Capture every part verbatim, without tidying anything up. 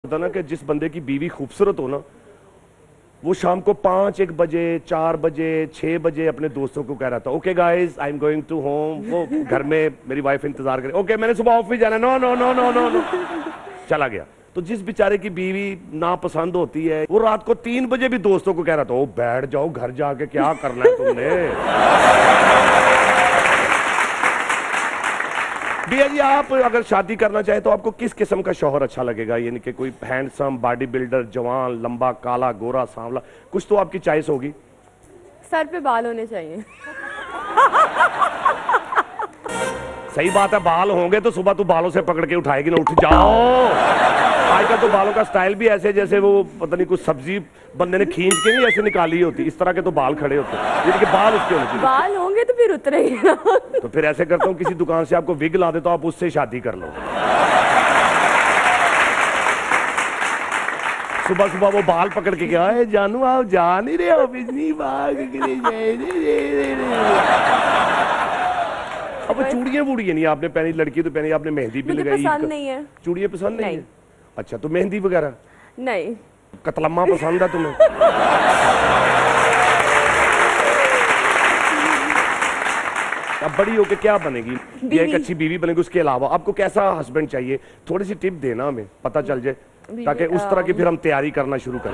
होता ना कि जिस बंदे की बीवी खूबसूरत हो ना, वो शाम को पाँच एक बजे चार बजे छः बजे अपने दोस्तों को कह रहा था okay guys I am going to home. वो घर में मेरी वाइफ इंतजार करे, ओके मैंने सुबह ऑफिस जाना, no no no no no no चला गया। तो जिस बेचारे की बीवी नापसंद होती है वो रात को तीन बजे भी दोस्तों को कह रहा था ओ बैठ जाओ घर जाके क्या करना है तुमने। भैया जी आप अगर शादी करना चाहे तो आपको किस किस्म का शौहर अच्छा लगेगा, यानी कि कोई हैंडसम बॉडी बिल्डर, जवान, लंबा, काला, गोरा, सांवला, कुछ तो आपकी चॉइस होगी। सर पे बाल होने चाहिए। सही बात है, बाल होंगे तो सुबह तू बालों से पकड़ के उठाएगी ना, उठ जाओ। आजकल तो बालों का स्टाइल भी ऐसे जैसे वो पता नहीं कुछ सब्जी बंदे ने खींच के नहीं ऐसे निकाली होती, इस तरह के तो बाल खड़े होते हैं, यानी कि बाल उसके होने चाहिए। बाल होंगे तो फिर उतरेंगे ना। तो फिर ऐसे करता हूँ किसी दुकान से आपको विग ला दे तो आप उससे शादी कर लो। सुबह सुबह वो बाल पकड़ के क्या है जानू आप जा नहीं रहे हो बिजली बाग अब चूड़ियां वूड़ियां नहीं आपने पहनी, लड़की तो पहनी आपने, मेहंदी भी लगाई, पसंद नहीं है चूड़ियां पसंद नहीं, नहीं है? अच्छा तो मेहंदी वगैरह नहीं, कतलम्मा पसंद है तुम्हें? अब बड़ी होके क्या बनेगी? ये एक अच्छी बीवी बनेगी, उसके अलावा आपको कैसा हस्बैंड चाहिए? थोड़ी सी टिप देना हमें, पता चल जाए, ताकि उस तरह की फिर हम तैयारी करना शुरू करें।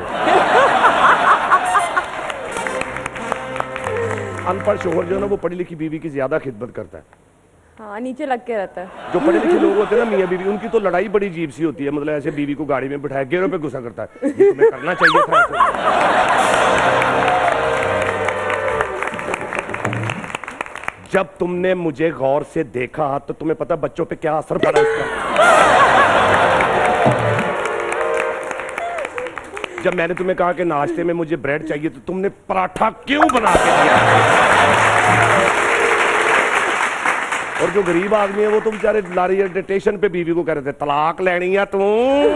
अनपढ़ शोहर जो है ना वो पढ़ी लिखी बीवी की ज्यादा खिदमत करता है। हाँ नीचे लग के रहता है। जो पढ़े लिखे लोग होते हैं ना मियाँ बीवी, उनकी तो लड़ाई बड़ी अजीब सी होती है, मतलब ऐसे बीवी को गाड़ी में बिठाया गेरों पे गुस्सा करता है, ये तुम्हें करना चाहिए था जब तुमने मुझे गौर से देखा तो तुम्हें पता बच्चों पे क्या असर पड़ा इसका। जब मैंने तुम्हें कहा कि नाश्ते में मुझे ब्रेड चाहिए तो तुमने पराठा क्यों बना के दिया? और जो गरीब आदमी है वो तो बेचारे लारी स्टेशन पे बीवी को कह रहे थे तलाक लेनी है तू,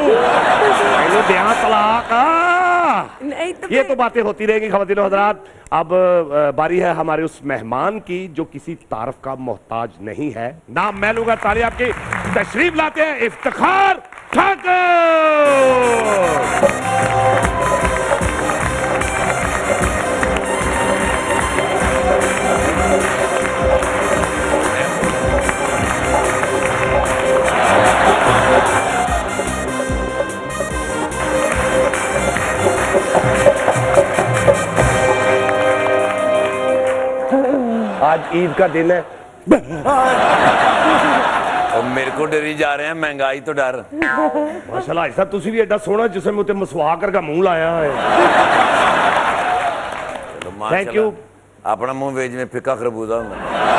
तलाक। नहीं तो ये तो बातें होती रहेंगी ख़वातीन हज़रात। अब बारी है हमारे उस मेहमान की जो किसी तारफ का मोहताज नहीं है। नाम मैं लूंगा, ताली आपकी, तशरीफ लाते हैं इफ्तिखार ठाकुर। आज ईद का दिन है और मेरे को डरी जा रहे हैं, महंगाई तो डर। माशाल्लाह ऐसा तुसी भी एडा सोहना जिसमें उते मसवा करके मुंह लाया है। Thank you. अपना मुंह वेज में फिक्का खरबूजा होता।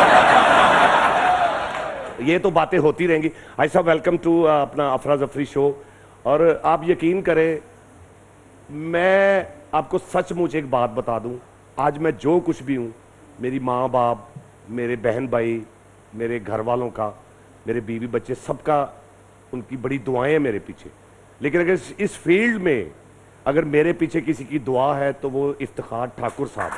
ये तो बातें होती रहेंगी। ऐसा वेलकम टू अपना अफरा ज़फरी शो। और आप यकीन करें मैं आपको सचमुच एक बात बता दूं, आज मैं जो कुछ भी हूं, मेरी माँ बाप, मेरे बहन भाई, मेरे घर वालों का, मेरे बीवी बच्चे, सबका उनकी बड़ी दुआएं हैं मेरे पीछे। लेकिन अगर इस फील्ड में अगर मेरे पीछे किसी की दुआ है तो वो इफ्तिखार ठाकुर साहब।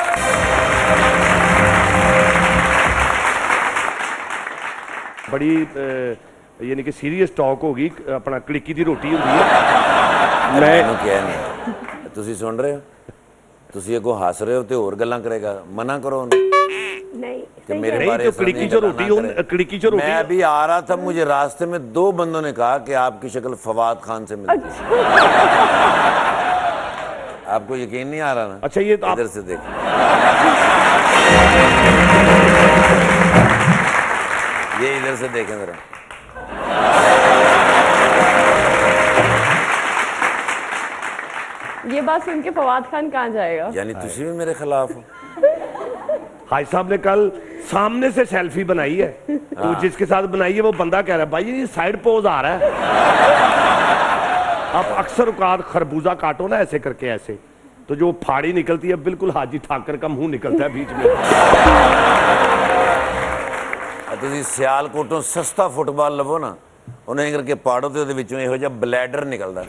बड़ी यानी कि सीरियस टॉक होगी, अपना कड़िकी दी रोटी होगी है। मैं क्या नहीं तुसी सुन रहे हो, तुसी को हंस रहे हो तो और गल्लां करेगा, मना करो नहीं कि मेरे नहीं, बारे तो कड़िकी जो रोटी कड़िकी जो रोटी मैं अभी आ रहा था, मुझे रास्ते में दो बंदों ने कहा कि आपकी शक्ल फवाद खान से मिलती है। आपको यकीन नहीं आ रहा ना? अच्छा ये तो इधर से देख, ये इधर से देखें जरा। ये बात सुन के फवाद खान कहाँ जाएगा? यानी तुसी भी मेरे खिलाफ हो। हाई साहब ने कल सामने से सेल्फी बनाई है, तो जिसके साथ बनाई है वो बंदा कह रहा है भाई ये साइड पोज आ रहा है। आप अक्सर औकात खरबूजा काटो ना ऐसे करके, ऐसे तो जो फाड़ी निकलती है बिल्कुल हाजी ठाकर का मुंह निकलता है बीच में। तुसी सियालकोटों सस्ता फुटबॉल लवो ना, उन्हें करके पाड़ो तो ਉਹਦੇ ਵਿੱਚੋਂ ਇਹੋ ਜਿਹਾ ब्लैडर निकलता।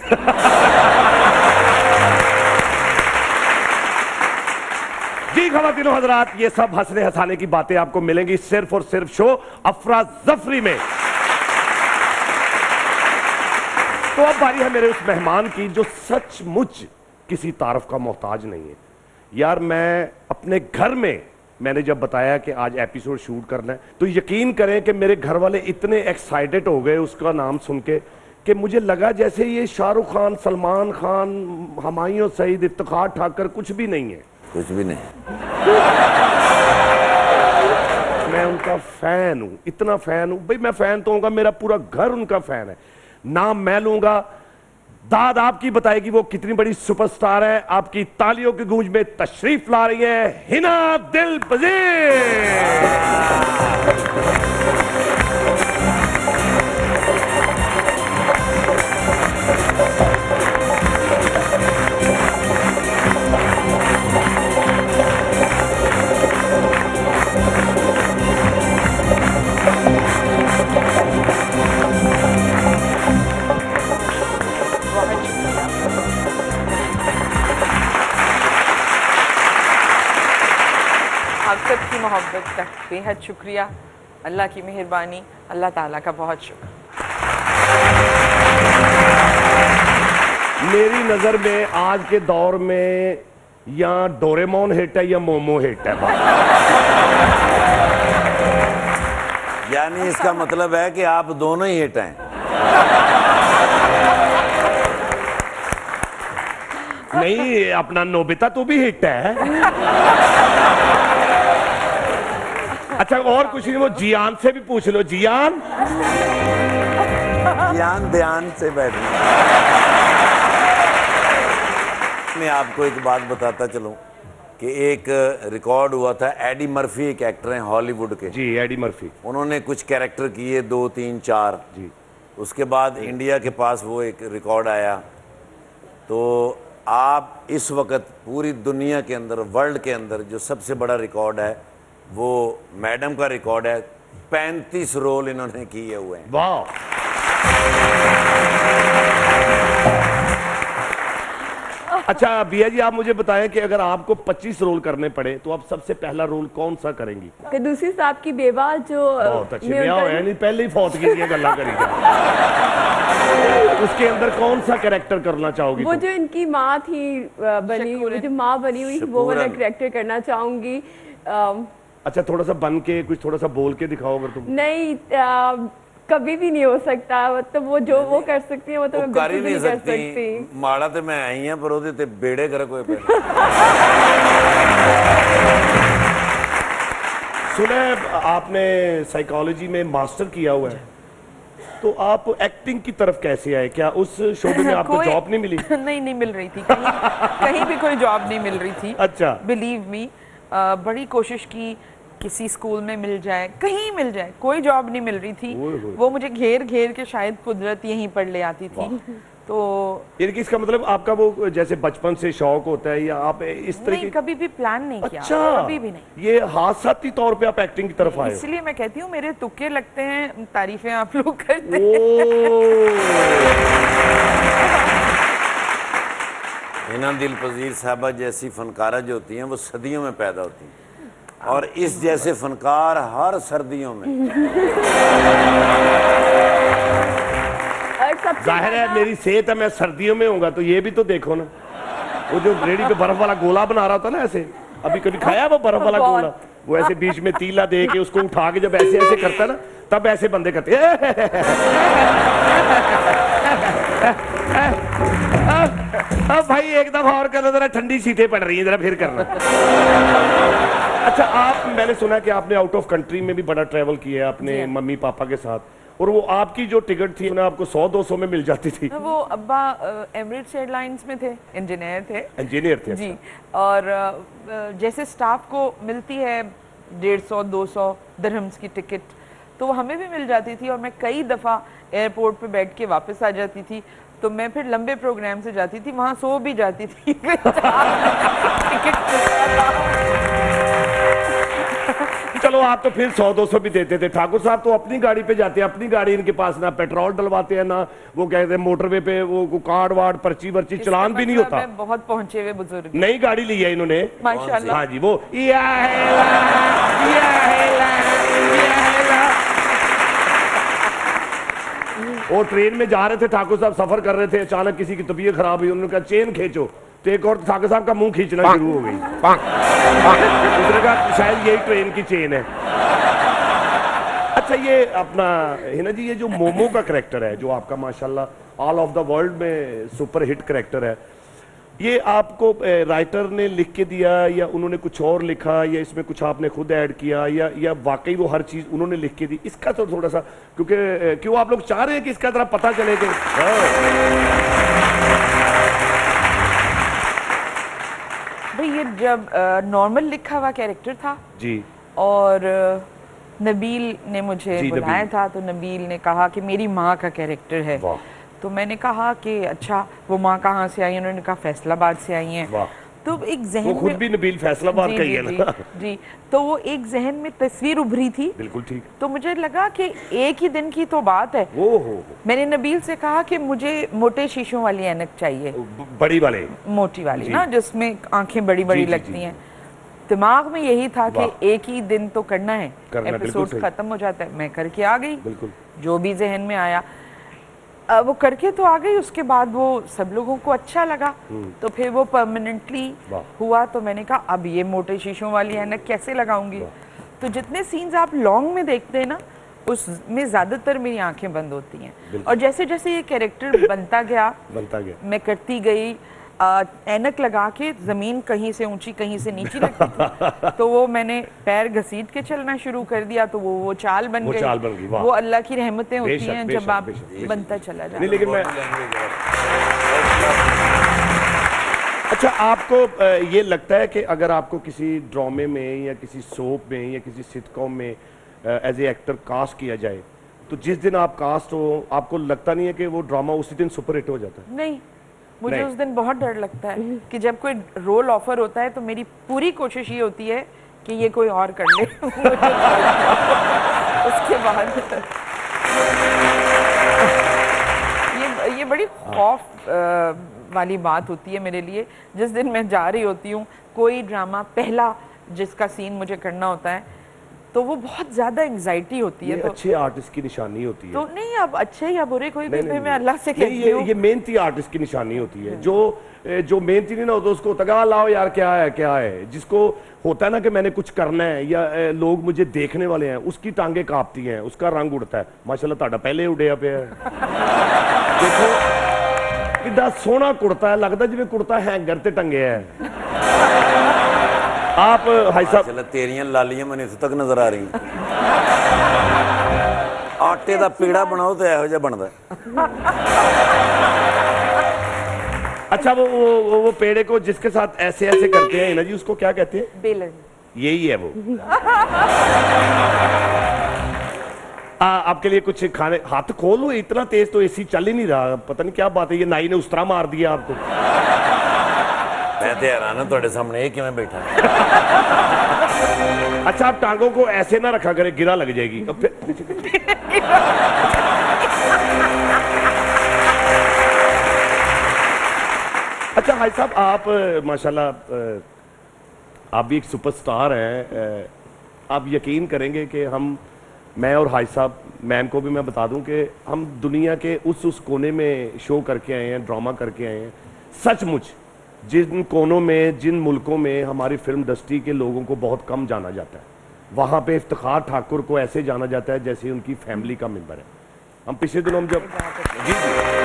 जी ख़वातीनो हज़रात, ये सब हंसने हंसाने की बातें आपको मिलेंगी सिर्फ और सिर्फ शो अफरा ज़फरी में। तो अब बारी है मेरे उस मेहमान की जो सचमुच किसी तारफ का मोहताज नहीं है। यार मैं अपने घर में, मैंने जब बताया कि आज एपिसोड शूट करना है, तो यकीन करें कि मेरे घर वाले इतने एक्साइटेड हो गए उसका नाम सुन के कि मुझे लगा जैसे ये शाहरुख खान, सलमान खान, हुमायूं सईद, इफ्तिखार ठाकर कुछ भी नहीं है। कुछ भी नहीं। मैं उनका फैन हूं, इतना फैन हूं भाई। मैं फैन तो होगा, मेरा पूरा घर उनका फैन है। नाम मैं लूंगा, दाद आपकी बताएगी वो कितनी बड़ी सुपरस्टार है। आपकी तालियों की गूंज में तशरीफ ला रही है हिना दिलपज़ीर। आप सबकी मोहब्बत का बेहद शुक्रिया, अल्लाह की मेहरबानी, अल्लाह ताला का बहुत शुक्र। मेरी नजर में आज के दौर में या डोरेमोन हिट है या मोमो हिट है। यानी इसका मतलब है कि आप दोनों ही हिट हैं। नहीं, अपना नोबिता तो भी हिट है। अच्छा, और कुछ नहीं, वो जियान से भी पूछ लो। जियान ध्यान ध्यान से बैठना। मैं आपको एक बात बताता चलूं कि एक रिकॉर्ड हुआ था। एडी मर्फी एक एक्टर हैं हॉलीवुड के। जी, एडी मर्फी। उन्होंने कुछ कैरेक्टर किए, दो तीन चार। जी। उसके बाद इंडिया के पास वो एक रिकॉर्ड आया। तो आप इस वक्त पूरी दुनिया के अंदर, वर्ल्ड के अंदर जो सबसे बड़ा रिकॉर्ड है वो मैडम का रिकॉर्ड है। पैंतीस रोल इन्होंने किए हुए हैं। वाह। अच्छा बिया जी, आप मुझे बताएं कि अगर आपको पच्चीस रोल करने पड़े तो आप सबसे पहला रोल कौन सा करेंगी? कि दूसरी साहब की बेवा जो बहुत अच्छी ब्याह होया नहीं, पहले ही फौत की ये गल्ला करी जा। उसके अंदर कौन सा कैरेक्टर करना चाहोगी? वो जो इनकी माँ थी बनी हुई, जो माँ बनी हुई, वो वाला कैरेक्टर करना चाहूंगी। अच्छा, थोड़ा सा बन के कुछ थोड़ा सा बोल के दिखाओ अगर तुम। नहीं, आ, कभी भी नहीं हो सकता। मतलब वो जो वो कर सकती है वो तो मैं कर ही बिल्कुल नहीं नहीं कर सकती। सकती। माड़ा तो मैं आई हैं पर ओदे ते बेड़े कर कोई पे। सुना है आपने साइकोलॉजी में मास्टर किया हुआ है, तो आप एक्टिंग की तरफ कैसे आए? क्या उस शोबे में आपको जॉब नहीं मिली? नहीं नहीं मिल रही थी, कहीं कहीं भी कोई जॉब नहीं मिल रही थी। अच्छा। बिलीव मी, बड़ी कोशिश की किसी स्कूल में मिल जाए, कहीं मिल जाए, कोई जॉब नहीं मिल रही थी। वो मुझे घेर घेर के शायद कुदरत यहीं पर ले आती थी। तो यानी कि इसका मतलब आपका वो जैसे बचपन से शौक होता है या आप इस तरह नहीं, कभी भी प्लान नहीं किया। अच्छा, कभी भी नहीं। ये हादसाती तौर पे आप एक्टिंग की तरफ आए? इसलिए मैं कहती हूँ मेरे तुक्के लगते हैं, तारीफें आप लोग करते हैं। हिना दिलपज़ीर साहबा जैसी फनकारा जो होती हैं वो सदियों में पैदा होती हैं, और इस जैसे फनकार हर सर्दियों में। जाहिर है मेरी सेहत है, मैं सर्दियों में होऊंगा, तो ये भी तो देखो ना, वो जो रेडी पे बर्फ वाला गोला बना रहा था ना ऐसे, अभी कभी खाया वो बर्फ वाला गोला? वो ऐसे बीच में तीला दे के उसको उठा के जब ऐसे ऐसे करता ना, तब ऐसे बंदे करते। अब भाई एक दफा और करना, जरा ठंडी सीटें पड़ रही हैं, जरा फिर करना। अच्छा, आप, मैंने सुना कि आपने आउट ऑफ कंट्री में भी बड़ा ट्रैवल किया है अपने मम्मी पापा के साथ, और वो आपकी जो टिकट थी ना आपको सौ दो सौ में मिल जाती थी। वो अब्बा एमिरेट्स एयरलाइंस में थे, इंजीनियर थे। इंजीनियर थे जी। और जैसे स्टाफ को मिलती है डेढ़ सौ दो सौ दिरहम्स की टिकट, तो वो हमें भी मिल जाती थी, और मैं कई दफ़ा एयरपोर्ट पे बैठ के वापस आ जाती थी। तो मैं फिर लंबे प्रोग्राम से जाती थी, वहाँ सो भी जाती थी। टिकट चलो आप तो फिर सौ दो सौ भी देते थे। ठाकुर साहब तो अपनी गाड़ी पे जाते हैं, अपनी गाड़ी इनके पास ना पेट्रोल डलवाते हैं, ना वो कहते हैं मोटरवे पे वो कार्ड वार्ड पर्ची वर्ची चलान भी नहीं होता। मैं बहुत पहुंचे हुए बुजुर्ग। नई गाड़ी ली है इन्होंने माशाल्लाह। हाँ जी, वो या हेला, या हेला, या हेला। वो ट्रेन में जा रहे थे, ठाकुर साहब सफर कर रहे थे, अचानक किसी की तबीयत खराब हुई, उन्होंने कहा चेन खींचो, तो एक और ठाकुर साहब का मुंह खींचना शुरू हो गई। उसने कहा शायद यही ट्रेन की चेन है। अच्छा, ये अपना हिना जी, ये जो मोमो का करैक्टर है, जो आपका माशाल्लाह ऑल ऑफ द वर्ल्ड में सुपर हिट करैक्टर है, ये आपको राइटर ने लिख के दिया या उन्होंने कुछ और लिखा या इसमें कुछ आपने खुद ऐड किया या या वाकई वो हर चीज उन्होंने लिख के दी? इसका तो थोड़ा सा, क्योंकि क्यों आप लोग चाह रहे हैं कि इसका जरा पता चले कि भाई ये जब नॉर्मल लिखा हुआ कैरेक्टर था जी, और नबील ने मुझे बुलाया था, तो नबील ने कहा कि मेरी माँ का कैरेक्टर है, तो मैंने कहा कि अच्छा वो माँ कहाँ से आई? उन्होंने कहा फैसलाबाद से आई हैं। तो एक जहन वो खुद भी नबील फैसलाबाद का ही है ना। जी, तो वो एक जहन में तस्वीर उभरी थी। बिल्कुल ठीक। तो मुझे लगा कि एक ही दिन की तो बात है। ओ हो। मैंने नबील से कहा कि मुझे मोटे शीशों वाली ऐनक चाहिए, बड़ी वाले, मोटी वाली ना, जिसमें आंखें बड़ी बड़ी लगती हैं। दिमाग में यही था कि एक ही दिन तो करना है, एपिसोड खत्म हो जाता है। मैं करके आ गई, बिल्कुल जो भी जहन में आया वो करके तो आ गई। उसके बाद वो सब लोगों को अच्छा लगा, तो फिर वो परमानेंटली हुआ। तो मैंने कहा अब ये मोटे शीशों वाली ऐनक कैसे लगाऊंगी? तो जितने सीन्स आप लॉन्ग में देखते हैं ना, उसमें ज्यादातर मेरी आंखें बंद होती हैं। और जैसे जैसे ये कैरेक्टर बनता गया बनता गया मैं करती गई। ऐनक लगा के जमीन कहीं से ऊंची कहीं से नीची लगती थी, तो वो मैंने पैर घसीट के चलना शुरू कर दिया, तो वो वो चाल बन गई। चाल बन गई। वो अल्लाह की रहमतें होती हैं जब आप बनता चला जाए। लेकिन मैं अच्छा, आपको ये लगता है कि अगर आपको किसी ड्रामे में या किसी सोप में या किसी सिटकॉम में एज ए एक्टर कास्ट किया जाए, तो जिस दिन आप कास्ट हो, आपको लगता नहीं है कि वो ड्रामा उसी दिन सुपर हिट हो जाता है? नहीं, मुझे उस दिन बहुत डर लगता है कि जब कोई रोल ऑफर होता है तो मेरी पूरी कोशिश ये होती है कि ये कोई और कर ले। उसके बाद ये ये बड़ी खौफ वाली बात होती है मेरे लिए। जिस दिन मैं जा रही होती हूँ कोई ड्रामा, पहला जिसका सीन मुझे करना होता है, तो वो बहुत ज्यादा एंजाइटी होती है। ये तो अच्छे आर्टिस्ट की निशानी होती है। तो नहीं, अब अच्छे या बुरे कोई भी, मैं अल्लाह से कहती हूँ, ये मेहनती आर्टिस्ट की निशानी होती है। जो जो मेहनती नहीं ना होता उसको तगा लाओ यार क्या है क्या है। जिसको होता है ना कि मैंने कुछ करना है या लोग मुझे देखने वाले हैं, उसकी टांगे कांपती हैं, उसका रंग उड़ता है। माशाल्लाह ताड़ा पहले उड़िया पे है। देखो कितना सोहना कुर्ता है, लगता जिवें कुर्ता हैंगर ते टंगे है। आप भाई साहब, तेरियां लालियां मैंने इत्थे तक नजर आ रही। आटे का पेड़ा बनाओ तो यहो जिहा बनदा। अच्छा, वो वो वो पेड़े को जिसके साथ ऐसे ऐसे करते हैं ना जी, उसको क्या कहते हैं? बेलन। यही है वो। आ, आपके लिए कुछ खाने, हाथ खोलो, इतना तेज तो एसी चल ही नहीं रहा, पता नहीं क्या बात है। ये नाई ने उस्तरा मार दिया आपको। मैं तो हैरान हूं तुहाडे सामने कि मैं बैठा। अच्छा, आप टांगों को ऐसे ना रखा करें, गिरा लग जाएगी। अच्छा भाई साहब, आप माशाल्लाह आप भी एक सुपरस्टार हैं। आप यकीन करेंगे कि हम, मैं और हाई साहब, मैम को भी मैं बता दूं कि हम दुनिया के उस उस कोने में शो करके आए हैं, ड्रामा करके आए हैं। सचमुच जिन कोनों में, जिन मुल्कों में हमारी फिल्म इंडस्ट्री के लोगों को बहुत कम जाना जाता है, वहाँ पे इफ्तिखार ठाकुर को ऐसे जाना जाता है जैसे उनकी फैमिली का मेंबर है। हम पिछले दिनों जब जी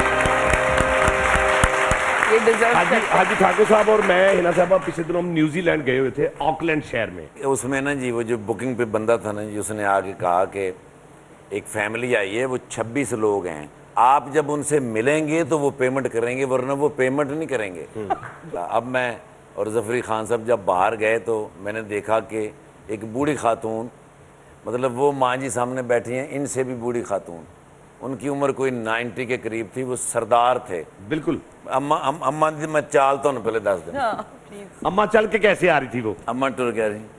जी हाजी हाजी ठाकुर साहब और मैं, हिना साहब, पिछले दिनों हम न्यूजीलैंड गए हुए थे, ऑकलैंड शहर में। उसमें ना जी वो जो बुकिंग पे बंदा था ना जी, उसने आके कहा कि एक फैमिली आई है, वो छब्बीस लोग हैं, आप जब उनसे मिलेंगे तो वो पेमेंट करेंगे, वरना वो पेमेंट नहीं करेंगे। अब मैं और जफरी खान साहब जब बाहर गए तो मैंने देखा कि एक बूढ़ी खातून, मतलब वो माँ जी सामने बैठी हैं, इनसे भी बूढ़ी खातून, उनकी उम्र कोई नाइन्टी के करीब थी, वो सरदार थे बिल्कुल। अम्मा अम, अम्मा जी मैं चाल तो पहले दस दिन। अम्मा चल के कैसे आ रही थी? वो अम्मा टुर कह रही।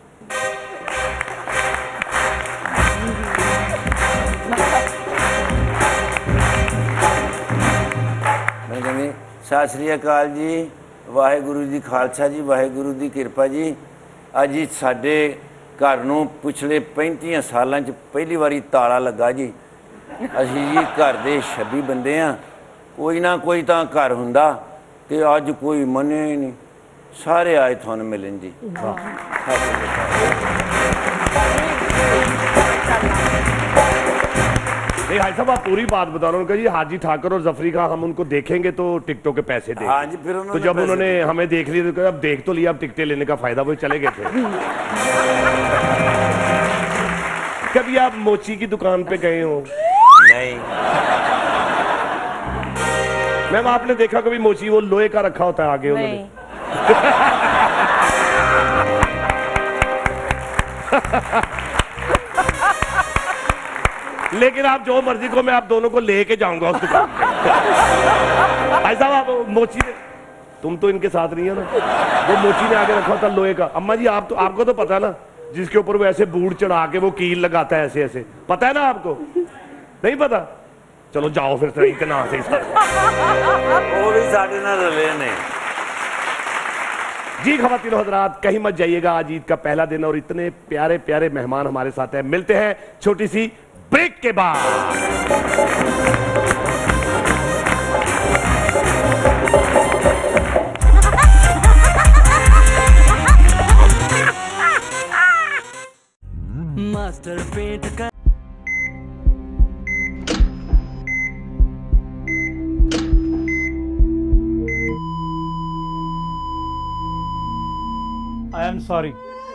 मैं कहनी सत श्री अकाल जी, वाहेगुरु जी खालसा जी, वाहेगुरु की किरपा जी। अज जी साडे घर नूं पिछले पैंती सालां च पहली बारी ताला लगा जी। ਅਸੀਂ ਜੀ ਘਰ ਦੇ ਛੱਬੀ ਬੰਦੇ ਆ, ਕੋਈ ਨਾ ਕੋਈ ਤਾਂ ਘਰ ਹੁੰਦਾ ਤੇ ਅੱਜ ਕੋਈ ਮੰਨਿਆ ਹੀ ਨਹੀਂ, ਸਾਰੇ ਆਏ ਤੁਹਾਨੂੰ ਮਿਲਣ ਜੀ। नहीं भाई साहब, आप पूरी बात बता रहे हो कि हाजी ठाकर और जफरी का हम उनको देखेंगे तो टिकटों के पैसे देंगे। हाँ जी, फिर तो जब उन्होंने हमें देख लिया तो अब देख तो लिया, अब टिकटें लेने का फायदा, वो चले गए थे। कभी आप मोची की दुकान पे गए हो? नहीं मैम, आपने देखा कभी मोची वो लोहे का रखा होता है आगे उन्होंने? लेकिन आप जो मर्जी को, मैं आप दोनों को लेके जाऊंगा उस दुकान पे। भाई साहब, आप मोची ने, तुम तो इनके साथ नहीं है ना, वो मोची ने आगे रखा था लोहे का। अम्मा जी, आप तो, आपको तो पता है ना, जिसके ऊपर वो ऐसे बूढ़ चढ़ा के वो कील लगाता है ऐसे ऐसे, पता है ना आपको? नहीं पता? चलो जाओ फिर तरीके ना से वो भी साढ़े ना रले ने। जी ख़वातीन और हज़रात, कहीं मत जाइएगा, आज ईद का पहला दिन और इतने प्यारे प्यारे मेहमान हमारे साथ हैं। मिलते हैं छोटी सी ब्रेक के बाद। मास्टर पेंट का I am sorry.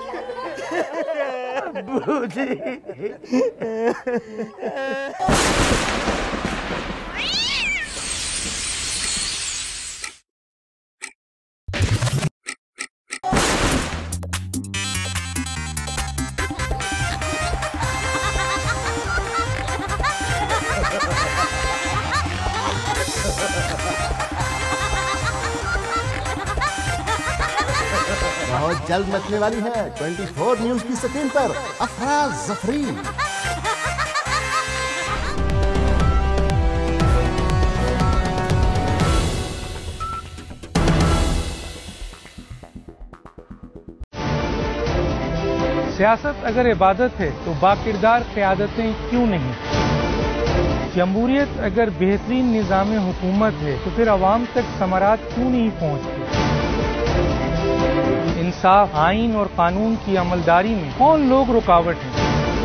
बहुत जल्द मचने वाली है चौबीस न्यूज की स्क्रीन पर अफरा ज़फरी। सियासत अगर इबादत है तो बाकिरदार क़यादतें क्यों नहीं? जमहूरियत अगर बेहतरीन निज़ाम हुकूमत है तो फिर अवाम तक समरात क्यों नहीं पहुँचती? इंसाफ, आइन और कानून की अमलदारी में कौन लोग रुकावट हैं?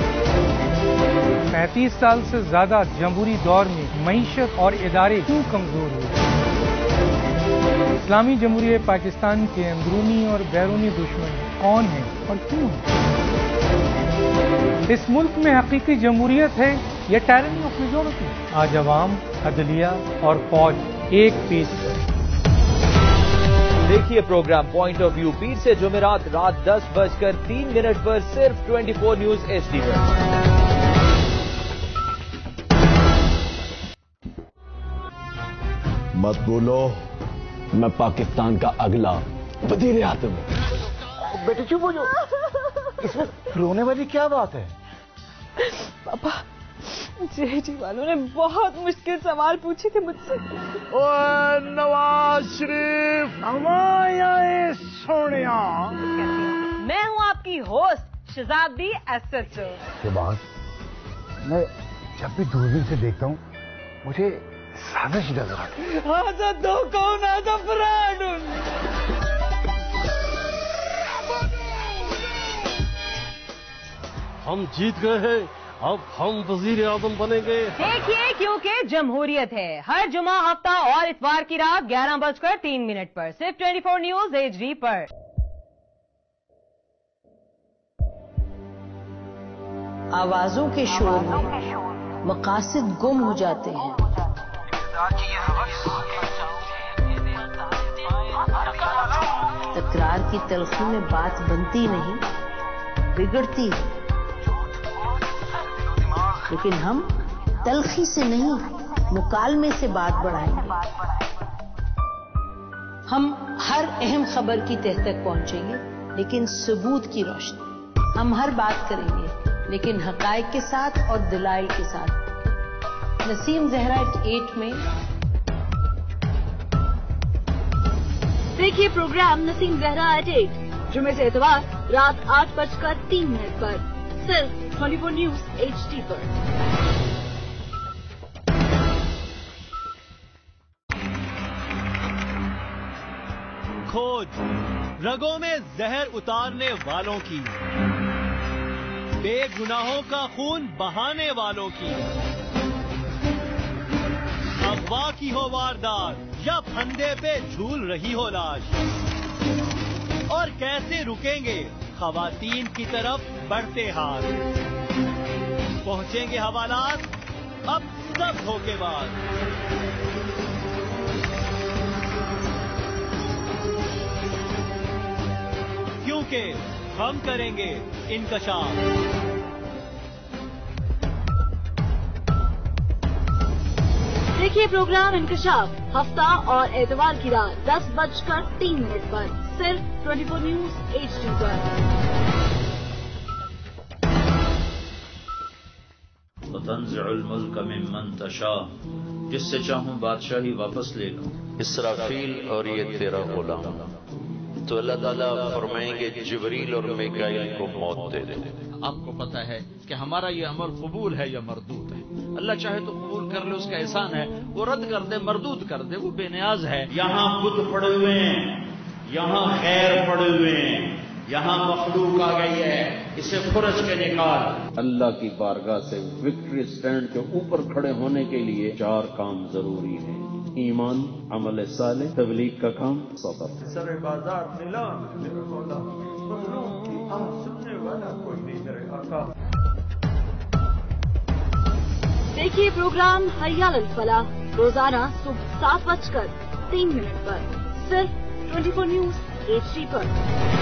पैंतीस साल से ज्यादा जमहूरी दौर में मईशत और इदारे क्यों कमजोर हुए? इस्लामी जमहूरियत पाकिस्तान के अंदरूनी और बैरूनी दुश्मन कौन हैं और क्यों हैं? इस मुल्क में हकीकी जमहूरियत है या टायरनी ऑफ मेजॉरिटी? आज अवाम, अदलिया और फौज एक पेज पर। देखिए प्रोग्राम पॉइंट ऑफ व्यू पीर से जुमेरात रात दस बजकर तीन मिनट पर सिर्फ चौबीस न्यूज एचडी पर। मत बोलो, मैं पाकिस्तान का अगला वजीर आज़म हूं। बेटे चुप हो जाओ, इसमें रोने वाली क्या बात है? पापा, जेडी वालों ने बहुत मुश्किल सवाल पूछे थे मुझसे। ओए नवाज शरीफ, हमारे सोनिया। मैं हूँ आपकी होस्ट शहजादी एसएचओ। के बाद मैं जब भी दूरबीन से देखता हूँ मुझे साजिश नजर आती है। आजा दो कौन आजा फ्रॉड। हम जीत गए हैं, अब हम वजीर आजम बनेंगे। देखिए, क्योंकि जमहूरियत है। हर जुमा, हफ्ता और इतवार की रात ग्यारह बजकर तीन मिनट पर सिर्फ चौबीस न्यूज एचडी पर। आवाजों के शोर में मकासद गुम हो जाते हैं। तकरार की तलखी में बात बनती नहीं, बिगड़ती है। लेकिन हम तलखी से नहीं, मुकालमे से बात बढ़ाएंगे। हम हर अहम खबर की तह तक पहुंचेंगे, लेकिन सबूत की रोशनी। हम हर बात करेंगे, लेकिन हकायक के साथ और दलाइल के साथ। नसीम ज़हरा एट में देखिए programme Naseem Zahra eight eight, जुमे से इतवार रात आठ बजकर तीन मिनट पर सिर्फ चौबीस न्यूज एचडी पर। खोज, रगों में जहर उतारने वालों की, बेगुनाहों का खून बहाने वालों की, अगवा की हो वारदात या फंदे पे झूल रही हो लाश, और कैसे रुकेंगे खवातीन की तरफ बढ़ते हाथ। पहुंचेंगे हवालात अब सब धोखेबाज। क्योंकि हम करेंगे इंकशाफ। देखिए प्रोग्राम इंकशाफ हफ्ता और एतवार की रात दस बजकर तीन मिनट पर सिर्फ चौबीस न्यूज एच डी पर। तंज़िउल मुल्क मिम्मन तशा, जिससे चाहूं बादशाही वापस ले लूं। इसराफील और ये तेरा गुलाम। तो अल्लाह ताला फरमाएंगे जिब्रील और मिकाईल को मौत दे दे। आपको पता है कि हमारा ये अमल कबूल है या मरदूद है। अल्लाह चाहे तो कबूल कर ले, उसका एहसान है, वो रद्द कर दे, मरदूद कर दे, वो बेनियाज है। यहाँ बुत पड़े हुए हैं, यहाँ खैर पड़े हुए हैं, यहाँ मखलूक आ गई है, इसे फुरज के निकाल। अल्लाह की बारगाह से विक्ट्री स्टैंड के ऊपर खड़े होने के लिए चार काम जरूरी है: ईमान, अमल सालेह, तबलीग का काम, सब्र। सरे बाजार नीलाम मेरा मौला, मखलूक की आह सुनने वाला कोई नहीं मेरे आका। देखिए प्रोग्राम हय्या अल फलाह रोजाना सुबह सात बजकर तीन मिनट पर सिर्फ चौबीस न्यूज एच डी पर।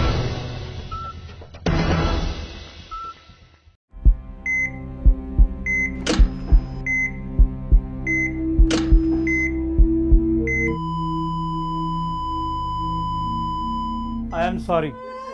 I am sorry.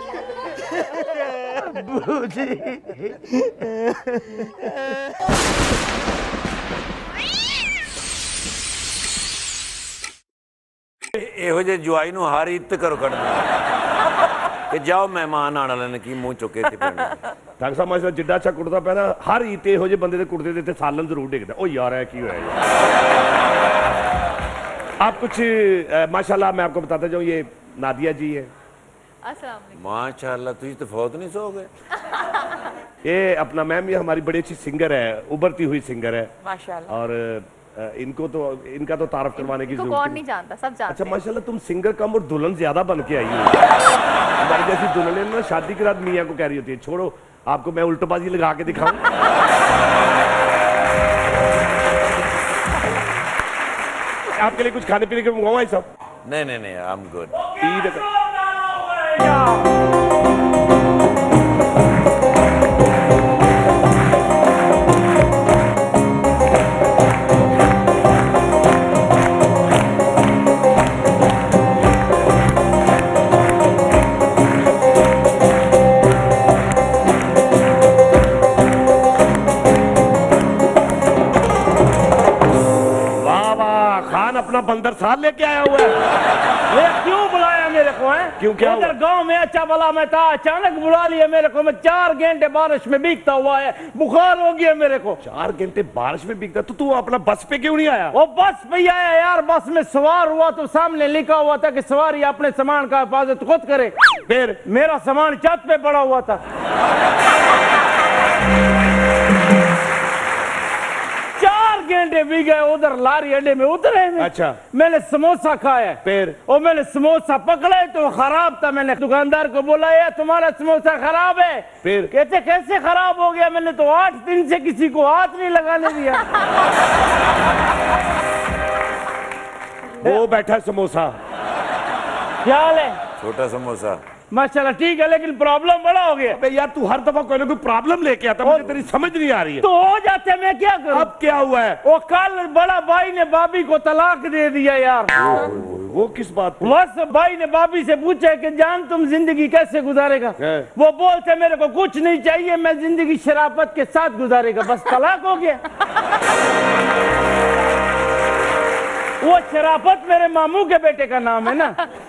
ਇਹੋ ਜਿਹੇ ਜਵਾਈ ਨੂੰ ਹਰ ਇੱਤ ਕਰੋ ਕੱਢਣਾ ਕਿ ਜਾਓ ਮਹਿਮਾਨ ਆਣ ਵਾਲੇ ਨੇ ਕੀ ਮੂੰਹ ਚੁੱਕੇ ਤੇ ਪੈਣੇ। ਡਾਕਟਰ ਸਾਹਿਬ ਮਾਸ਼ਾਅੱਲਾ ਜਿੱਡਾ ਅੱਛਾ ਕੁੜਤਾ ਪਿਆ ਨਾ, ਹਰ ਈਤ ਇਹੋ ਜਿਹੇ ਬੰਦੇ ਦੇ ਕੁੜਤੇ ਦੇ ਉੱਤੇ ਸਾਲਨ ਜ਼ਰੂਰ ਡਿੱਗਦਾ। ਉਹ ਯਾਰ ਹੈ ਕੀ ਹੋਇਆ आप कुछ माशाल्लाह मैं आपको बताता जाऊँ, ये नादिया जी है। माशाल्लाह तुझे तो फौत नहीं सो गए। ये अपना मैम, ये हमारी बड़ी अच्छी सिंगर है, उभरती हुई सिंगर है माशाल्लाह। और इनको तो इनका तो तारफ करवाने की जरूरत कौन नहीं जानता, सब जानते। अच्छा माशाल्लाह तुम सिंगर कम और दुल्हन ज्यादा बन के आई हो। हमारी जैसी दुल्हन ना शादी के बाद मियाँ को कह रही होती है छोड़ो आपको मैं उल्टबाजी लगा के दिखाऊं। आपके लिए कुछ खाने पीने के मंगवाऊं भाई साहब? नहीं नहीं नहीं, आई एम गुड। ईद अपना बंदर साथ लेके आया हुआ है। ये क्यों बुलाया मेरे को है? क्यों क्या उधर गांव में अच्छा भला मैं था, अचानक बुला लिया मेरे को। मैं चार घंटे बारिश में भीगता हुआ है, बुखार हो गया मेरे को। चार घंटे बारिश में भीगता तो तू अपना बस पे क्यों नहीं आया? वो बस पे आया यार, बस में सवार हुआ तो सामने लिखा हुआ था कि सवारी अपने सामान का हिफाजत खुद करे। फिर मेरा सामान छत पे पड़ा हुआ था। घंटे भी गए, उधर लारी अड्डे में उतरे में। अच्छा मैंने समोसा खाया, फिर और मैंने समोसा पकड़े तो खराब था। मैंने दुकानदार को बोला यार तुम्हारा समोसा खराब है। फिर कहते कैसे खराब हो गया? मैंने तो आठ दिन से किसी को हाथ नहीं लगाने दिया। वो बैठा समोसा, क्या हाल है? छोटा समोसा माशाल्लाह ठीक है, लेकिन प्रॉब्लम बड़ा हो गया। अबे यार तू हर दफा कोई ना कोई प्रॉब्लम लेके आता, मुझे तेरी समझ नहीं आ रही है। तो हो जाते, मैं क्या करूं? अब क्या हुआ है? वो कल बड़ा भाई ने भाभी को तलाक दे दिया यार। वो किस बात पे? बस भाई ने भाभी से पूछा कि जान तुम जिंदगी कैसे गुजारेगा? वो बोलते मेरे को कुछ नहीं चाहिए, मैं जिंदगी शराफत के साथ गुजारेगा। बस तलाक हो गया। वो शराफत मेरे मामू के बेटे का नाम है ना।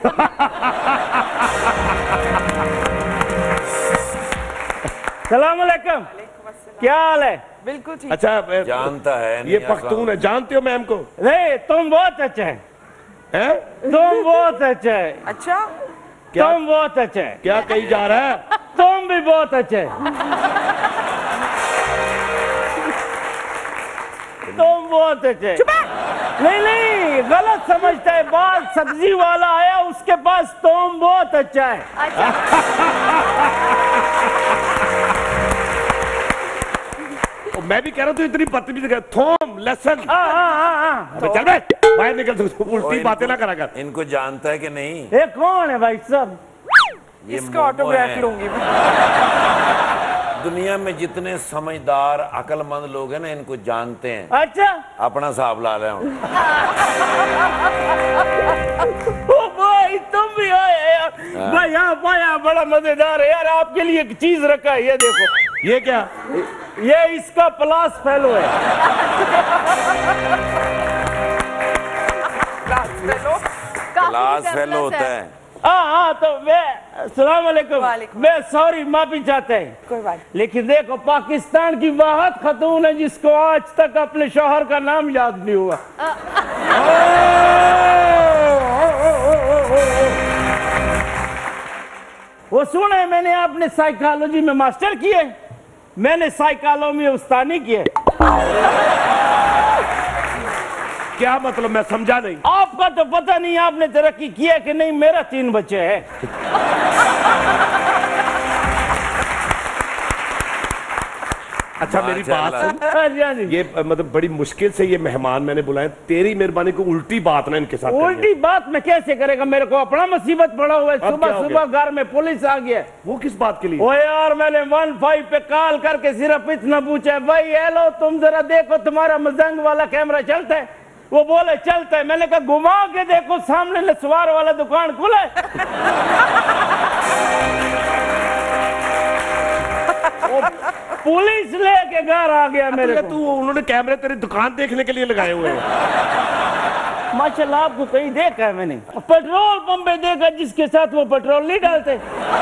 सलाम अलैकुम, क्या हाल है? बिल्कुल ठीक। अच्छा जानता है ये पख्तून है, जानते हो मैम को? नहीं तुम बहुत अच्छे हैं। है? तुम बहुत अच्छे है। अच्छा क्या? तुम बहुत अच्छे है। क्या कही जा रहा है? तुम भी बहुत अच्छे है। तुम बहुत अच्छे। नहीं नहीं गलत समझता है बात। सब्जी वाला आया उसके पास तुम बहुत अच्छा है। मैं भी कह रहा हूँ तू इतनी बदतमीजी थोम लहसन। हाँ हाँ हाँ अबे चल बे बाहर निकल, उल्टी बातें ना करा कर। इनको जानता है कि नहीं? ये कौन है भाई साहब? इसका ऑटोग्राफ लूंगी मैं। दुनिया में जितने समझदार अक्लमंद लोग हैं ना, इनको जानते हैं। अच्छा अपना हिसाब ला रहे हूँ। ओ भाई तुम भी आए यार। भाई यहाँ पाया बड़ा मजेदार है यार। आपके लिए एक चीज रखा है, ये देखो। ये क्या? ये इसका प्लास फेलो है। क्लास फेलो होता है। हाँ हाँ तो मैं सलाम अलैकुम। मैं सॉरी माफी चाहते हैं। कोई बात। लेकिन देखो पाकिस्तान की वाहद खतून है जिसको आज तक अपने शौहर का नाम याद नहीं हुआ। वो सुने मैंने आपने साइकोलॉजी में मास्टर किए, मैंने साइकोलॉजी में उस्तानी किए। क्या मतलब? मैं समझा नहीं। आपका तो पता नहीं आपने तरक्की किया कि नहीं। मेरा तीन बच्चे हैं। अच्छा मेरी बात सुन। ये मतलब बड़ी मुश्किल से ये मेहमान मैंने बुलाए, तेरी मेहरबानी को उल्टी बात ना इनके साथ। उल्टी बात में कैसे करेगा? मेरे को अपना मुसीबत पड़ा हुआ है। सुबह सुबह घर में पुलिस आ गया। वो किस बात के लिए? ओ यार मैंने वन फाइव पे कॉल करके सिर्फ इतना पूछा, भाई हेलो तुम जरा देखो तुम्हारा मजंग वाला कैमरा चलता है? वो बोले चलता है। मैंने कहा घुमा के देखो सामने नस्वार वाला दुकान खुला है। पुलिस लेके घर आ गया मेरे को। तू उन्होंने कैमरे तेरी दुकान देखने के लिए लगाए हुए हैं। माशाल्लाह आपको कहीं देखा है मैंने? पेट्रोल पंप पे देखा जिसके साथ वो पेट्रोल नहीं डालते।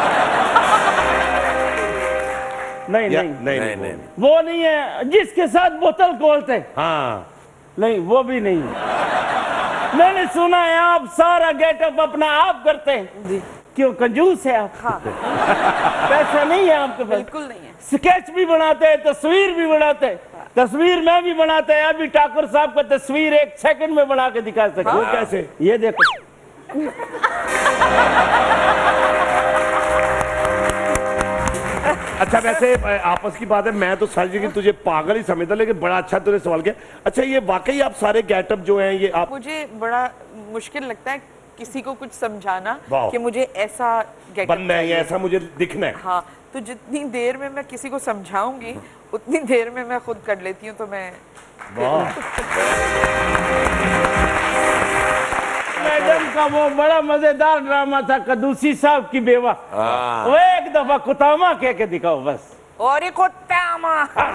नहीं नहीं नहीं नहीं, नहीं वो नहीं है जिसके साथ बोतल खोलते। हाँ नहीं वो भी नहीं। मैंने सुना है आप सारा गेटअप अपना आप करते हैं जी। क्यों कंजूस है आप? हाँ। पैसा नहीं है आपके पास? बिल्कुल नहीं है। स्केच भी बनाते हैं, तस्वीर भी बनाते हैं। तस्वीर में भी बनाते हैं। अभी ठाकुर साहब का तस्वीर एक सेकंड में बना के दिखा सकते। वो कैसे? ये देखो। अच्छा वैसे आपस की बात है, मैं तो सारी जगह तुझे पागल ही समझता, लेकिन बड़ा अच्छा तूने सवाल किया। अच्छा ये वाकई आप सारे गेटअप जो हैं ये आप? मुझे बड़ा मुश्किल लगता है किसी को कुछ समझाना कि मुझे ऐसा गेटअप बनना है, ऐसा मुझे दिखना है। हाँ तो जितनी देर में मैं किसी को समझाऊंगी उतनी देर में मैं खुद कर लेती हूँ। तो मैं मैडम का वो बड़ा मजेदार ड्रामा था कदूसी साहब की बेवा। वो एक दफा कुतामा कह के दिखाओ बस। और एक कुतामा।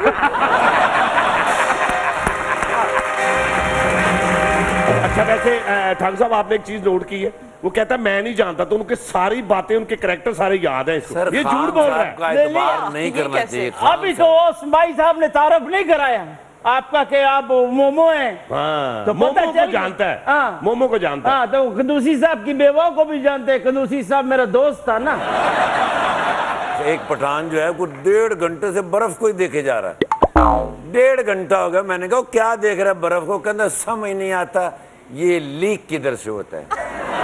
अच्छा वैसे ठाकुर साहब आपने एक चीज नोट की है, वो कहता है मैं नहीं जानता, तो उनके सारी बातें उनके कैरेक्टर सारे याद हैं इसको। ये झूठ बोल रहा है। नहीं, नहीं करना चाहिए। अभी तो उस भाई साहब ने तारफ नहीं कराया आपका कि आप मोमो हैं। हाँ, तो मोमो को जानता है। हाँ, मोमो को जानता है। हाँ, तो कदूसी साहब की बेवा को भी जानते हैं। कदूसी साहब मेरा दोस्त था ना। एक पठान जो है वो डेढ़ घंटे से बर्फ को ही देखे जा रहा है। डेढ़ घंटा हो गया। मैंने कहा क्या देख रहा है बर्फ को? कहता समझ नहीं आता ये लीक किधर से होता है।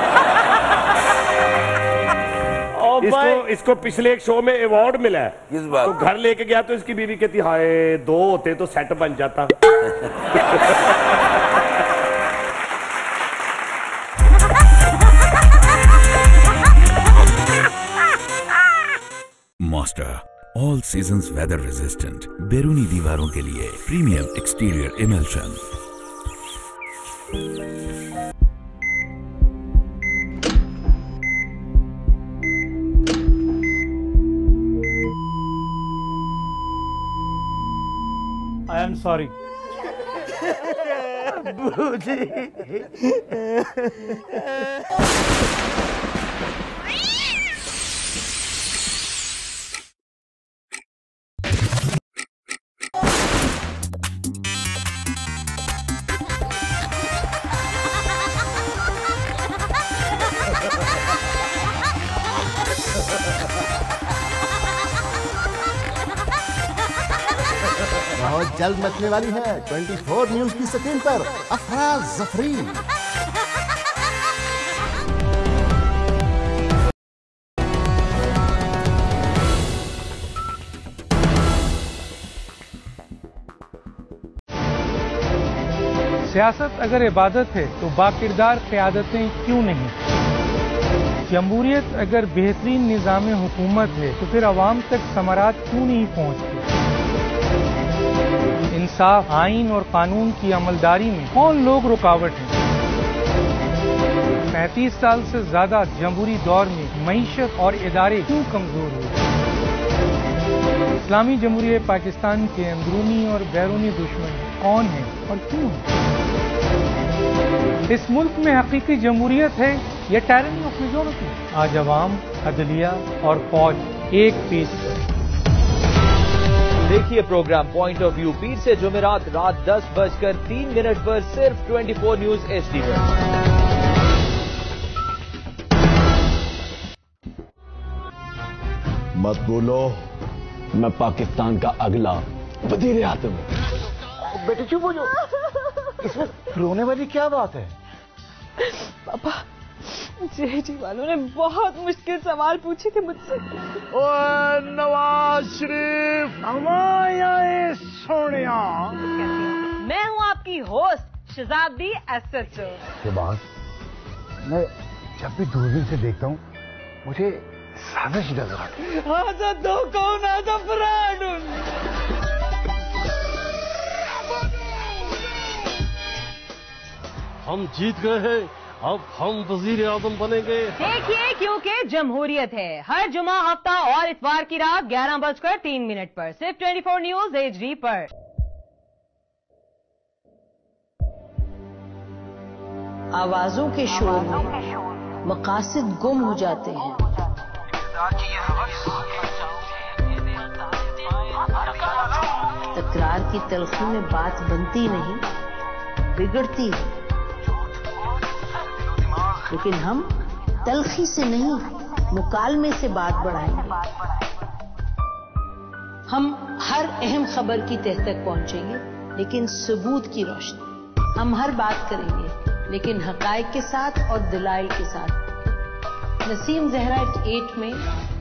इसको इसको पिछले एक शो में अवार्ड मिला है। किस बात? तो घर लेके गया तो इसकी बीवी कहती हाय दो होते तो सेट बन जाता। Master all seasons weather resistant बैरूनी दीवारों के लिए premium exterior emulsion. I am sorry. और जल्द मचने वाली है चौबीस न्यूज की स्क्रीन पर अफरा जफरी। सियासत अगर इबादत है तो बाकिरदार क़यादतें क्यों नहीं? जमहूरियत अगर बेहतरीन निज़ाम हुकूमत है तो फिर अवाम तक समरात क्यों नहीं पहुँचती? इंसाफ, आइन और कानून की अमलदारी में कौन लोग रुकावट हैं? पैंतीस साल से ज्यादा जमहूरी दौर में मईशत और इदारे क्यों कमजोर हुए? इस्लामी जमहूरियत पाकिस्तान के अंदरूनी और बैरूनी दुश्मन कौन हैं और क्यों हैं? इस मुल्क में हकीकी जमहूरियत है या टायरनी ऑफ मेजॉरिटी? आज अवाम, अदलिया और फौज एक पेज पर। देखिए प्रोग्राम पॉइंट ऑफ व्यू पीर से जुमेरात रात दस बजकर तीन मिनट पर सिर्फ चौबीस न्यूज एच डी पर। मत बोलो, मैं पाकिस्तान का अगला वजीर आज़म हूं। बेटे चुप हो जाओ, इसमें रोने वाली क्या बात है? पापा, जेजी वालों ने बहुत मुश्किल सवाल पूछे थे मुझसे। ओए नवाज शरीफ, हमारे सोनिया। मैं हूँ आपकी होस्ट शहजादी एस एच ओ। के बाद मैं जब भी दूरबीन से देखता हूँ मुझे साजिश नजर आती है। आजा दो कौन आजा फ्रॉड। हम जीत गए हैं, अब हम वजीर आजम बनेंगे। देखिए क्योंकि जमहूरियत है, हर जुमा, हफ्ता और इतवार की रात ग्यारह बजकर तीन मिनट पर सिर्फ चौबीस न्यूज एच डी पर। आवाजों के शोर में मकासद गुम हो जाते हैं। तकरार की तलखी में बात बनती नहीं, बिगड़ती है। लेकिन हम तलखी से नहीं, मुकालमे से बात बढ़ाएंगे। हम हर अहम खबर की तह तक पहुंचेंगे, लेकिन सबूत की रोशनी। हम हर बात करेंगे, लेकिन हकायक के साथ और दलाइल के साथ। नसीम जहरा एट में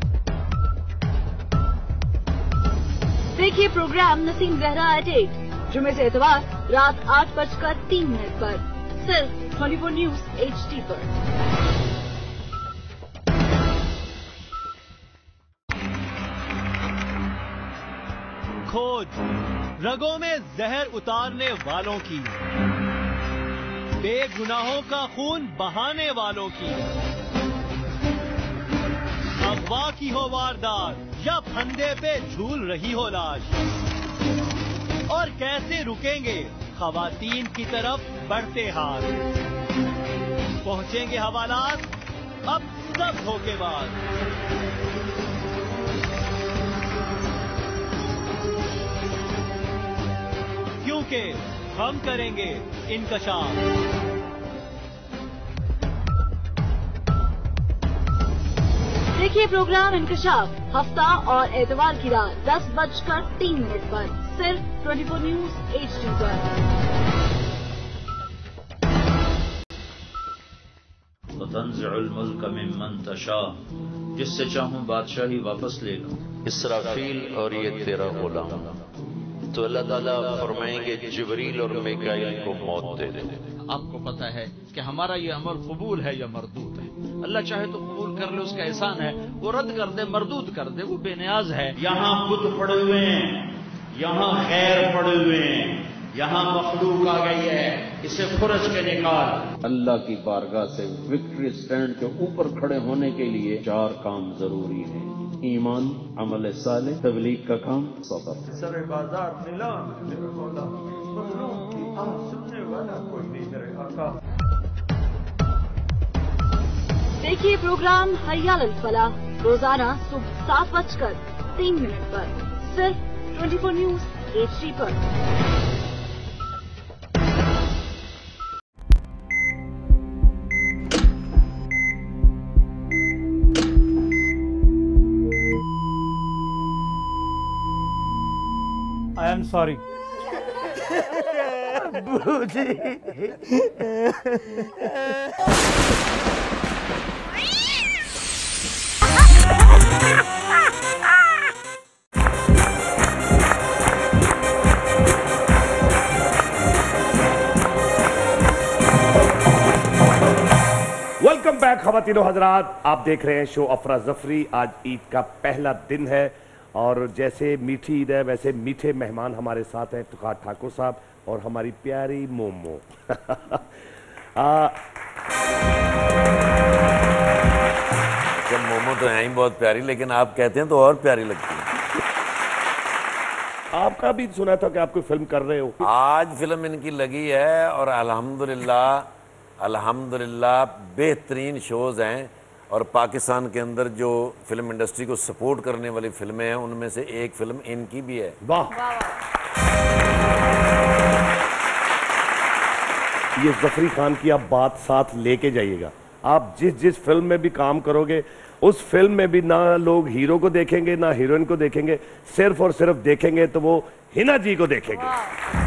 देखिए programme Naseem Zahra eight eight जुमे से इतवार रात आठ बजकर तीन मिनट पर सिर्फ चौबीस न्यूज एच डी पर। खोज रगों में जहर उतारने वालों की, बेगुनाहों का खून बहाने वालों की। अगवा की हो वारदात या फंदे पे झूल रही हो लाश, और कैसे रुकेंगे खवातीन की तरफ बढ़ते हाथ। पहुंचेंगे हवालात अब सब धोखेबाज। क्योंकि हम करेंगे इनकशाफ। देखिए प्रोग्राम इनकशाफ हफ्ता और एतवार की रात दस बजकर तीन मिनट पर सिर्फ चौबीस न्यूज एच डी पर। तंज़िउल मुल्क मिम्मन तशा, जिससे चाहूं बादशाही वापस ले लूं। इसराफील और ये तेरा गुलाम। तो अल्लाह ताला फरमाएंगे जिब्रील और मिकाईल को मौत दे दे। आपको पता है कि हमारा ये अमल कबूल है या मरदूद है। अल्लाह चाहे तो कबूल कर ले, उसका एहसान है। वो रद्द कर दे, मरदूद कर दे, वो बेनियाज है। यहाँ बुत पड़े हुए हैं, यहाँ खैर पड़े हुए हैं, यहाँ मखलूक आ गई है, इसे फुरज के निकाल। अल्लाह की बारगाह से विक्ट्री स्टैंड के ऊपर खड़े होने के लिए चार काम जरूरी हैं: ईमान, अमल साले, तबलीग का काम, सब्र। सरे बाजार नीलाम मेरा मौला, मखलूक की आह सुनने वाला कोई नहीं मेरे आका। देखिए प्रोग्राम हयाल फला रोजाना सुबह सात बजकर तीन मिनट पर सिर्फ चौबीस न्यूज एच डी पर। आई एम सॉरी, बूजी। वेलकम बैक खवातीनो हजरात, आप देख रहे हैं शो अफरा जफरी। आज ईद का पहला दिन है और जैसे मीठी ईद है वैसे मीठे मेहमान हमारे साथ हैं इफ्तिखार ठाकुर साहब और हमारी प्यारी मोमो। आ, जब मोमो तो है ही बहुत प्यारी, लेकिन आप कहते हैं तो और प्यारी लगती है। आपका भी सुना था कि आप कोई फिल्म कर रहे हो। आज फिल्म इनकी लगी है और अल्हम्दुलिल्लाह अल्हम्दुलिल्लाह बेहतरीन शोज हैं और पाकिस्तान के अंदर जो फिल्म इंडस्ट्री को सपोर्ट करने वाली फिल्में हैं उनमें से एक फिल्म इनकी भी है। वाह, ये जफरी खान की आप बात साथ लेके जाइएगा। आप जिस जिस फिल्म में भी काम करोगे उस फिल्म में भी ना लोग हीरो को देखेंगे ना हीरोइन को देखेंगे, सिर्फ और सिर्फ देखेंगे तो वो हिना जी को देखेंगे।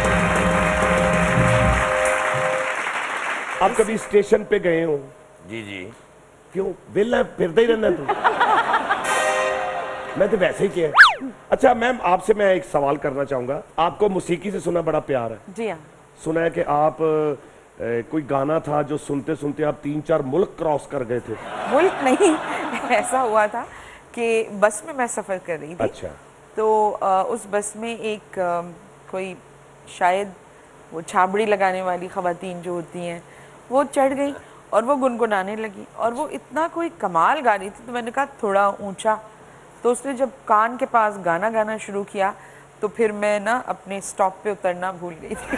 आप कभी स्टेशन पे गए हो? जी जी। क्यों वेला फिरता ही रहना तू? मैं तो वैसे ही किया। अच्छा मैम, आपसे मैं एक सवाल करना चाहूंगा। आपको मौसीकी से सुना बड़ा प्यार है? जी हाँ। सुना है कि आप ए, कोई गाना था जो सुनते सुनते आप तीन चार मुल्क क्रॉस कर गए थे। मुल्क नहीं, ऐसा हुआ था कि बस में मैं सफ़र कर रही थी। अच्छा। तो आ, उस बस में एक आ, कोई शायद वो छाबड़ी लगाने वाली ख़वातीन जो होती हैं वो चढ़ गई और वो गुनगुनाने लगी और वो इतना कोई कमाल गा रही थी तो मैंने कहा थोड़ा ऊंचा। तो उसने जब कान के पास गाना गाना शुरू किया तो फिर मैं ना अपने स्टॉप पे उतरना भूल गई थी।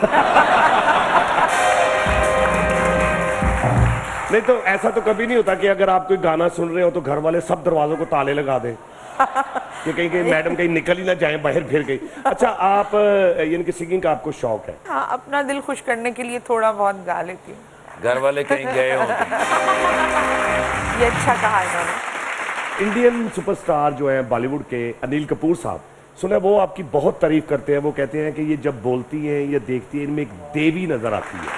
नहीं तो ऐसा तो कभी नहीं होता कि अगर आप कोई गाना सुन रहे हो तो घर वाले सब दरवाजों को ताले लगा दें कि कहीं कहीं मैडम कहीं निकल ही ना जाए, बाहर फिर गई। अच्छा, आप यानी कि सिंगिंग का आपको शौक है? हाँ, अपना दिल खुश करने के लिए थोड़ा बहुत गा लेती हूँ। घर वाले कहीं गए हो? ये अच्छा कहा इन्होंने। इंडियन सुपरस्टार जो है बॉलीवुड के अनिल कपूर साहब, सुना वो आपकी बहुत तारीफ करते हैं। वो कहते हैं कि ये जब बोलती हैं या देखती हैं इनमें एक देवी नजर आती है।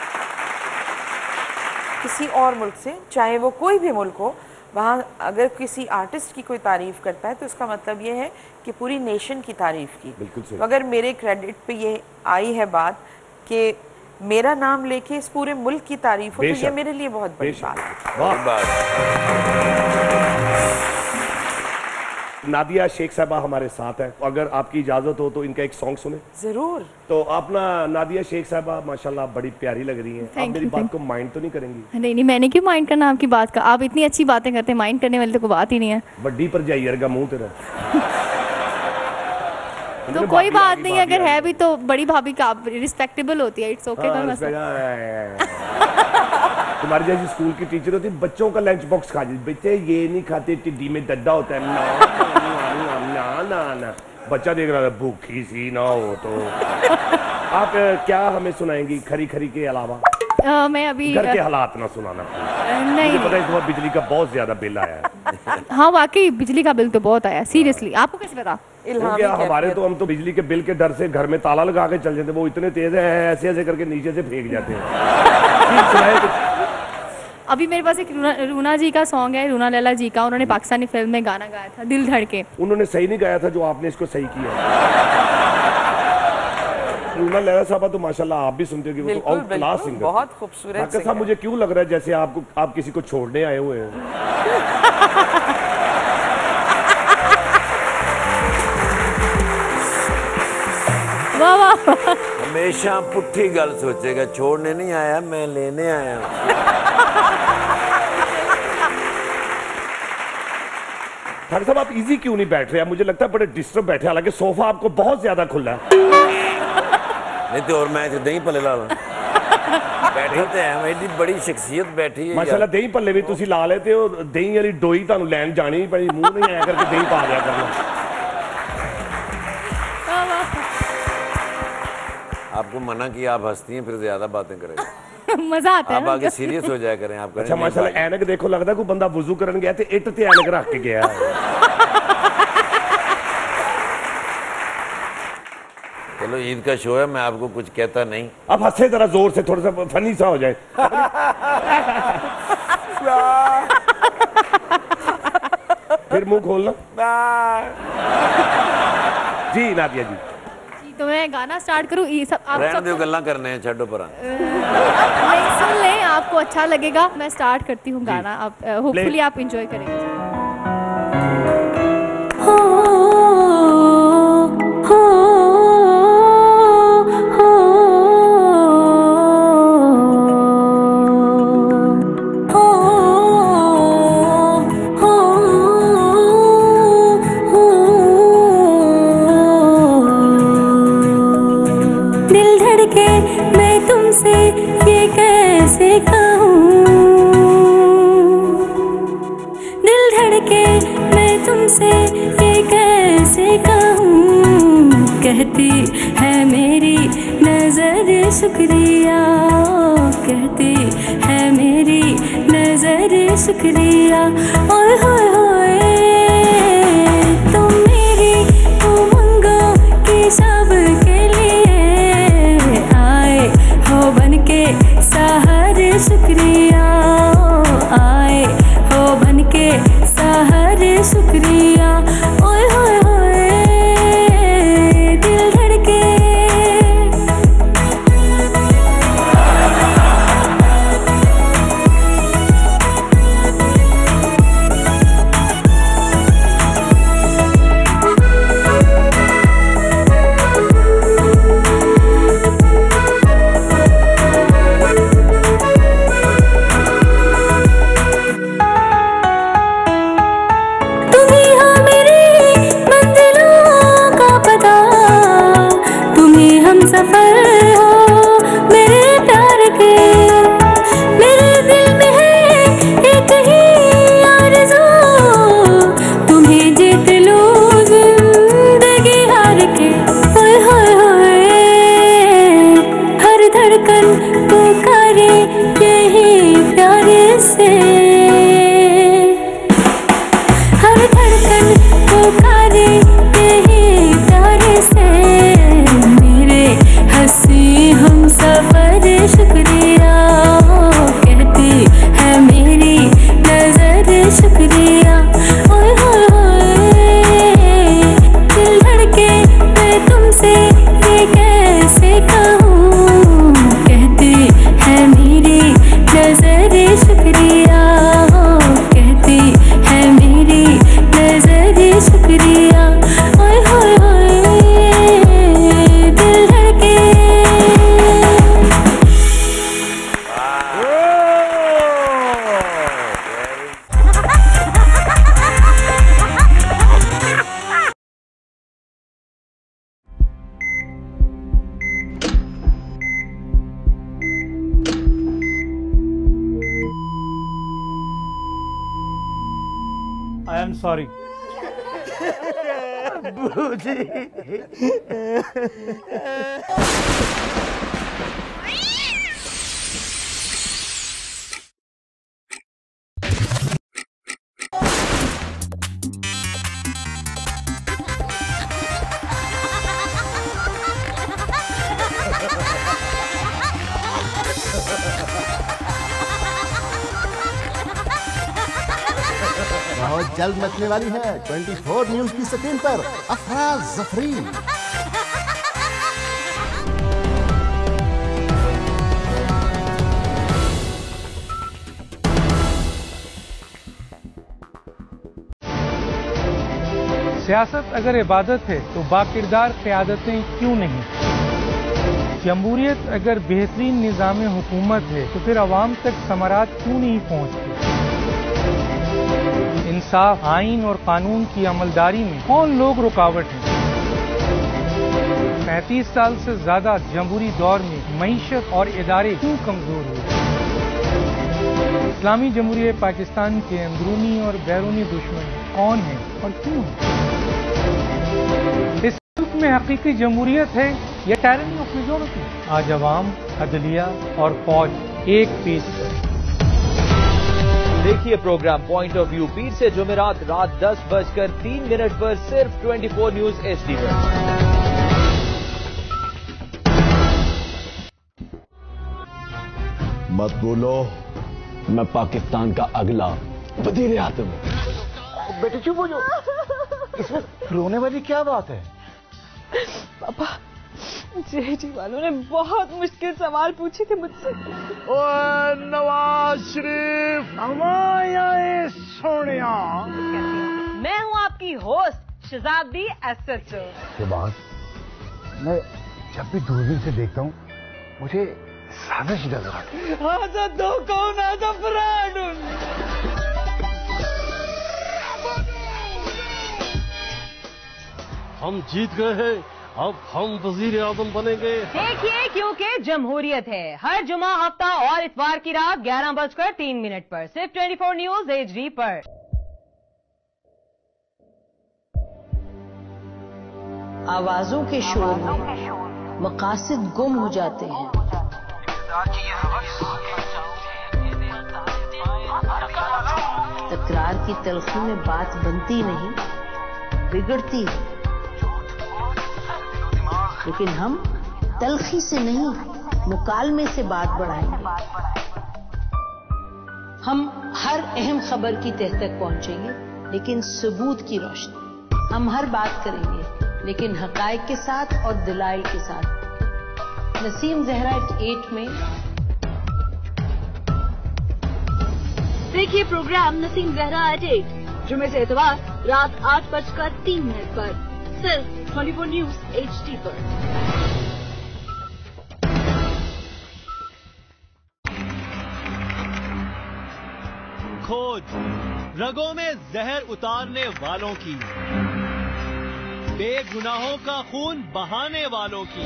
किसी और मुल्क से, चाहे वो कोई भी मुल्क हो, वहाँ अगर किसी आर्टिस्ट की कोई तारीफ करता है तो इसका मतलब ये है कि पूरी नेशन की तारीफ की। बिल्कुल सही। अगर मेरे क्रेडिट पे ये आई है बात कि मेरा नाम लेके इस पूरे मुल्क की तारीफ हो तो ये मेरे लिए बहुत बड़ी बात है। नादिया शेख साहबा हमारे साथ हैं, अगर आपकी इजाजत हो तो इनका एक सॉन्ग सुने। जरूर। तो आप ना नादिया शेख साहबा माशाल्लाह बड़ी प्यारी लग रही हैं। आप मेरी बात को माइंड तो नहीं करेंगी? नहीं नहीं, मैंने क्यों माइंड करना आपकी बात का? आप इतनी अच्छी बातें करते हैं, माइंड करने वाली तो कोई बात ही नहीं है। बड्डी पर जाइएगा मुंह तेरा। तो कोई बात नहीं, अगर है भी तो बड़ी भाभी का रिस्पेक्टेबल होती है, इट्स ओके। तुम्हारी जैसी स्कूल की टीचर होती है, बच्चों का लंच बॉक्स खा जाती, बच्चे ये नहीं खाते, टिड्डी में दद्दा होता है। ना ना ना ना, बच्चा देख रहा था भूखी सी ना हो तो। आप क्या हमें सुनाएंगी खरी खरी के अलावा? आ, मैं अभी घर के हालात ना सुनाना। नहीं, पता है इस बार बिजली का बहुत ज्यादा बिल आया है। हाँ वाकई बिजली का बिल तो बहुत आया, सीरियसली। आपको कैसे पता? क्या हमारे तो, हम तो बिजली के बिल के डर से घर में ताला लगा के चल जाते, वो इतने तेज है ऐसे ऐसे करके नीचे से फेंक जाते हैं। अभी मेरे पास एक रूना, रूना जी का सॉन्ग है, रूना लैला जी का। उन्होंने पाकिस्तानी फिल्म में गाना गाया था, दिल धड़के। उन्होंने सही नहीं गाया था जो आपने इसको सही किया। रूना लैला साहबा तो माशाल्लाह आप भी सुनते हो कि वो तो आउट क्लास सिंगर, बहुत खूबसूरत डॉक्टर साहब। मुझे क्यों लग रहा है जैसे आपको आप किसी को छोड़ने आए हुए हैं। वाह वाह। हमेशा पुट्ठी गल सोचेगा, छोड़ने नहीं आया, मैं लेने आया हूँ। डॉक्टर साहब आप इजी क्यों नहीं बैठ रहे? मुझे लगता है बड़े डिस्टर्ब बैठे, हालांकि सोफा आपको बहुत ज्यादा खुला है। नहीं तो और मैं तो दही पले ला बैठे थे, मेरी बड़ी शख्सियत बैठी है माशाल्लाह। दही पल्ले भी तुसी ला लेते हो, दही वाली डोई ਤੁਹਾਨੂੰ ਲੈਣ ਜਾਣੀ ਨਹੀਂ ਪਈ, ਮੂੰਹ ਨਹੀਂ ਆਇਆ ਕਰਕੇ ਦही ਪਾ ਦਿਆ ਕਰਨਾ। आपको मना किया, आप हंसती हैं, फिर ज्यादा बातें करेंगे। मजा आता है। आप आगे सीरियस हो जाया करें। आप अच्छा माशाल्लाह, ऐनक देखो लगता कोई बंदा वुजू करन गया ते इट ते ऐनक रख के गया। चलो ईद का शो है, मैं आपको कुछ कहता नहीं। अब हंसे जरा जोर से, थोड़ा सा फनी सा हो जाए। फिर मुंह खोलना। जी नादिया जी। जी तो मैं गाना स्टार्ट करूँ? ये सब आप रहने सब दो, गल्ला करने हैं, छड्डो पर। नहीं सुन लें, आपको अच्छा लगेगा। मैं स्टार्ट करती हूँ गाना, आप होपफुली आप इंजॉय करेंगे। कहती है मेरी नजर शुक्रिया, कहती है मेरी नजर शुक्रिया। ओए होए होए तुम मेरी उमंगों की सब के लिए आए हो बनके सहर शुक्रिया, आए हो बनके सहर शुक्रिया। ओए होए सॉरी। बहुत जल्द मचने वाली है चौबीस न्यूज की स्क्रीन पर अफरा जफरी। सियासत अगर इबादत है तो बाकिरदार क़यादतें क्यों नहीं? जमहूरियत अगर बेहतरीन निज़ाम हुकूमत है तो फिर अवाम तक समारात क्यों नहीं पहुँचती? इंसाफ, आइन और कानून की अमलदारी में कौन लोग रुकावट हैं? पैंतीस साल से ज्यादा जमहूरी दौर में मईशत और इदारे क्यों कमजोर हुए? इस्लामी जमहूरियत पाकिस्तान के अंदरूनी और बैरूनी दुश्मन कौन हैं और क्यों हैं? इस मुल्क में हकीकी जमहूरियत है या टायरनी ऑफ मेजॉरिटी? आज अवाम, अदलिया और फौज एक पेज पर। देखिए प्रोग्राम पॉइंट ऑफ व्यू पीर से जुमेरात रात दस बजकर तीन मिनट पर सिर्फ चौबीस न्यूज एच डी पर। मत बोलो, मैं पाकिस्तान का अगला वजीर आज़म हूं। बेटे चुप हो जाओ, इसमें रोने वाली क्या बात है? पापा, जेडी वालों ने बहुत मुश्किल सवाल पूछे थे मुझसे। ओए नवाज शरीफ, हमारा सोनिया। मैं हूँ आपकी होस्ट शहजादी एसएचओ। के बाद मैं जब भी दूरबीन से देखता हूँ मुझे साजिश नजर आती है। आजा दो कौन आजा फ्रॉड। हम जीत गए हैं, अब हम वजीर आजम बनेंगे। देखिए, क्योंकि जमहूरियत है। हर जुमा, हफ्ता और इतवार की रात ग्यारह बजकर तीन मिनट पर सिर्फ चौबीस न्यूज एचडी पर। आवाजों के शोर में मकासद गुम हो जाते हैं। तकरार की तलखी में बात बनती नहीं, बिगड़ती है। लेकिन हम तलखी से नहीं, मुकालमे से बात बढ़ाएंगे। हम हर अहम खबर की तह तक पहुंचेंगे, लेकिन सबूत की रोशनी। हम हर बात करेंगे, लेकिन हकायक के साथ और दलाइल के साथ। नसीम जहरा एट में देखिए programme Naseem Zahra eight eight, जुमे से इतवार रात आठ बजकर तीन मिनट पर सिर्फ चौबीस न्यूज एचडी पर। खोज रगों में जहर उतारने वालों की, बेगुनाहों का खून बहाने वालों की।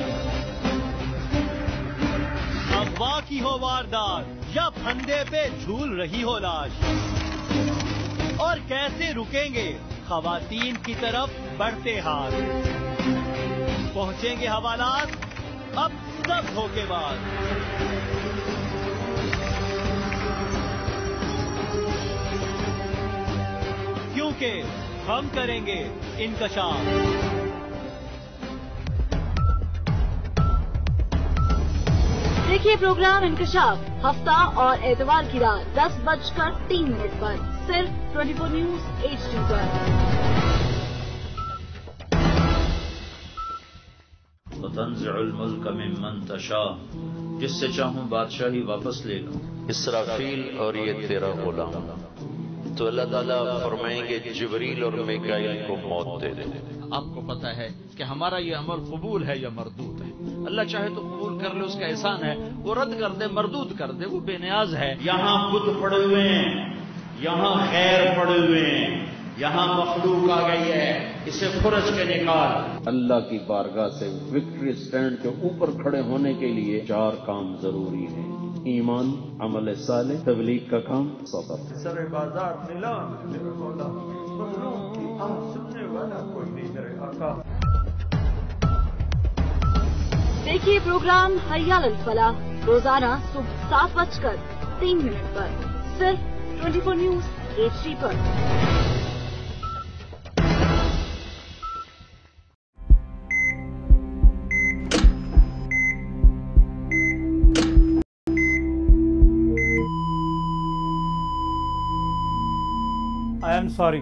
अगवा की हो वारदात या फंदे पे झूल रही हो लाश, और कैसे रुकेंगे खवातीन की तरफ बढ़ते हाथ। पहुंचेंगे हवालात अब सब धोखेबाज। क्योंकि हम करेंगे इंकशाफ। देखिए प्रोग्राम इंकशाफ हफ्ता और एतवार की रात दस बजकर तीन मिनट पर सिर्फ चौबीस न्यूज एचडी पर। तंज़िउल मुल्क मिम्मन तशा, जिससे चाहूं बादशाही वापस ले लूं। इसराफील और ये तेरा गुलाम। तो अल्लाह ताला फरमाएंगे जिब्रील और मिकाईल को मौत दे दे। आपको पता है कि हमारा ये अमल कबूल है या मरदूद है। अल्लाह चाहे तो कबूल कर ले, उसका एहसान है। वो रद्द कर दे, मरदूद कर दे, वो बेनियाज है। यहाँ बुत पड़े हुए हैं, यहाँ खैर पड़े हुए हैं, यहाँ मखलूक आ गई है, इसे खुरच के निकाल। अल्लाह की बारगाह से विक्ट्री स्टैंड के ऊपर खड़े होने के लिए चार काम जरूरी हैं: ईमान, अमल साले, तबलीग का काम, सब्र। सरे बाजार नीलाम मेरा मौला, मखलूक की आह सुनने वाला कोई नहीं मेरे आका। देखिए प्रोग्राम हय्या अल फलाह रोजाना सुबह सात बजकर तीन मिनट पर सिर्फ चौबीस न्यूज एचडी पर। I am sorry.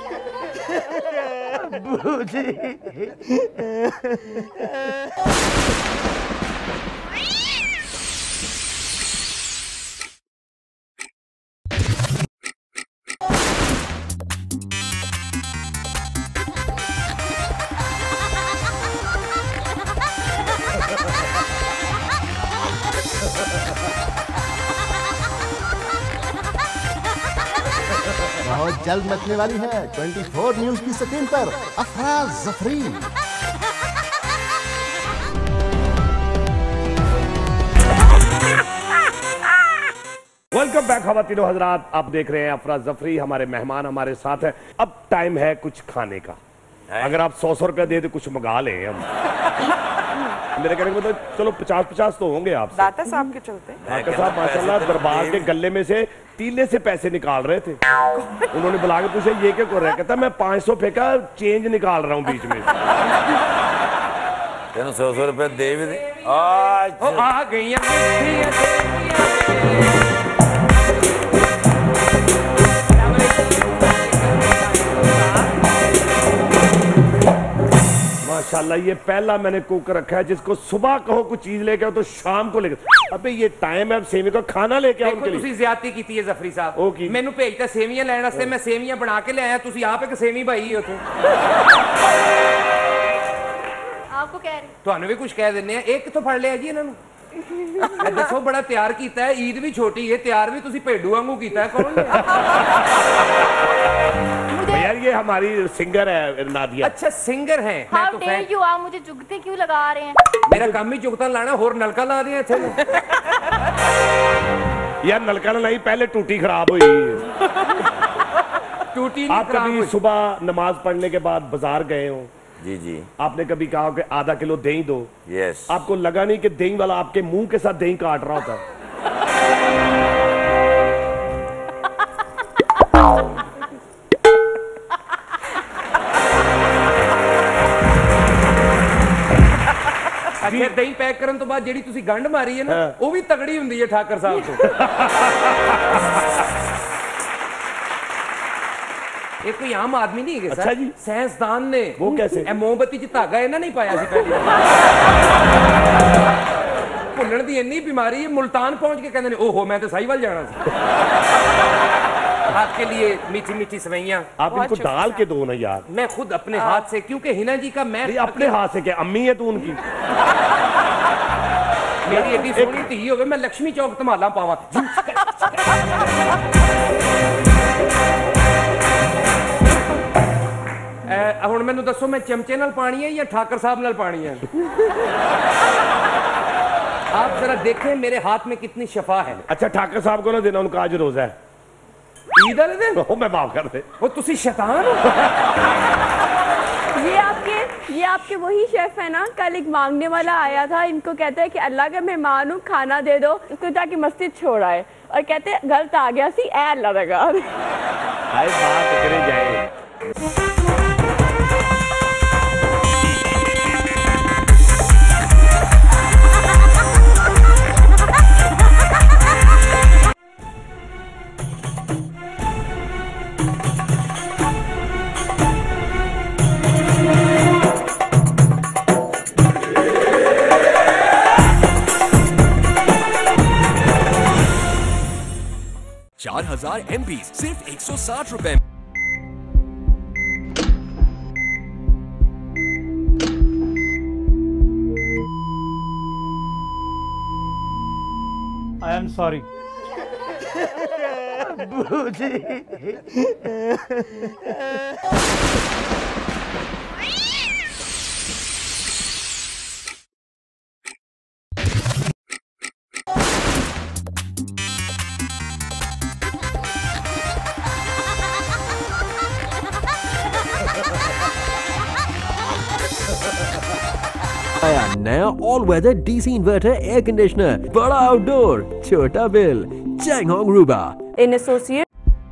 बहुत जल्द मचने वाली है चौबीस न्यूज की स्क्रीन पर अफरा जफरी। वेलकम बैक खवातीनो हजरात, आप देख रहे हैं अफरा जफरी। हमारे मेहमान हमारे साथ हैं। अब टाइम है कुछ खाने का। अगर आप सौ सौ रुपया दे तो कुछ मंगा लें हम। मेरे कहने का मतलब चलो पचास पचास तो होंगे आप। दाता साहब के चलते दाता साहब माशाल्लाह दरबार के गले में से तीले से पैसे निकाल रहे थे। उन्होंने बुला के पूछा ये क्या कर रहा है? कहता मैं पाँच सौ फेंका, चेंज निकाल रहा हूँ बीच में। तेन सौ सौ रुपये दे भी दे आज आ गई माशाल्लाह, ये पहला मैंने कुक रखा है जिसको सुबह कहो कुछ चीज लेके आओ तो शाम को लेके। अबे ये टाइम है सेवी का खाना लेके आओ उनके लिए। तुसी ज्यादती कीती है जफरी साहब। ओके, मैनू भेजता सेवियां लेने वास्ते, मैं सेवियां बना के ले आया, तुसी आप एक सेवी भाई हो। आपको कह रही ਤੁਹਾਨੂੰ ਵੀ ਕੁਝ ਕਹਿ ਦਿੰਨੇ ਆ। ਇਹ ਕਿੱਥੋਂ ਫੜ ਲਿਆ ਜੀ ਇਹਨਾਂ ਨੂੰ? ਇਹ ਦੱਸੋ, ਬੜਾ ਤਿਆਰ ਕੀਤਾ ਹੈ, ਈਦ ਵੀ ਛੋਟੀ ਹੈ, ਤਿਆਰ ਵੀ ਤੁਸੀਂ ਭੇਡੂ ਵਾਂਗੂ ਕੀਤਾ ਹੈ। ਕੌਣ यार ये हमारी सिंगर है नादिया। अच्छा सिंगर है। How dare you, आप मुझे जुगते क्यों लगा रहे हैं? मेरा काम ही जुगता लाना, होर नलका ला दिया इत्थे। यार नलका नहीं, पहले टूटी खराब हुई। टूटी आप कभी सुबह नमाज पढ़ने के बाद बाजार गए हो? जी जी। आपने कभी कहा कि आधा किलो दही दो? यस। आपको लगा नहीं कि दही वाला आपके मुंह के साथ दही काट रहा होता? फिर दही पैक करने तो बाद जेडी तुसी गंढ मारी है ना, वो भी तगड़ी हुंदी है ठाकर साहब तो। ये कोई आम आदमी नहीं है। अच्छा जी। साइंसदान ने। वो कैसे? मोमबत्ती च धागा इन्हां नहीं पाया सी पहले। भुल्लण दी इन्नी बीमारी है, मुल्तान पहुंच के कहंदे ने ओहो मैं तो साहिवाल जाना सी। आपके लिए मीठी मीठी सवैयां आप इनको डाल के दो ना यार। मैं खुद अपने हाथ से, क्योंकि हिना जी का मैं अपने हाथ से क्या, अम्मी है तू उनकी? मेरी एडी सोहनी धी होवे, मैं लक्ष्मी चौक धमाला पावां। हुण मैनू दसो, मैं चमचे नाल पानी है या ठाकर साहब नाल पानी है? आप जरा देखें मेरे हाथ में कितनी शफा है। अच्छा ठाकर साहब को ना देना, उनका आज रोजा है। ईद वाले दिन? ओ मैं माफ कर दे। वो तुसी शैतान हो। ये आपके ये आपके वही शेफ है ना, कल एक मांगने वाला आया था, इनको कहता है कि अल्लाह का मेहमान हूँ, खाना दे दो, उसको जाके मस्जिद छोड़ आए और कहते हैं गलत आ गया सी, ए अल्लाह लगा। हाय बात करे जाए। चार हजार एम बी सिर्फ एक सौ साठ रुपए। I am sorry. आया नया all weather DC inverter air conditioner, बड़ा आउटडोर, छोटा bill, Changhong Ruba in associate.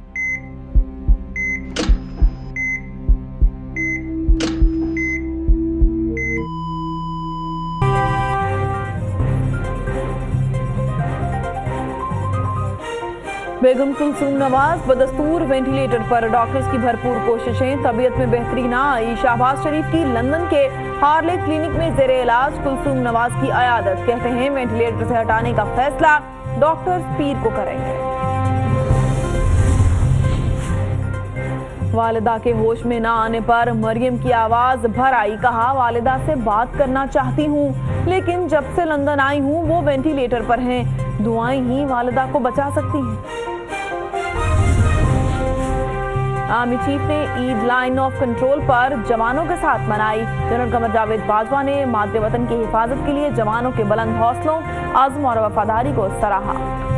Begum Kulsoom Nawaz बदस्तूर वेंटिलेटर पर, डॉक्टर्स की भरपूर कोशिशें, तबीयत में बेहतरी ना आई। शहबाज शरीफ की लंदन के हार्ले क्लिनिक में जेरे इलाज कुलसूम नवाज की अयादत, कहते हैं वेंटिलेटर से हटाने का फैसला डॉक्टर्स पीर को करेंगे। वालिदा के होश में ना आने पर मरियम की आवाज भर आई, कहा वालिदा से बात करना चाहती हूँ लेकिन जब से लंदन आई हूँ वो वेंटिलेटर पर हैं, दुआएं ही वालिदा को बचा सकती हैं। आर्मी चीफ ने ईद लाइन ऑफ कंट्रोल पर जवानों के साथ मनाई। जनरल कमर जावेद बाजवा ने मातृ वतन की हिफाजत के लिए जवानों के बुलंद हौसलों, आज़म और वफादारी को सराहा।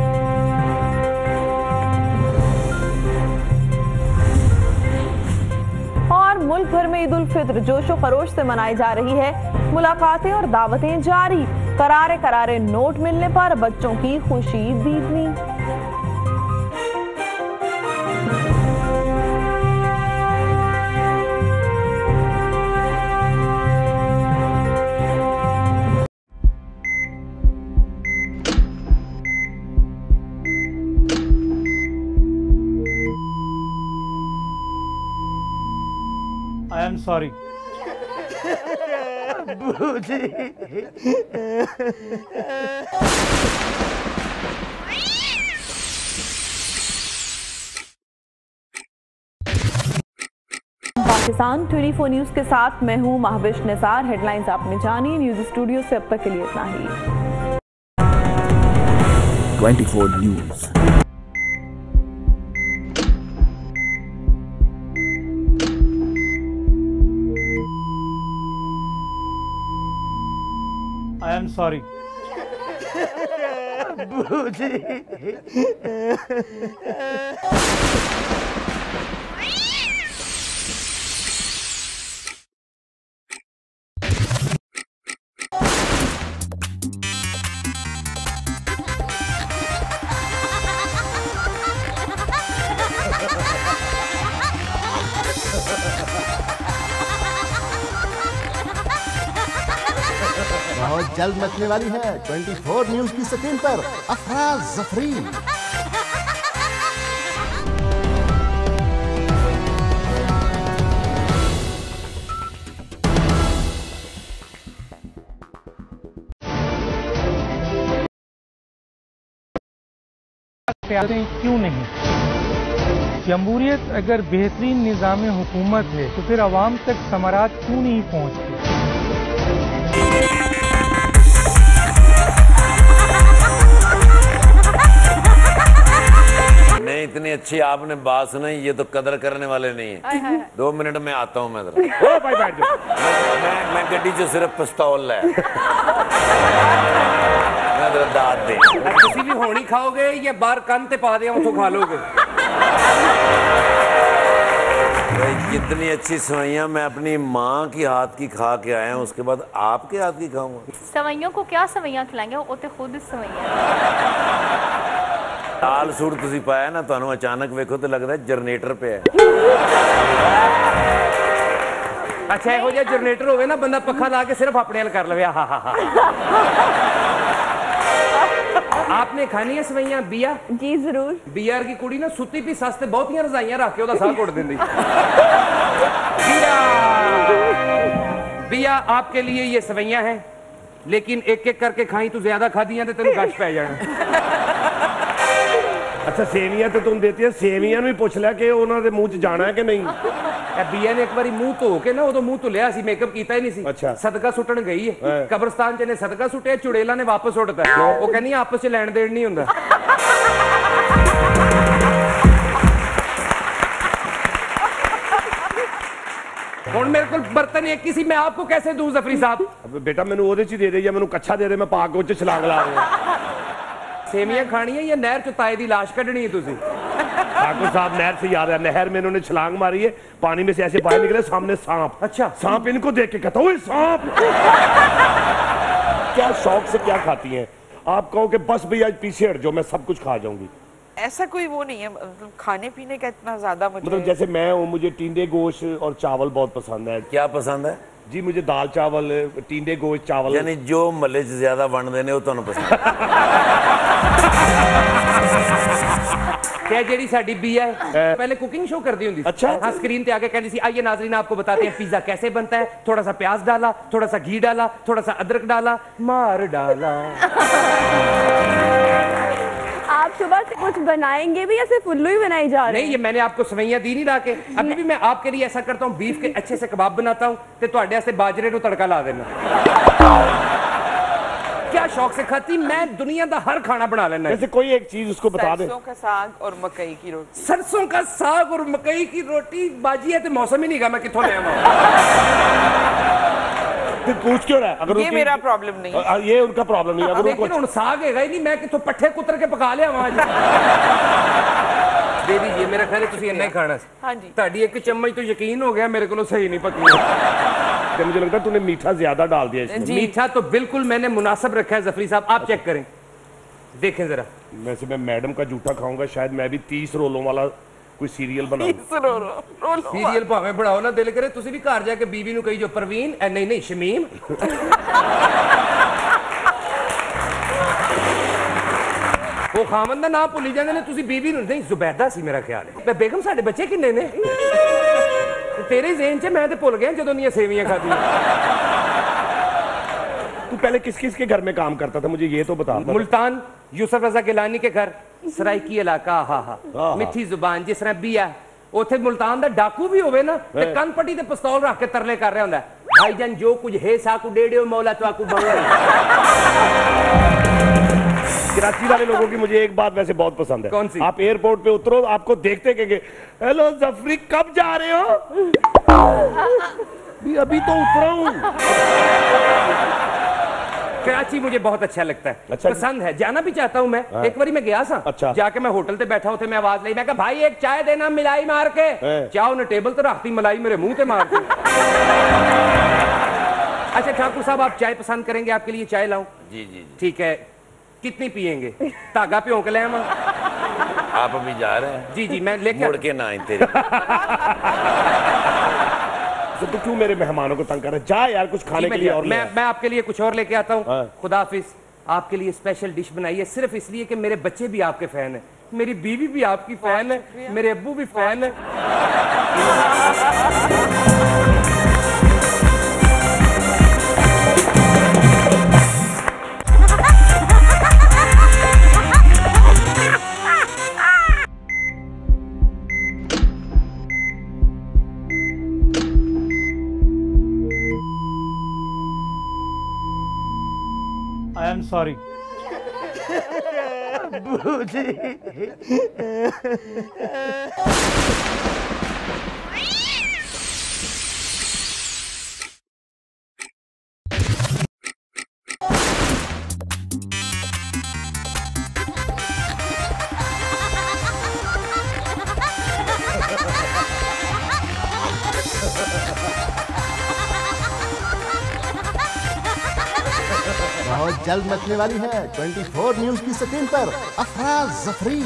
और मुल्क भर में ईद उल फित्र जोशो खरोश से मनाई जा रही है। मुलाकातें और दावतें जारी, करारे करारे नोट मिलने पर बच्चों की खुशी दीदनी। Am sorry. पाकिस्तान चौबीस न्यूज के साथ मैं हूं महविश निसार। हेडलाइंस आपने जानी। न्यूज स्टूडियो से अब तक के लिए इतना ही। चौबीस न्यूज। I am sorry. बहुत जल्द मचने वाली है चौबीस न्यूज की स्क्रीन पर अफरा जफरी। क्यों नहीं? जमहूरियत अगर बेहतरीन निज़ाम हुकूमत है तो फिर अवाम तक समारात क्यों नहीं पहुंचती? नहीं, इतनी अच्छी आपने बात सुनाई, ये तो कदर करने वाले नहीं है। दो मिनट में आता हूँ मैं जरा। भाई बैठ जाओ। मैं मैं गड्डी जो सिर्फ पिस्तौल है। मैं जरा दाद दे। किसी भी होनी खाओगे या बाहर कान ते पा दिया उठो खा लोगे। भाई कितनी अच्छी सवैयां मैं अपनी माँ की हाथ की खा के आया हूँ, उसके बाद आपके हाथ की खाऊंगा। सवैयों को क्या सवैयां खिलाएंगे, वो तो खुद सवैयां। लाल सूट तुसी पाया ना, तो अचानक वेखो तो लगता है जनरेटर पे है। अच्छा यहो जिहा जनरेटर होवे ना, बंदा पखा ला के सिर्फ अपने कर लवे। हा हा हा। आपने खानी है सवैयां? बिया जी जरूर। बिया की कुड़ी ना सुती भी सस्ते बहुत ही रजाइयां रख के ओदा साह घुट देंदी। बिया बिया आपके लिए ये सवैयां हैं, लेकिन एक एक करके खाई तू ज्यादा खादियां तो तेन गश पै जाना। अच्छा सेवियां तो तुम देती है, सेवियां भी पूछ लिया कि उन्होंने मुंह च जाना है कि नहीं? बिया ने एक बारी मुंह धो के ना उदो मुंह धुलिया सी, मेकअप किया ही नहीं सी। अच्छा। सदका सुटन गई है कब्रस्तान च, सदका सुटिया, चुड़ेला ने वापस सुटता है। वो कहनी आपस च लैन देन नहीं हुंदा। हुण मेरे को बर्तन एक ही सी, मैं आपको कैसे दूं जफरी साहब? बेटा मैनू ओदे च दे दे या मैनू कच्छा दे दे, मैं पाक उच छलांग ला रहा। सेवियां खानी है या नहर च ताए दी लाश कढ़नी है तुसी? ठाकुर साहब नहर से याद है, नहर में इन्होंने छलांग मारी है, पानी में से ऐसे बाहर निकले, सामने सांप। अच्छा। सांप इनको देख के कहता ओए सांप। क्या शौक से क्या खाती हैं आप? कहो कि बस भैया पीछे हट जाओ, मैं सब कुछ खा जाऊंगी। ऐसा कोई वो नहीं है, मतलब खाने पीने का इतना ज्यादा मुझे, मतलब जैसे मैं हूँ, मुझे टींडे गोश्त और चावल बहुत पसंद है। क्या पसंद है जी? मुझे दाल चावल, टींडे गोश्त, चावल। यानी जो महल्ले च ज्यादा बन देने वो तुहानू पसंद। क्या जेडी साडी बिया है पहले कुकिंग शो करती हुंदी। अच्छा। हाँ, स्क्रीन पे आके कहती सी आइए नाज़रीन आपको बताते हैं पिज्जा कैसे बनता है। थोड़ा सा प्याज डाला, थोड़ा सा घी डाला, थोड़ा सा अदरक डाला, मार डाला। आप सुबह से कुछ बनाएंगे भी या सिर्फ उल्लू ही बनाई जा रहे हैं? नहीं, ये मैंने आपको सवैयां दी नहीं ला के। अभी भी मैं आपके लिए ऐसा करता हूँ, बीफ के अच्छे से कबाब बनाता हूँ ते तुहाडे वास्ते बाजरे को तड़का ला देना। क्या शौक से खाती, मैं दुनिया का हर खाना बना लेना। जैसे कोई एक चीज उसको बता दे। सरसों का साग और मकई की रोटी। सरसों का साग और मकई की रोटी बाजी है तो मौसम ही नहीं गा, मैं किथों ले आवां? फिर पूछ क्यों रहा है? अगर ये मेरा प्रॉब्लम नहीं है। ये उनका प्रॉब्लम नहीं है। अगर लेकिन उन साग है ही नहीं, मैं किथों पट्ठे कुतर के पका लिया वहां। दे दीजिए, मेरा ख्याल है तुसी इन्ना ही खाना। हाँ जी। ताड़ी एक चम्मच तो यकीन हो गया मेरे को सही नहीं पकी। मुझे लगता है तूने मीठा ज्यादा डाल दिया इसमें। मीठा तो बिल्कुल मैंने मुनासिब रखा है जफरी साहब, आप चेक करें, देखें जरा। वैसे मैं मैडम का जूठा खाऊंगा, शायद मैं भी तीस रोलों वाला कोई सीरियल बनाऊं। सीरियल भावें बढ़ाओ ना दिल करे, तुसी भी घर जाके बीवी नूं कही जो परवीन ए नहीं नहीं शमीम। वो खामन दा नाम भुली जांदे ने, तुसी बीवी नूं नहीं। जुबैदा सी मेरा ख्याल है। बेगम साडे बच्चे किन्ने ने? तेरे जेन च मैं तो भुल गया जदों दियां सेवियां खादी। तू पहले किस किस के घर में काम करता था, मुझे ये तो बता। मुल्तान यूसुफ रजा गिलानी के घर, सराइकी इलाका, हा हा मिठी जुबान जिस तरह भी है उथे मुल्तान दा डाकू भी होवे ना ते कन पट्टी ते पिस्तौल रख के तरले कर रहा हुंदा है, भाईजान जो कुछ है साकू डेढ़ मौला तो आकू बंगला। कराची वाले लोगों की मुझे एक बात वैसे बहुत पसंद है। कौन सी? आप एयरपोर्ट पे उतरो, आपको देखते कहेंगे हेलो जफरी कब जा रहे हो? भी अभी तो उतरा हूं। कराची मुझे बहुत अच्छा लगता है, अच्छा पसंद है, जाना भी चाहता हूं मैं। हाँ। एक बारी मैं गया सा, अच्छा। जाके मैं होटल पे बैठा होते मैं आवाज लाई, मैं कहा भाई एक चाय देना मिलाई मार के। चाय उन्हें टेबल तो रखती, मलाई मेरे मुंह पे मारती। अच्छा ठाकुर साहब आप चाय पसंद करेंगे, आपके लिए चाय लाऊं? जी जी ठीक है, कितनी पियेंगे? धागा प्यों के ले आवां? आप अभी जा रहे हैं? जी जी मैं लेके मुड़ के ना आए तेरे। तो तू क्यों मेरे मेहमानों को तंग कर रहा है? जा यार कुछ खाने के लिए और ले मैं आ। मैं आपके लिए कुछ और लेके आता हूँ। खुदाफिज। आपके लिए स्पेशल डिश बनाई है सिर्फ इसलिए कि मेरे बच्चे भी आपके फैन है, मेरी बीवी भी आपकी फैन है, मेरे अब्बू भी फैन है। I am sorry. बहुत जल्द मचने वाली है चौबीस न्यूज की स्क्रीन पर अफरा जफरी।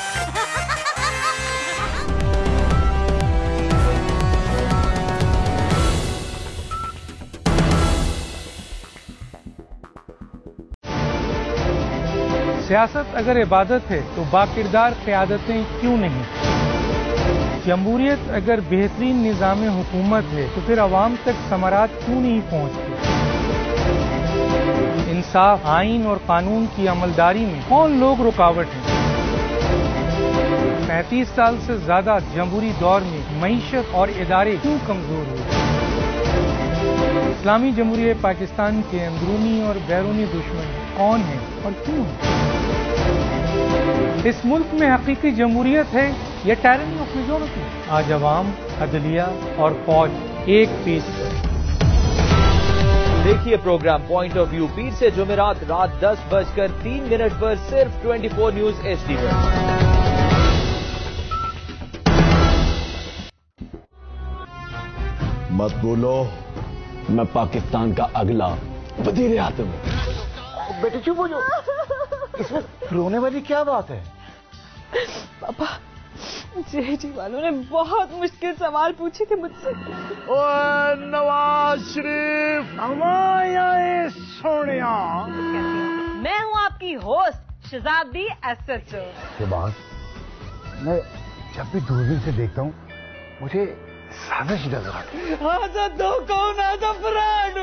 सियासत अगर इबादत है तो बाकिरदार क़यादतें क्यों नहीं? जमहूरियत अगर बेहतरीन निज़ाम हुकूमत है तो फिर अवाम तक समारात क्यों नहीं पहुँचती? इंसाफ, आइन और कानून की अमलदारी में कौन लोग रुकावट हैं? पैंतीस साल से ज्यादा जमहूरी दौर में मईशत और इदारे क्यों कमजोर हुए? इस्लामी जमहूरियत पाकिस्तान के अंदरूनी और बैरूनी दुश्मन कौन है और क्यों है? इस मुल्क में हकीकी जमहूरियत है या टायरनी ऑफ मेजॉरिटी? आज अवाम, अदलिया और फौज एक पेज पर। देखिए प्रोग्राम पॉइंट ऑफ व्यू पीर से जुमेरात रात दस बजकर तीन मिनट पर सिर्फ चौबीस न्यूज एच डी पर। मत बोलो मैं पाकिस्तान का अगला वजीर आज़म हूं। बेटे चुप हो जाओ, इसमें रोने वाली क्या बात है? पापा जेडी वालों ने बहुत मुश्किल सवाल पूछे थे मुझसे। ओए नवाज शरीफ हमारे सोनिया, मैं हूँ आपकी होस्ट शहजादी एस एच ओ। के बाद मैं जब भी दूरबीन से देखता हूँ मुझे साजिश नजर आती है। आजा दो कौन आजा फ्रॉड।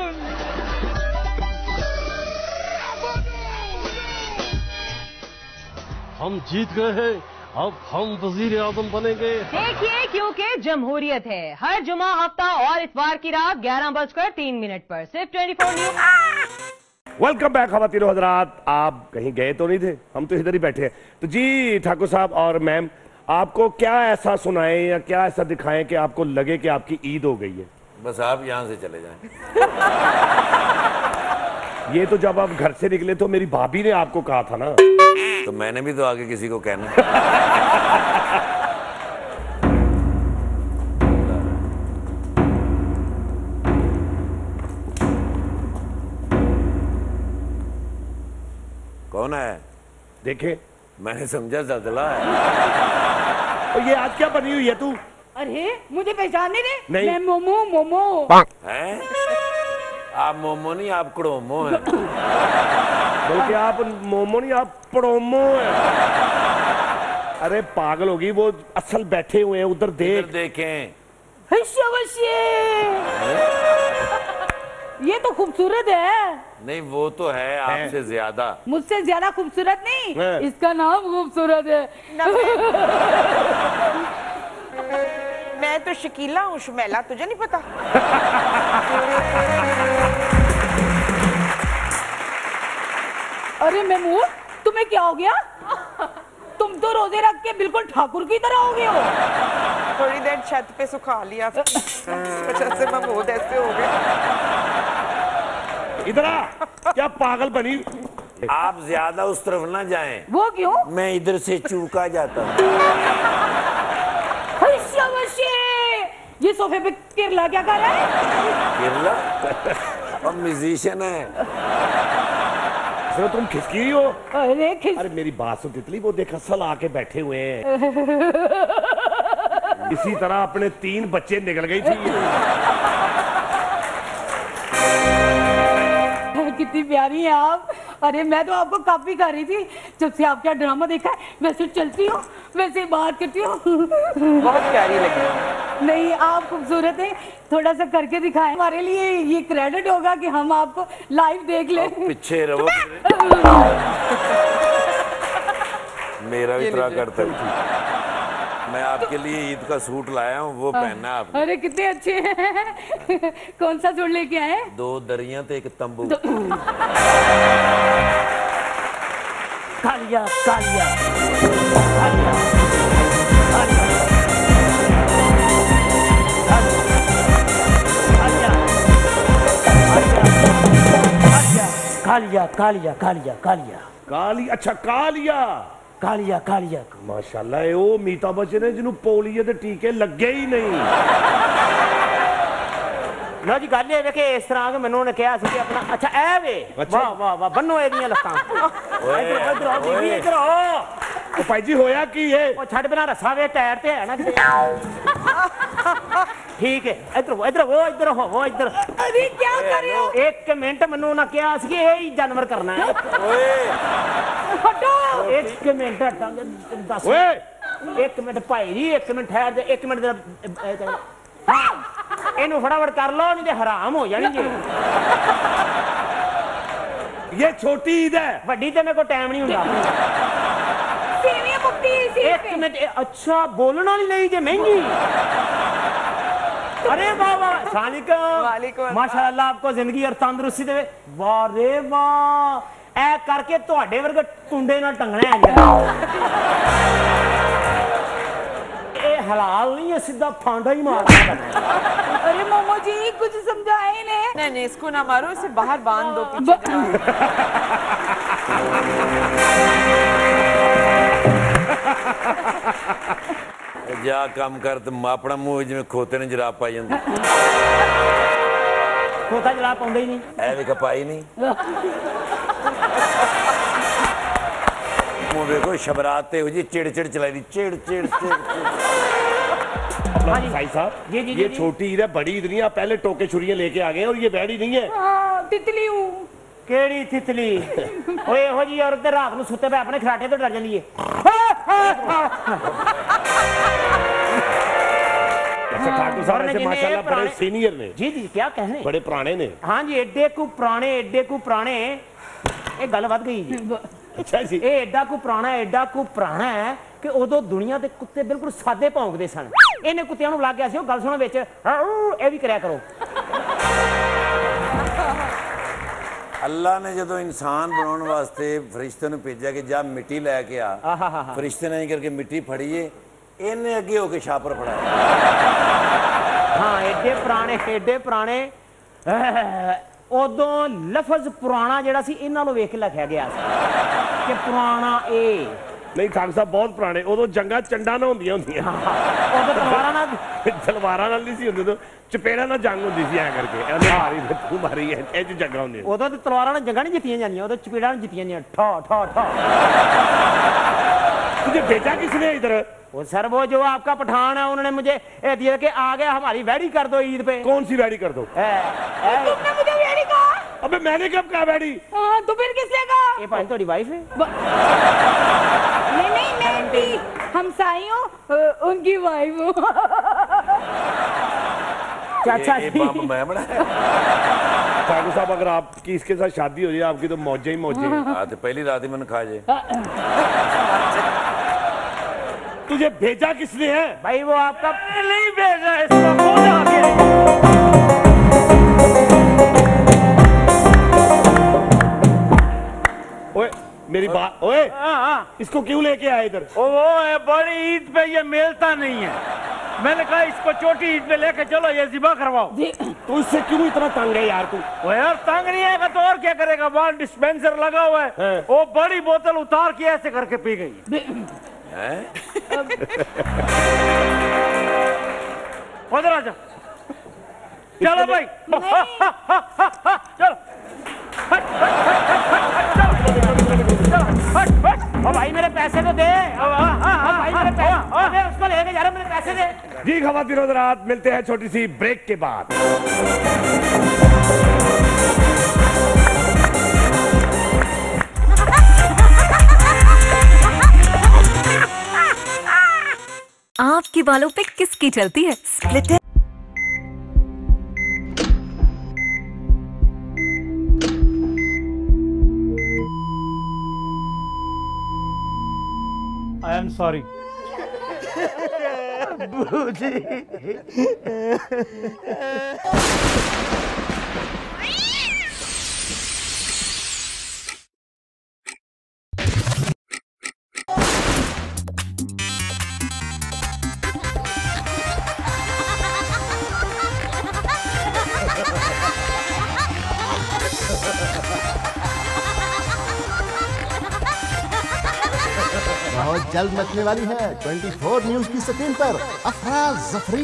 हम जीत गए हैं, अब हम वजीर आजम बनेंगे। देखिए क्योंकि जमहूरियत है, हर जुमा, हफ्ता और इतवार की रात ग्यारह बजकर तीन मिनट पर सिर्फ चौबीस न्यूज। वेलकम बैक खवातीन हजरात। आप कहीं गए तो नहीं थे, हम तो इधर ही बैठे हैं। तो जी ठाकुर साहब और मैम, आपको क्या ऐसा सुनाएं या क्या ऐसा दिखाएं कि आपको लगे कि आपकी ईद हो गई है? बस आप यहाँ से चले जाएं। ये तो जब आप घर से निकले तो मेरी भाभी ने आपको कहा था ना। तो मैंने भी तो आगे किसी को कहना। कौन है? देखे, मैंने समझा जलजला है। तो ये आज क्या बनी हुई है तू? अरे मुझे पहचाने नहीं, नहीं। मैं मोमो मोमो हैं? आप मोमो नहीं, आप कड़ोमो हैं। बल्कि आप मोमो नहीं, आप पड़ोमो हैं। अरे पागल होगी, वो असल बैठे हुए हैं उधर, देख देखें। ये तो खूबसूरत है। नहीं वो तो है आपसे ज्यादा। मुझसे ज्यादा खूबसूरत नहीं, इसका नाम खूबसूरत है। मैं तो शकीला हूँ शुमैला, तुझे नहीं पता? अरे महमूद तुम्हें क्या हो गया? तुम तो रोजे रख के बिल्कुल ठाकुर की तरह हो गए हो। थोड़ी देर छत पे सुखा लिया, वजह से महमूद ऐसे हो गए। इधर आ, क्या पागल बनी? आप ज्यादा उस तरफ ना जाएं। वो क्यों? मैं इधर से चूका जाता हूँ। ये सोफे पे किरला क्या कर रहा है? किरला? अब म्यूजिशियन है। तो तुम खिसकी हो? अरे खिस... अरे मेरी बात सुन तितली, वो देख असल आके बैठे हुए हैं। इसी तरह अपने तीन बच्चे निकल गई थी। कितनी प्यारी हैं आप। अरे मैं तो आपको काफी कर रही थी, जब से आपका ड्रामा देखा है वैसे चलती हूँ वैसे बात करती हूँ। बहुत प्यारी लगी। नहीं आप खूबसूरत हैं, थोड़ा सा करके दिखाएं, हमारे लिए ये क्रेडिट होगा कि हम आपको लाइव देख लें। पीछे रहो। मेरा भी तरह करता है। मैं आपके लिए ईद का सूट लाया हूँ, वो पहनना आपने। अरे कितने अच्छे हैं। कौन सा सूट लेके आए? दो दरियां तो एक तंबू। कालिया कालिया कालिया कालिया कालिया कालिया काली। अच्छा कालिया कालिया कालिया। माशाल्लाह वो मीता बच्चन है जिन्होंने पोलियो के टीके लगे ही नहीं। लो जी गल ये कि इस तरह मैंने उन्होंने कहा कि अपना अच्छा ऐ वे वाह वाह वाह बन्नो एदियां लत्तां। इधर इधर आओ बीबी इधर आओ। ओ भाई जी होया की है? ओ छड़ बिना रस्सा वे टायर ते है ना। ठीक है इधर वो इधर वो इधर हो वो इधर। अरे क्या कर रहे हो? एक मिनट मैंने उन्होंने कहा कि यही जानवर करना है। हटो। एक मिनट हटांगे दस। एक मिनट भाई जी एक मिनट ठहर दे। एक मिनट इनू फटाफट कर लो नहीं तो हराम हो जानी। ये छोटी ईद है, वड्डी ते मेरे को टाइम नहीं हुंदा। एक मिनट अच्छा बोलना नहीं लई जे महंगी। अरे वाह वाह वालेकुम माशाअल्लाह आपको जिंदगी और तंदुरुस्ती देवे। वाह रे वाह ऐ करके ਤੁਹਾਡੇ ਵਰਗੇ ਟੁੰਡੇ ਨਾਲ ਟੰਗਣਾ ਹੈ। ਇਹ ਹਲਾਲ नहीं है सीधा फांडा ही मारना। अरे मोमो जी कुछ समझाए इन्हें। नहीं नहीं इसको ना मारो, इसे बाहर बांध दो पीछे। जा काम कर तो अपना मुंह जिवें खोते ने जराब पाई जांदे। खोता जराब पाउंदा ही नहीं। ऐ वे कपाई नहीं। मुंह देखो शबरात हो जी चिड़ चिड़ चलाई दी चिड़ चिड़ चिड़। भाई साहब जी जी ये छोटी ईद है, बड़ी ईद नहीं है। आप पहले टोके छुरियां लेके आ गए और ये बैड़ी नहीं है। हाँ, तितली हूँ। केड़ी तितली? ओए हो जी औरत रात को सुते पे अपने खराटे तो डर जाती है। खाटू साहब ऐसे माशाल्लाह बड़े सीनियर ने। जी जी क्या कहने, बड़े पुराने ने। हाँ जी एडे को पुराने एडे को पुराने। ये गल वध गई जी। अच्छा जी ये एडा को पुराना एडा को पुराना है कि उदों दुनिया के कुत्ते बिल्कुल सादे भौंकते सन। इन्हें कुत्तियां लग गया सी गल सुनो विच ये भी करया करो। अल्लाह ने जो इंसान बनाने वास्ते फरिश्ते ने भेजा कि जा मिट्टी लैके आ, फरिश्ते ने करके मिट्टी फड़ीए, इन्हें अगे होके छापर फड़ाया। हाँ एडे पुराने एडे पुराने उदों लफज पुराना जिहड़ा सी इन्हां नूं वेख के लिखिया गया कि पुराना ए नहीं खान साहब बहुत पुराने। उदों जंगा चंडा ना होंदियां होंदियां। उदों तलवारां नाल तलवारां नाल नहीं सी हुंदी, तो चपेड़ा ना जंग होंदी सी ऐ करके एने मारी तू मारी ए च जंगा होंदी। उदों ते तलवारां नाल जंगा नहीं जित्तियां जांदियां, उदों चपेड़ां नाल जित्तियां जांदियां ठा ठा ठा। तुझे भेजा किसने इधर? वो सर वो जो आपका पठान है उन्होंने मुझे दिया कि आ गया हमारी वैडी कर दो ईद पे। कौन सी वैडी कर दो? ए, ए, तुमने मुझे वैडी कहा? अबे मैंने कब कहा वैडी? हाँ तो फिर किसने कहा? ये भाई तुम्हारी वाइफ है? नहीं नहीं मैं हमसाई हूँ, उनकी वाइफ हूँ। चाचा ये, ये जी बम मैं बनाया। ठाकुर साहब अगर आपकी इसके साथ शादी हो जाए आपकी तो मौजे ही मौजे। हाँ तो पहली रात ही मैंने खा जाए। तुझे भेजा किसने है? भाई वो आपका नहीं भेजा, इसको खुद आके। ओए मेरी बात, ओए इसको क्यों लेके आए इधर? ओ वो है बड़ी ईद पे ये मिलता नहीं है, मैंने कहा इसको छोटी ईद पे लेके चलो ये ज़िबा करवाओ। तो इससे क्यों इतना तंग है यार तू? वो यार तंग नहीं आएगा तो और क्या करेगा, वहाँ डिस्पेंसर लगा हुआ है, है। वो बड़ी बोतल उतार के ऐसे करके पी गई है। उधर आजा, चलो भाई चलो ओ भाई मेरे पैसे तो दे, भाई मेरे पैसे, उसको लेके जा रहा मेरे पैसे दे। जी ख़वातीन और हज़रात, मिलते हैं छोटी सी ब्रेक के बाद। आपके बालों पे किसकी चलती है? Split I am sorry. बहुत जल्द मचने वाली है चौबीस न्यूज की स्क्रीन पर अफरा जफरी।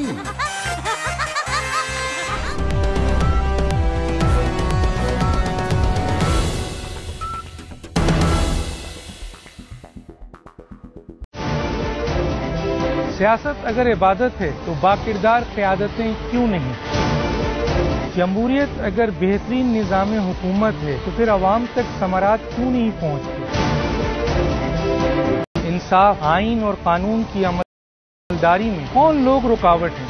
सियासत अगर इबादत है तो बाकिरदार क़यादतें क्यों नहीं? जमहूरियत अगर बेहतरीन निज़ाम हुकूमत है तो फिर अवाम तक समरात क्यों नहीं पहुँचती? इंसाफ, आइन और कानून की अमलदारी में कौन लोग रुकावट हैं?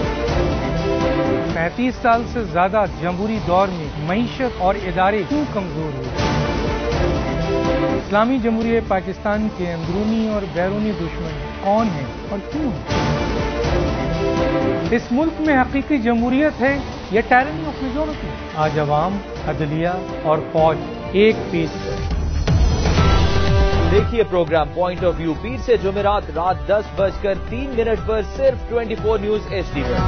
पैंतीस साल से ज्यादा जमहूरी दौर में मईशत और इदारे क्यों कमजोर हुए? इस्लामी जमहूरियत पाकिस्तान के अंदरूनी और बैरूनी दुश्मन कौन है और क्यों है? इस मुल्क में हकीकी जमहूरियत है या टायरनी ऑफ मेजॉरिटी? आज अवाम, अदलिया और फौज एक पेज पर। देखिए प्रोग्राम पॉइंट ऑफ व्यू पीर से जुमेरात रात दस बजकर तीन मिनट पर सिर्फ चौबीस न्यूज एचडी पर।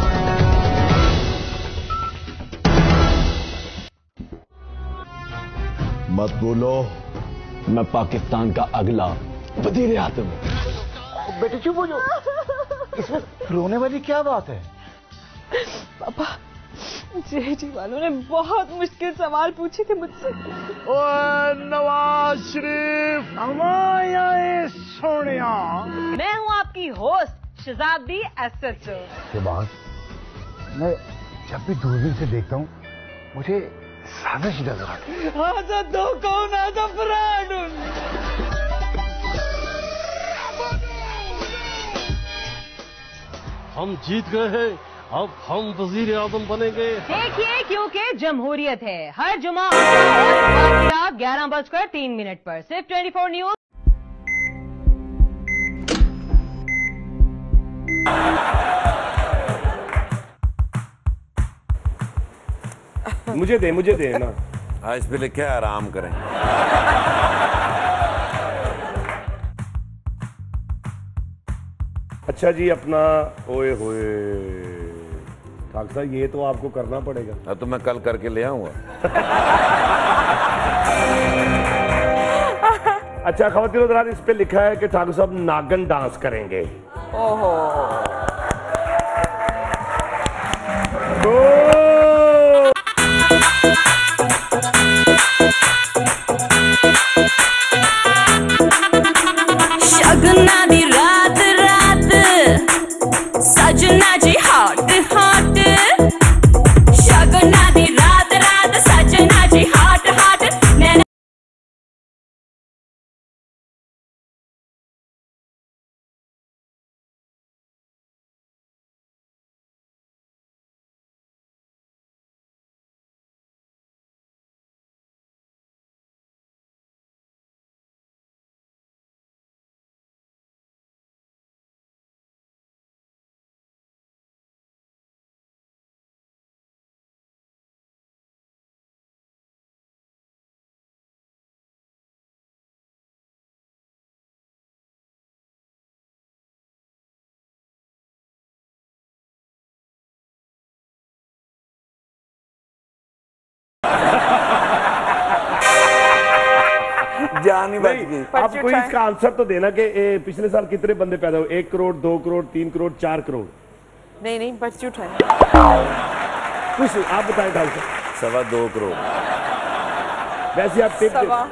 मत बोलो, मैं पाकिस्तान का अगला वजीर आज़म हूं। बेटे चुप हो जाओ, इसमें रोने वाली क्या बात है? पापा, जेठी वालों ने बहुत मुश्किल सवाल पूछे थे मुझसे। ओए नवाज शरीफ, हमारे सोनिया। मैं हूँ आपकी होस्ट शहजादी एसएचओ। के बाद मैं जब भी दूरबीन से देखता हूँ मुझे साजिश नजर आती है। आजा दो कौन आजा फ्रॉड। हम जीत गए हैं, अब हम वजीर आज़म बनेंगे। देखिए क्योंकि जमहूरियत है, हर जुमा की रात ग्यारह बजकर तीन मिनट पर सिर्फ चौबीस न्यूज। मुझे दे मुझे दे ना। हाँ इस पे लिखे आराम करें। अच्छा जी अपना ओए होए ठाकुर साहब ये तो आपको करना पड़ेगा। हाँ तो मैं कल करके ले आऊंगा। अच्छा ख़वातीन हज़रात इस पे लिखा है कि ठाकुर साहब नागन डांस करेंगे। ओहो तो शगना दी रात रात सजना जी हॉट हॉट शगना दी रात रात सजना जी हॉट हॉट। जान ही बच गई। आप कोई इसका आंसर तो देना कि ए, पिछले साल कितने बंदे पैदा हुए? एक करोड़, दो करोड़, तीन करोड़, चार करोड़? नहीं नहीं, पर्ची उठाए। कुछ आप बताएं ढाई सौ। सवा दो करोड़। वैसे आप टिप सवा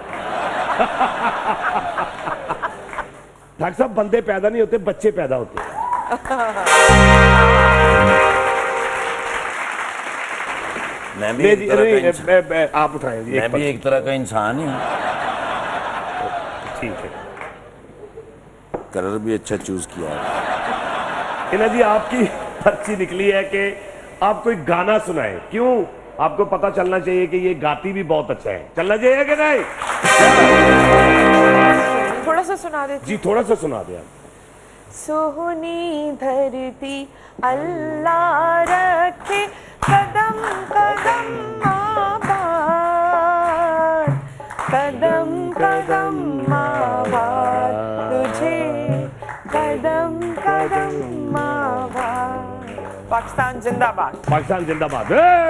डॉक्टर साहब, बंदे पैदा नहीं होते, बच्चे पैदा होते हैं। मैं भी एक तरह का मैं, मैं, आप उठाएं। मैं भी एक तरह का इंसान ही हूँ। ठीक है, कलर भी अच्छा चूज किया है। इना जी, आपकी पर्ची निकली है कि आप कोई गाना सुनाएं। क्यों? आपको पता चलना चाहिए कि ये गाती भी बहुत अच्छा है। चलना चाहिए कि नहीं? थोड़ा सा सुना देती। जी थोड़ा सा सुना दे आप। सोहनी धरती अल्लाह रखे, कदम कदम आबाद, कदम कदम आबाद, तुझे कदम कदम आबाद। पाकिस्तान जिंदाबाद। पाकिस्तान जिंदाबाद।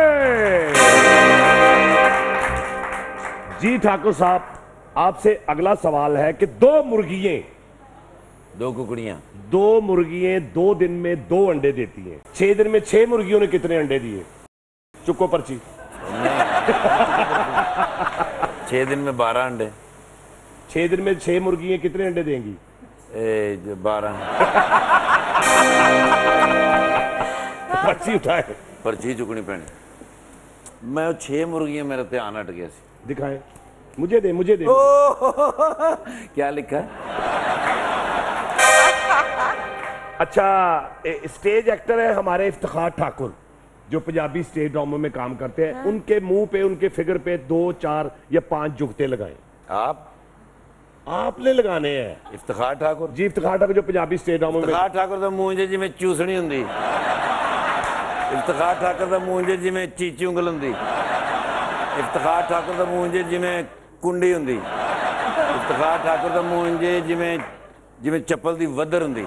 जी ठाकुर साहब, आपसे अगला सवाल है कि दो मुर्गियां, दो कुकड़ियां, दो मुर्गियां दो दिन में दो अंडे देती हैं। छह दिन में छह मुर्गियों ने कितने अंडे दिए? चुको पर्ची। छह दिन में बारह अंडे। छह दिन में छह मुर्गियां कितने अंडे देंगी? ए, बारह। पर्ची उठाए। पर्ची चुकनी पैनी। मैं छह मुर्गियां, मेरा ध्यान हट गया सी। दिखाए मुझे, दे मुझे दे। क्या लिखा है? अच्छा, स्टेज एक्टर है हमारे इफ्तिखार ठाकुर, जो पंजाबी स्टेज ड्रामों में काम करते हैं। हाँ। उनके मुंह पे, उनके फिगर पे दो, चार या पांच जुगते लगाए। आप आपने लगाने हैं। इफ्तिखार ठाकुर जी, इफ्तिखार ठाकुर जो पंजाबी स्टेज ड्रामों में। इफ्तिखार ठाकुर का मुंह जिमें चूसनी होंगी। इफ्तिखार ठाकुर का मुंह जिमें चीची उंगल होंगी। इफ्तिखार ठाकुर का मुंह जिमें कुंडी होंगी। इफ्तिखार ठाकुर का मुंह जिमें जिमें चप्पल की वधर होंगी।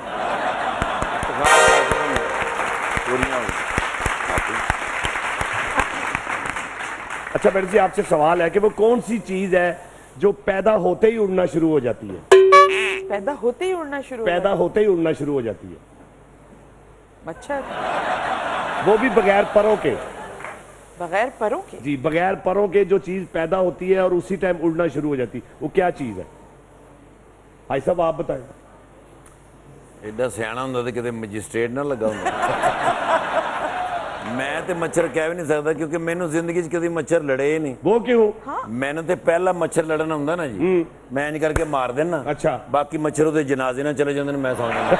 अच्छा बेटा जी, आपसे सवाल है कि वो कौन सी चीज है जो पैदा होते ही उड़ना शुरू हो जाती है? पैदा होते ही उड़ना शुरू पैदा होते ही उड़ना शुरू हो जाती है। मच्छर। वो भी बगैर परों के। बगैर परों के? जी, बगैर परों के जो चीज पैदा होती है और उसी टाइम उड़ना शुरू हो जाती है, वो क्या चीज है? भाई साहब आप बताएं। एडा सियाना होंदा ते किते मजिस्ट्रेट ना लगा होंदा। मैं तो मच्छर कह भी नहीं सकता, क्योंकि मैनू जिंदगी कभी मच्छर लड़े ही नहीं। वो क्यों? हाँ? मैंने तो पहला मच्छर लड़ना होंदा ना जी, मैं नहीं करके मार देना। अच्छा। बाकी मच्छर उहदे जनाजे ना चले जाते, मैं सौ जाता।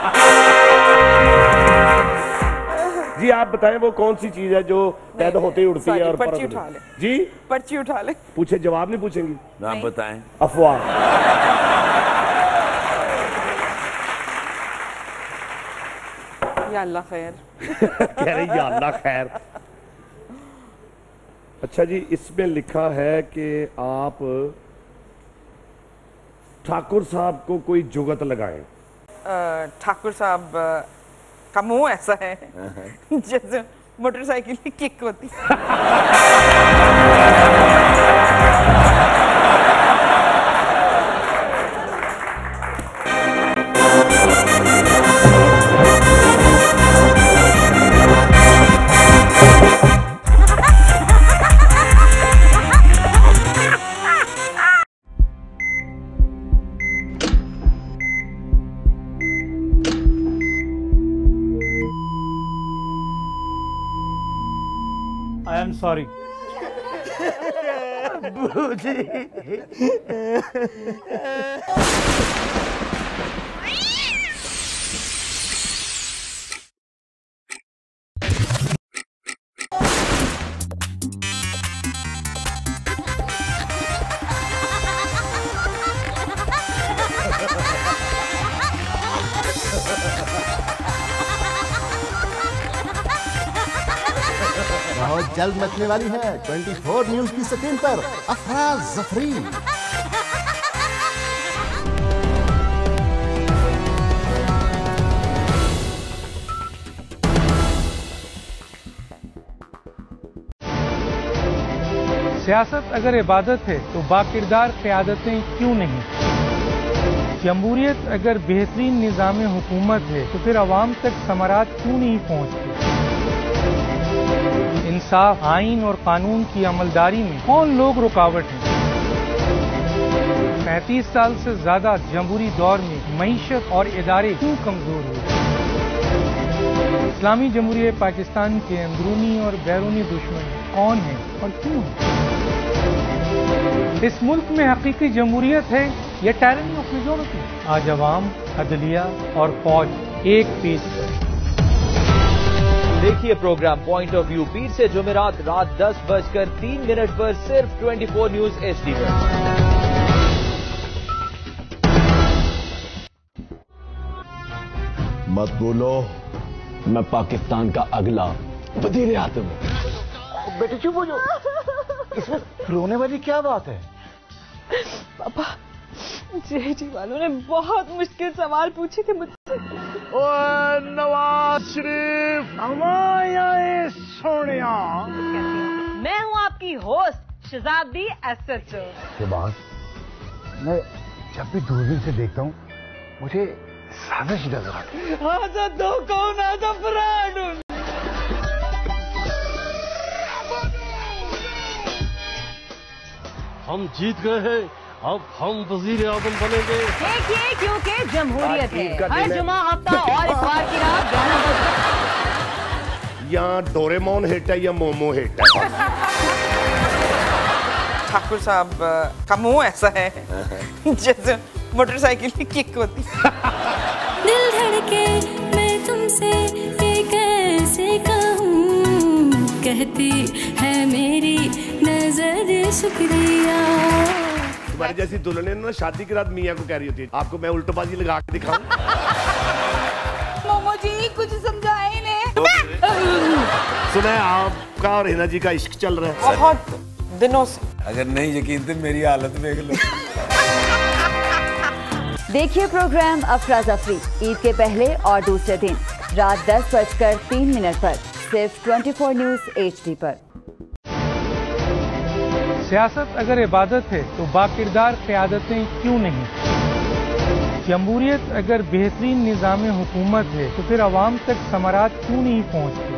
जी आप बताएं, वो कौन सी चीज है जो पैदा होते ही उड़ती है और पर्ची उठा ले। जी पर्ची उठा ले। पूछे, जवाब नहीं पूछेंगी? आप बताएं। अफवाह। या अल्लाह खैर। कह रही या अल्लाह खैर। अच्छा जी, इसमें लिखा है कि आप ठाकुर साहब को कोई जुगत लगाएं। ठाकुर साहब का मुंह ऐसा है जैसे मोटरसाइकिल की किक होती है। I am sorry. बहुत जल्द मचने वाली है चौबीस न्यूज की स्क्रीन पर अफरा जफरी। सियासत अगर इबादत है तो बाकिरदार क़यादतें क्यों नहीं? जमहूरियत अगर बेहतरीन निज़ाम हुकूमत है तो फिर अवाम तक समरात क्यों नहीं पहुँचती? इंसाफ, आइन और कानून की अमलदारी में कौन लोग रुकावट हैं? पैंतीस साल से ज्यादा जमहूरी दौर में मईशत और इदारे क्यों कमजोर हुए? इस्लामी जमहूरियत पाकिस्तान के अंदरूनी और बैरूनी दुश्मन कौन हैं और क्यों हैं? इस मुल्क में हकीकी जमहूरियत है या टायरनी ऑफ मेजॉरिटी? आज अवाम, अदलिया और फौज एक पेज पर। देखिए प्रोग्राम पॉइंट ऑफ व्यू पीर से जुमेरात रात दस बजकर तीन मिनट पर सिर्फ चौबीस न्यूज एच डी पर। मत बोलो, मैं पाकिस्तान का अगला वजीर आज़म हूं। बेटे चुप हो जाओ, इसमें रोने वाली क्या बात है? पापा, जेठी वालों ने बहुत मुश्किल सवाल पूछे थे मुझसे। ओए नवाज शरीफ, हमारे सोनिया। मैं हूँ आपकी होस्ट शहजादी एस एच ओ। के बाद मैं जब भी दूरबीन से देखता हूँ मुझे साजिश नजर आती है। आजा दो कौन आजा फ्रॉड। हम जीत गए हैं, अब हम वजीर आज़म बनेंगे। देखिए क्योंकि जमहूरियत है, हर जुमा हफ्ता और इतवार की रात ग्यारह बजे। यहाँ डोरेमोन हिट है या मोमो हिट है? ठाकुर साहब का मुंह ऐसा है जैसे मोटरसाइकिल की किक होती। दिल धड़के मैं तुमसे ये कैसे कहूँ, कहती है मेरी नजर शुक्रिया। तुम्हारी जैसी दुल्हन ना शादी की रात मियाँ को कह रही होती है, आपको मैं उल्टोबाजी लगा के दिखाऊं? मोमो जी कुछ समझाए इन्हें। सुना है आपका और हिना जी का इश्क चल रहा है बहुत दिनों से। अगर नहीं यकीन तो मेरी हालत देख लो। देखिए प्रोग्राम अफरा जफरी ईद के पहले और दूसरे दिन रात दस बजकर तीन मिनट पर सिर्फ चौबीस न्यूज एच डी पर। सियासत अगर इबादत है तो बाकिरदार क़यादतें क्यों नहीं? जमहूरियत अगर बेहतरीन निज़ाम हुकूमत है तो फिर अवाम तक समरात क्यों नहीं पहुँचती?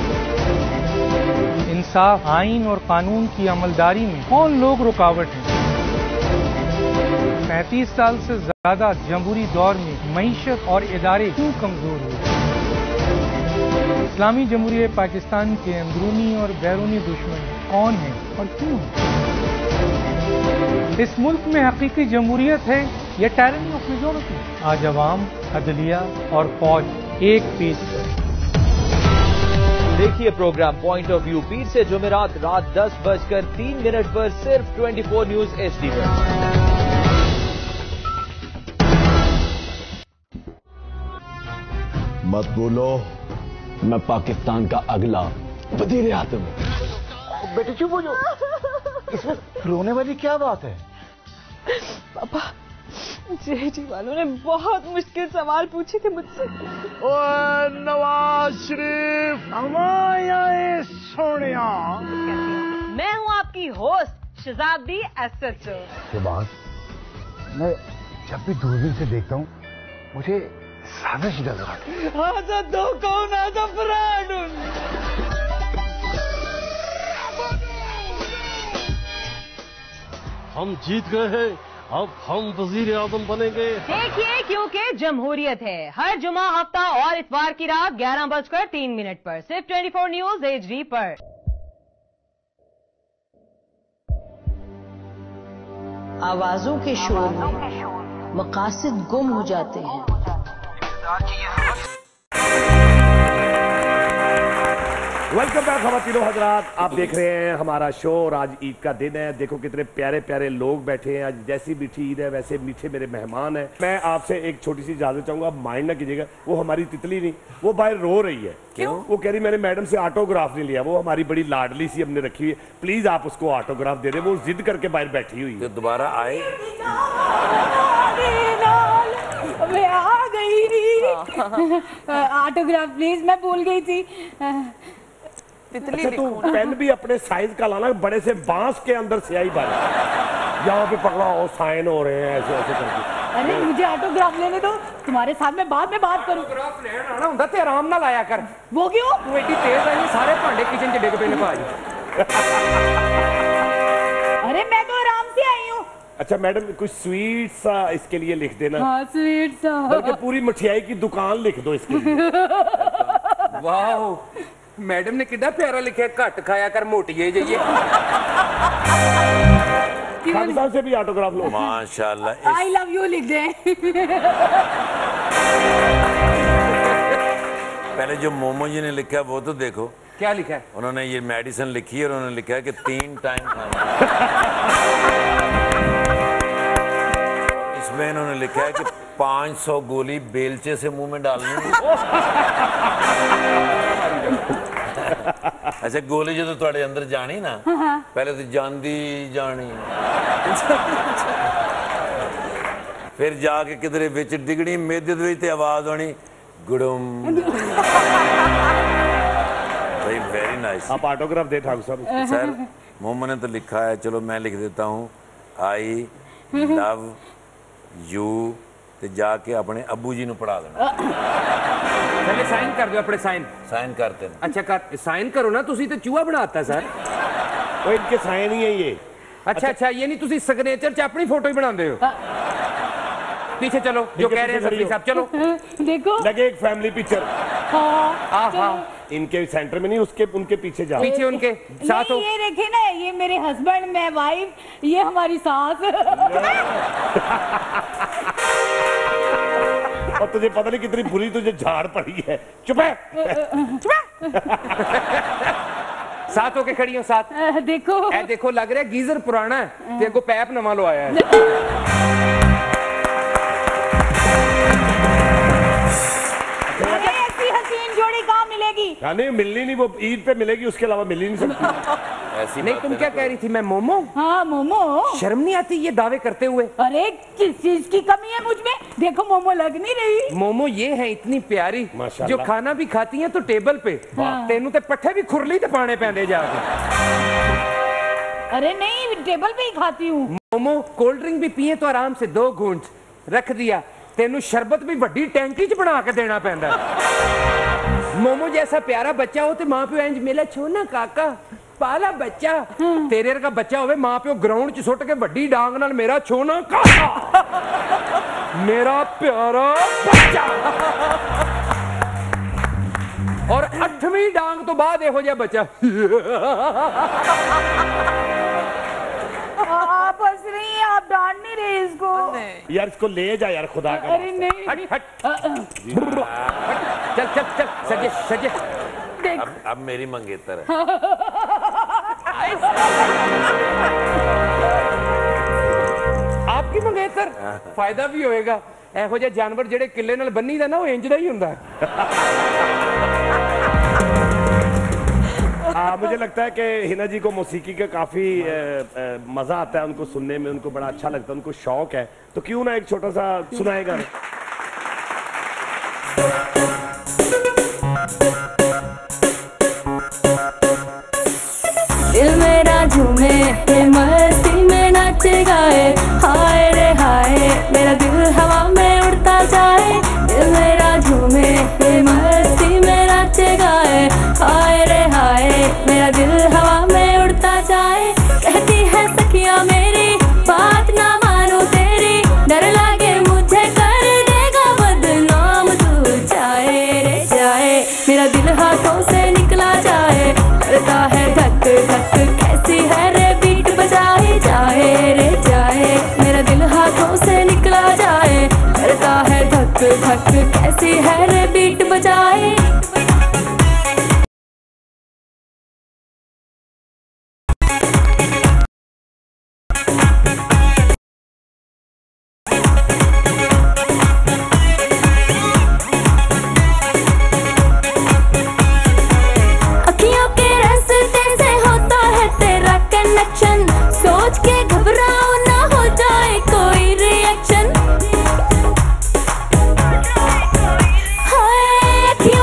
इंसाफ, आइन और कानून की अमलदारी में कौन लोग रुकावट हैं? पैंतीस साल से ज्यादा जमहूरी दौर में मईशत और इदारे क्यों कमजोर हुए? इस्लामी जमहूरियत पाकिस्तान के अंदरूनी और बैरूनी दुश्मन कौन हैं और क्यों? इस मुल्क में हकीकी जमहूरियत है या टायरनी ऑफ मेजॉरिटी? आज अवाम, अदलिया और फौज एक पेज पर। देखिए प्रोग्राम पॉइंट ऑफ व्यू पीर से जुमेरात रात दस बजकर तीन मिनट पर सिर्फ चौबीस न्यूज एच डी पर। मत बोलो, मैं पाकिस्तान का अगला वजीर आज़म हूं। बेटे चुप हो जाओ, इसमें रोने वाली क्या बात है? पापा, जेठी वालों ने बहुत मुश्किल सवाल पूछे थे मुझसे। ओए नवाज शरीफ, हमारे सोनिया। मैं हूँ आपकी होस्ट शहजादी एस एच ओ। के बाद मैं जब भी दूरबीन से देखता हूँ मुझे साजिश नजर आती है। आजा दो कौन आजा फ्रॉड। हम जीत गए हैं, अब हम वजीर आज़म बनेंगे। देखिए क्योंकि जमहूरियत है, हर जुमा हफ्ता और इतवार की रात ग्यारह बजकर तीन मिनट पर सिर्फ चौबीस न्यूज एच डी पर। आवाजों के शोर में मकासद गुम हो जाते हैं। वेलकम बैक ख़वातीनो हज़रात, आप देख रहे हैं हमारा शो और आज ईद का दिन है। देखो कितने प्यारे प्यारे लोग बैठे हैं। आज जैसी मीठी ईद है वैसे मीठे मेरे मेहमान हैं। मैं आपसे एक छोटी सी इजाजत चाहूंगा, माइंड ना कीजिएगा। वो हमारी तितली नहीं, वो बाहर रो रही है। क्यों? वो कह रही मैंने मैडम से ऑटोग्राफ नहीं लिया। वो हमारी बड़ी लाडली सी हमने रखी हुई है, प्लीज आप उसको ऑटोग्राफ दे दे। वो जिद करके बाहर बैठी हुई है। दोबारा आए मैं आ गई। ऑटोग्राफ प्लीज, मैं भूल गई थी। तितली अच्छा, तू पेन भी अपने साइज का लाना, बड़े से बांस के अंदर स्याही भर, यहाँ पे पकड़ा हो, साइन हो रहे हैं ऐसे ऐसे करके। अरे मुझे ऑटोग्राफ लेने दो, तुम्हारे साथ में बाद में बात करूं। ऑटोग्राफ लेना आना ਹੁੰਦਾ ਤੇ आराम ਨਾਲ आया कर। वो क्यों? तू एडी तेज आई, सारे भांडे किचन च डिग पे ने भाई। अरे मैं तो आराम से आई हूँ। अच्छा मैडम, कुछ स्वीट सा इसके लिए लिख देना। हाँ स्वीट सा, बल्कि पूरी मिठाई की दुकान लिख दो इसके लिए। वाह, मैडम ने कितना प्यारा लिखा है, घट खाया कर मोटिए जाइए। खान साहब से भी ऑटोग्राफ लो। माशाल्लाह, आई लव यू लिख दे। पहले जो मोमो जी ने लिखा है वो तो देखो। क्या लिखा है? उन्होंने ये मेडिसिन लिखी है और उन्होंने लिखा है कि तीन टाइम खाना। इसमें इन्होंने लिखा है कि पाँच सौ गोली बेलचे से मुंह में डालनी। अच्छा, गोली जो तो थोड़े अंदर जानी ना, पहले तो जानदी जानी, फिर जाके किधरे विच डिगनी मेदे दे विच ते आवाज आनी गुड़म। भाई वेरी नाइस। आप ऑटोग्राफ दे ठाकुर साहब। सर, मोमो ने तो लिखा है, चलो मैं लिख देता हूँ, आई लव यू, ते जाके अपने अब्बू जी ਨੂੰ पढ़ा देना। पहले साइन कर दो अपने। साइन साइन करते हैं। अच्छा कर साइन करो ना, तुसी तो चूहा बनाता सर। वो इनके साइन ही है ये। अच्छा अच्छा, ये नहीं तुसी सिग्नेचर च अपनी फोटो ही बनाते हो। पीछे चलो, जो कह रहे हैं सफरी साहब, चलो देखो लगे एक फैमिली पिक्चर। हाँ, हाँ, इनके सेंटर में नहीं, उसके उनके पीछे जाओ, पीछे उनके साथ हो। ये देखे ना, ये मेरे हस्बैंड, मैं वाइफ, ये हमारी सास। और तुझे पता नहीं कितनी बुरी तुझे झाड़ पड़ी है। चुप है। साथ होके खड़ी हो साथ। देखो ए देखो, लग रहा है गीजर पुराना है, देखो पैप नवा लो आया है। ऐसी हसीन जोड़ी कहाँ मिलेगी? नहीं मिलनी नहीं, वो ईद पे मिलेगी, उसके अलावा मिल ही नहीं सकती। ऐसी नहीं, तुम क्या कह रही थी? मैं मोमो? हाँ मोमो। शर्म नहीं आती ये दावे करते हुए? अरे किस चीज की कमी है मुझ में? देखो मोमो लग नहीं रही। मोमो ये है इतनी प्यारी, जो खाना भी खाती है तो टेबल पे, तेनू ते पट्ठे भी खुरली ते पाने पैंदे जाके। अरे नहीं, टेबल पे ही खाती हूँ। मोमो कोल्ड ड्रिंक भी पिए तो आराम से दो घूंट रख दिया, तेनू शरबत भी बड़ी टैंकी च बना के देना पैंदा। मोमो जैसा प्यारा बच्चा हो तो मां प्यो इंज मेला छोना काका पाला बच्चा, तेरे का बच्चा होवे मां प्यो ग्राउंड च सुट के बड़ी डांग नाल मेरा छोना काका, मेरा प्यारा बच्चा। और अठवीं डांग तो बाद हो जाए बच्चा। आप हंस रही हैं, आप डांट नहीं रहे इसको। यार इसको ले जा यार, खुदा का। अरे नहीं, हट हट चल चल चल, सजे सजे। अब अब मेरी मंगेतर है। आपकी मंगेतर? फायदा भी होएगा, एहो जिहा जानवर जेड़े किले नाल बन्नी दा ना, वो इंज दा ही हुंदा। आ, मुझे लगता है कि हिना जी को मौसीकी का काफी मजा आता है, उनको सुनने में, उनको बड़ा अच्छा लगता है, उनको शौक है, तो क्यों ना एक छोटा सा सुनाएगा। दिल मेरा झूमे मस्ती में नाच गाए, हाय रे हाय मेरा दिल हवा में उड़ता जाए। दिल मेरा झूमे मस्ती में नाच गाए, हाय रे हाय मेरा दिल हवा में उड़ता जाए। कहती है सखियां मेरी बात ना मानो तेरी, डर लागे मुझे कर देगा बदनाम तू। जाए रे जाए मेरा दिल हाथों से निकला जाए, करता है धक धक कैसी है रे बीट बजाए। जाए रे जाए मेरा दिल हाथों से निकला जाए, करता है धक धक कैसी है रे बीट बजाए। सोच के घबराओ ना हो जाए कोई रिएक्शन। हाय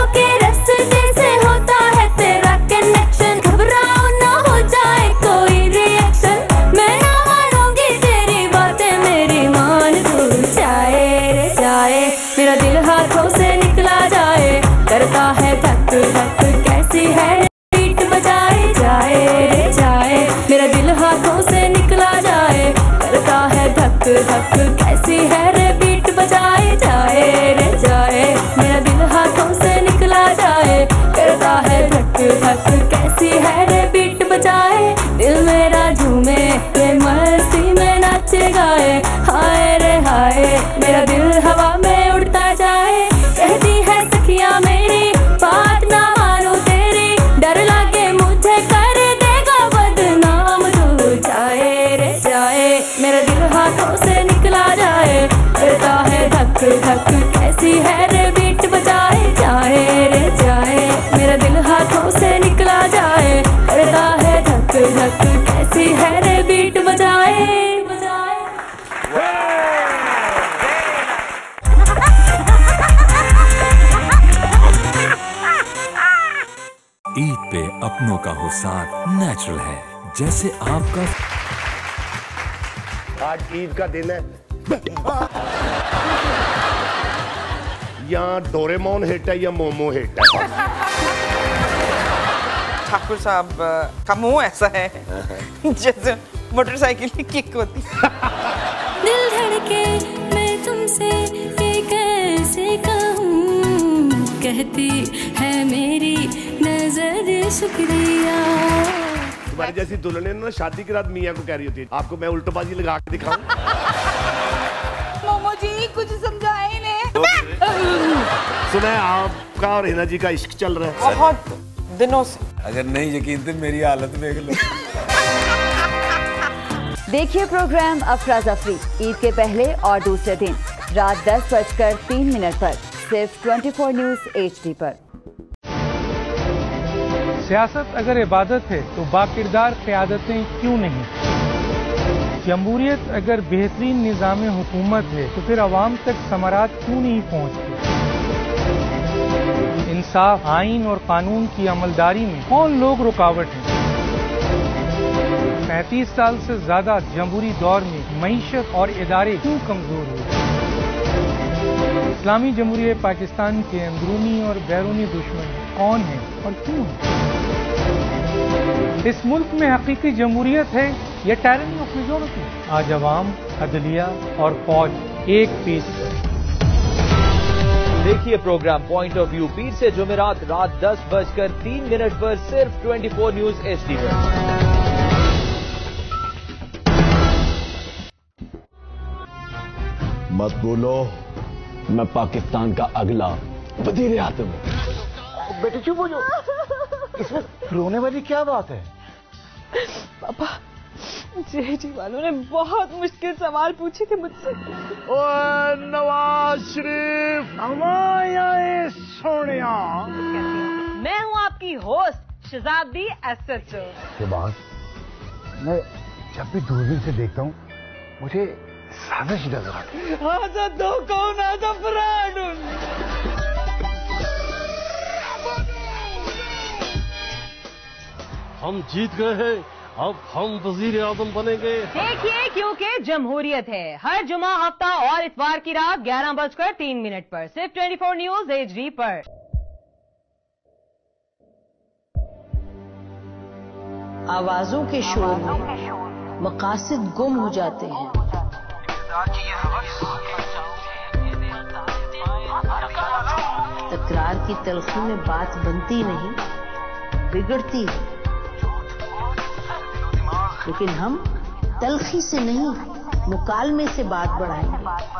धक कैसी है रे बीट बजाए जाए रे जाए मेरा दिल हाथों से निकला जाए करता है धक धक कैसी है रे बीट बजाए दिल मेरा झूमे रे मस्ती में नाचे गाए हाय रे हाय मेरा दिल हवा में उड़ता जाए कहती है सखियां मेरी बात ना मानो तेरी डर लागे मुझे कर देगा बदनाम तू जाए रे जाए मेरा दिल हाथों से निकला जाए करता है धक धक कैसी है रे बीट बजाए जाए रे जाए मेरा दिल हाथों से निकला जाए करता है धक धक कैसी है रे बीट बजाए ईद पे अपनों का हो साथ नेचुरल है जैसे आपका। आज ईद का दिन है। यहाँ डोरेमोन हिट है या मोमो हिट है? ठाकुर साहब का मुंह ऐसा है जैसे मोटरसाइकिल की किक होती। दिल धड़के मैं तुमसे ये कैसे कहूँ कहती है मेरी नजर शुक्रिया। तुम्हारी जैसी दुल्हन ना शादी के रात मियाँ को कह रही होती है आपको मैं उल्टोबाजी लगा के दिखाऊं। मोमो जी कुछ समझाए ने। सुना है आपका और हिना जी का इश्क चल रहा है बहुत दिनों से। अगर नहीं यकीन तो मेरी हालत देख लो। देखिए प्रोग्राम अफरा ज़फरी ईद के पहले और दूसरे दिन रात दस बजकर तीन मिनट पर सिर्फ चौबीस न्यूज एच डी पर। सियासत अगर इबादत है तो बाकिरदार क़यादतें क्यों नहीं? जमहूरियत अगर बेहतरीन निज़ाम हुकूमत है तो फिर अवाम तक समारात क्यों नहीं पहुँचती? इंसाफ, आइन और कानून की अमलदारी में कौन लोग रुकावट हैं? पैंतीस साल से ज्यादा जमहूरी दौर में मईशत और इदारे क्यों कमजोर हुए? इस्लामी जमहूरियत पाकिस्तान के अंदरूनी और बैरूनी दुश्मन कौन है और क्यों है? इस मुल्क में हकीकी जमहूरियत है या टायरनी ऑफ मेजॉरिटी? आज अवाम, अदलिया और फौज एक पीस है। देखिए प्रोग्राम पॉइंट ऑफ व्यू पीर से जुमेरात रात दस बजकर तीन मिनट पर सिर्फ चौबीस न्यूज एच डी पर। मत बोलो मैं पाकिस्तान का अगला वजीर आज़म हूं। बेटे चुप हो जाओ, इसमें रोने वाली क्या बात है? पापा जेठी वालों ने बहुत मुश्किल सवाल पूछे थे मुझसे। ओए नवाज शरीफ हमारे सोनिया। मैं हूँ आपकी होस्ट शहजादी एसएचओ। के बाद मैं जब भी दूरबीन से देखता हूँ मुझे साजिश नजर आती है। आजा दो कौन आजा फ्रॉड। हम जीत गए हैं, अब हम वजीर आज़म बनेंगे। देखिए क्योंकि जमहूरियत है हर जुमा हफ्ता और इतवार की रात ग्यारह बजकर तीन मिनट पर सिर्फ चौबीस न्यूज एच डी पर। आवाजों के शोर में मकासद गुम हो जाते हैं। तकरार की तलखी में बात बनती नहीं, बिगड़ती है। लेकिन हम तलखी से नहीं, मुकालमे से बात बढ़ाएंगे।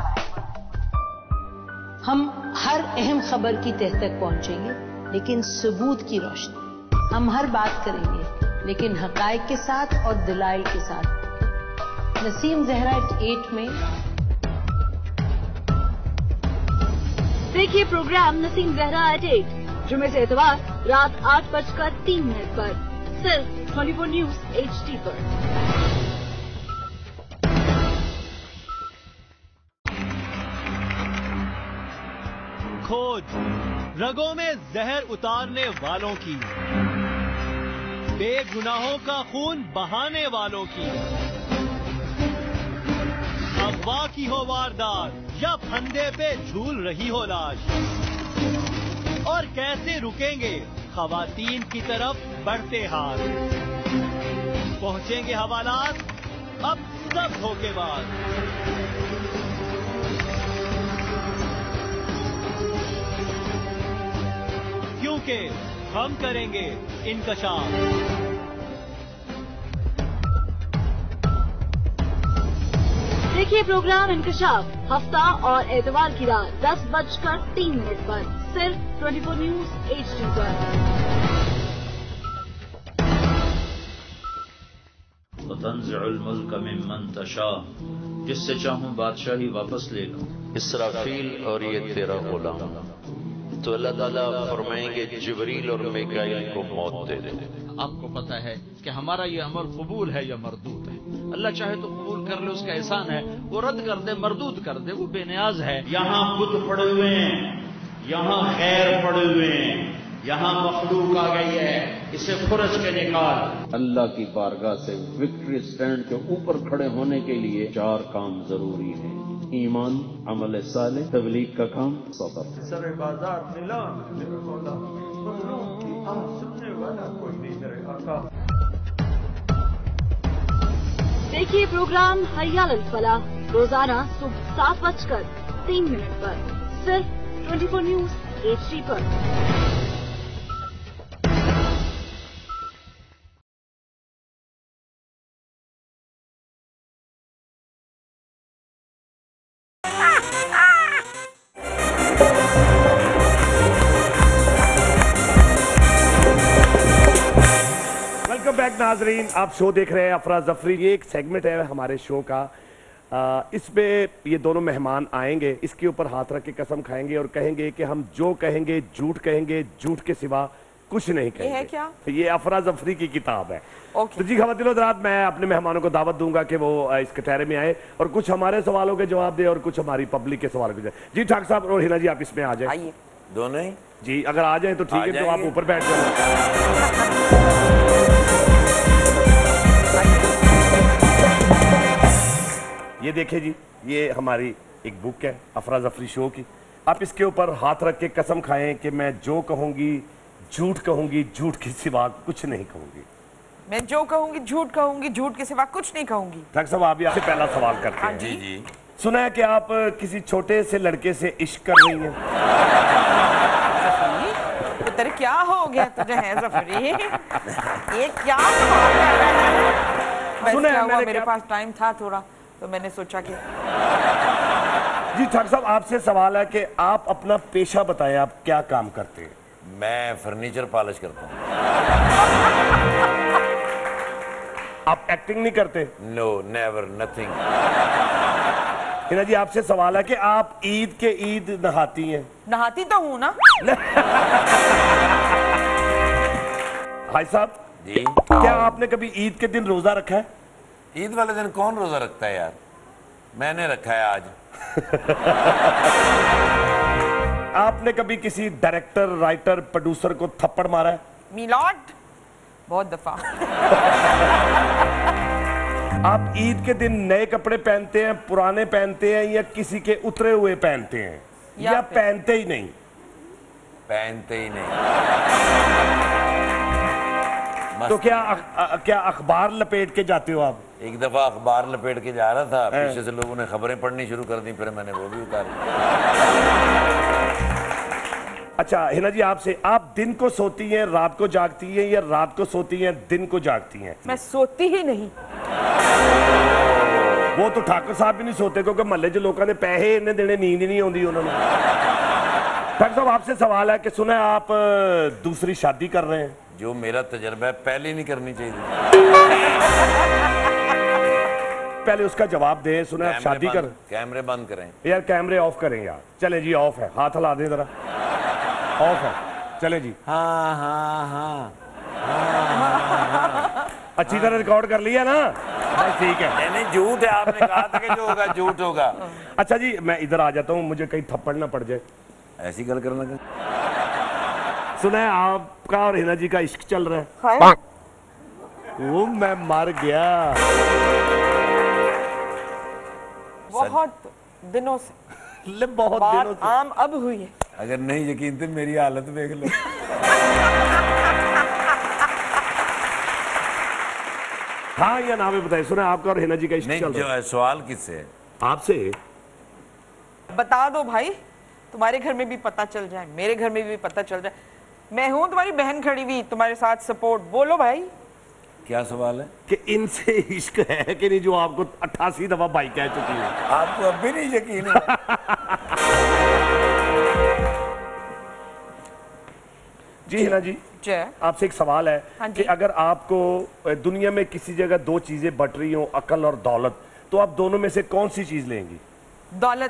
हम हर अहम खबर की तह तक पहुंचेंगे, लेकिन सबूत की रोशनी। हम हर बात करेंगे, लेकिन हकायक के साथ और दलाइल के साथ। नसीम जहरा एट में देखिए programme Naseem Zahra eight eight जुमे से इतवार रात आठ बजकर तीन मिनट पर सिर्फ चौबीस न्यूज एच डी पर। खोज रगों में जहर उतारने वालों की, बेगुनाहों का खून बहाने वालों की। अगवा की हो वारदात या फंदे पे झूल रही हो लाश, और कैसे रुकेंगे खवातीन की तरफ बढ़ते हाथ। पहुंचेंगे हवालात अब सब धोखेबाज। क्योंकि हम करेंगे इंकशाफ। देखिए प्रोग्राम इंकशाफ हफ्ता और एतवार की रात दस बजकर तीन मिनट पर सिर्फ चौबीस न्यूज एच डी पर। तंज़िउल मुल्क मिम्मन तशा, जिससे चाहूं बादशाही वापस ले लूं। इसराफील और ये तेरा गुलाम। तो अल्लाह ताला फरमाएंगे जिब्रील और मीकाईल को मौत दे दे। आपको पता है कि हमारा ये अमल कबूल है या मरदूद है। अल्लाह चाहे तो कबूल कर ले, उसका एहसान है। वो रद्द कर दे, मरदूद कर दे, वो बेनियाज है। यहाँ बुत पड़े हुए हैं, यहाँ खैर पड़े हुए हैं, यहाँ मखलूक आ गई है, इसे खुरच के निकाल। अल्लाह की बारगाह से विक्ट्री स्टैंड के ऊपर खड़े होने के लिए चार काम जरूरी हैं: ईमान, अमल साले, तबलीग का काम, सब्र। सरे बाजार मिला मेरे मौला, मखलूक की आह सुनने वाला कोई नहीं मेरे आका। देखिए प्रोग्राम हय्या अल फलाह रोजाना सुबह सात बजकर तीन मिनट पर सिर्फ चौबीस न्यूज एच डी पर। नाजरीन, आप शो देख रहे हैं अफरा ज़फरी। ये एक सेगमेंट है हमारे शो का। आ, इसमें ये दोनों मेहमान आएंगे, इसके ऊपर हाथ रख के कसम खाएंगे और कहेंगे कि हम जो कहेंगे झूठ कहेंगे, झूठ के सिवा कुछ नहीं कहेंगे। ये है क्या? ये अफरा ज़फरी की किताब है। ओके। तो जी ख़वातीन हज़रात, मैं अपने मेहमानों को दावत दूंगा कि वो इस कटहरे में आए और कुछ हमारे सवालों के जवाब दे और कुछ हमारी पब्लिक के सवालों के जवाब। जी ठाकुर साहब और हिना जी, आप इसमें आ जाए। दोनों ही जी, अगर आ जाए तो ठीक है, तो आप ऊपर बैठ जाए। ये देखिए जी, ये हमारी एक बुक है अफरा ज़फरी शो की। आप इसके ऊपर हाथ रख के कसम खाएं कि मैं जो कहूंगी झूठ कहूंगी, झूठ के सिवा कुछ नहीं कहूंगी। मैं जो कहूंगी झूठ कहूंगी, झूठ के सिवा कुछ नहीं कहूंगी। ठाकुर साहब, आप आपसे पहला सवाल करते हैं। जी जी। सुना है कि आप किसी छोटे से लड़के से इश्क कर रही हैं। पुत्र क्या हो गया तुझे है ज़फरी? ये क्या सवाल कर रहा है? सुना है, मेरे क्या... पास टाइम था थोड़ा, तो मैंने सोचा कि जी ठाकुर साहब, आपसे सवाल है कि आप अपना पेशा बताएं, आप क्या काम करते हैं? मैं फर्नीचर पॉलिश करता हूँ। आप एक्टिंग नहीं करते? No, never, nothing. Hina ji, आपसे सवाल है कि आप ईद के ईद नहाती हैं? नहाती तो हूँ ना। भाई साहब जी, क्या आपने कभी ईद के दिन रोजा रखा है? ईद वाले दिन कौन रोजा रखता है यार? मैंने रखा है आज। आपने कभी किसी डायरेक्टर, राइटर, प्रोड्यूसर को थप्पड़ मारा है? मिलॉट, बहुत दफा। आप ईद के दिन नए कपड़े पहनते हैं, पुराने पहनते हैं, या किसी के उतरे हुए पहनते हैं, या, या पहनते ही नहीं? पहनते ही नहीं। तो क्या अख, अ, क्या अखबार लपेट के जाते हो आप? एक दफा अखबार लपेट के जा रहा था, पीछे से लोगों ने खबरें पढ़नी शुरू कर दी, फिर मैंने वो भी उतारी। अच्छा हिना जी, आपसे, आप दिन को सोती हैं, रात को जागती हैं, या रात को सोती हैं, दिन को जागती हैं? मैं सोती ही नहीं। वो तो ठाकुर साहब भी नहीं सोते, क्योंकि महल्ले जो लोगों ने पैसे इन्हें देने, नींद ही नहीं आती उन्होंने। ठाकुर साहब, आपसे सवाल है कि सुना है आप दूसरी शादी कर रहे हैं? जो मेरा तजर्बा है, पहले नहीं करनी चाहिए। पहले उसका जवाब दे। सुना आप शादी कर, कैमरे बंद करें यार, कैमरे ऑफ करें यार। चले जी, ऑफ है, हाथ हिला दे जरा, ऑफ है। चले जी। हाँ हाँ हाँ, हाँ। अच्छी तरह रिकॉर्ड कर लिया ना? बस ठीक है। नहीं, झूठ है, आपने कहा था कि जो होगा झूठ होगा। अच्छा जी, मैं इधर आ जाता हूँ, मुझे कहीं थप्पड़ ना पड़ जाए। ऐसी गल करना कर। सुना है आपका और हिना जी का इश्क चल रहा है? वो मैं मर गया। बहुत दिनों से, बहुत दिनों से आम अब हुई है। अगर नहीं यकीन तो मेरी हालत देख लो। हाँ या ना में बताइए। सुना आपका और हिना जी का इश्क नहीं, चल जो रहा है। सवाल किससे है? आपसे। बता दो भाई, तुम्हारे घर में भी पता चल जाए, मेरे घर में भी पता चल जाए। मैं हूं तुम्हारी बहन खड़ी हुई तुम्हारे साथ सपोर्ट। बोलो भाई। क्या सवाल है? कि इनसे इश्क है कि नहीं, जो आपको अट्ठासी दफा भाई कह चुकी है। आपको अब भी नहीं यकीन है? जी हिना जी, आपसे एक सवाल है हाँ कि अगर आपको दुनिया में किसी जगह दो चीजें बट रही हो, अकल और दौलत, तो आप दोनों में से कौन सी चीज लेंगी? दौलत।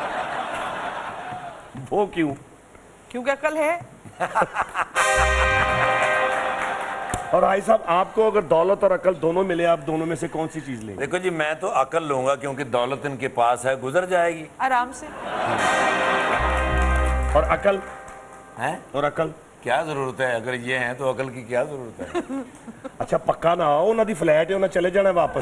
वो क्यों? क्योंकि अकल है। और भाई साहब, आपको अगर दौलत और अकल दोनों मिले, आप दोनों में से कौन सी चीज लेंगे? देखो जी, मैं तो अकल लूंगा क्योंकि दौलत इनके पास है, गुजर जाएगी आराम से। और अकल है? और अकल क्या जरूरत है? अगर ये हैं तो अकल की क्या जरूरत है? अच्छा पक्का ना हो, उन्होंने फ्लैट है, उन्हें चले जाना वापस।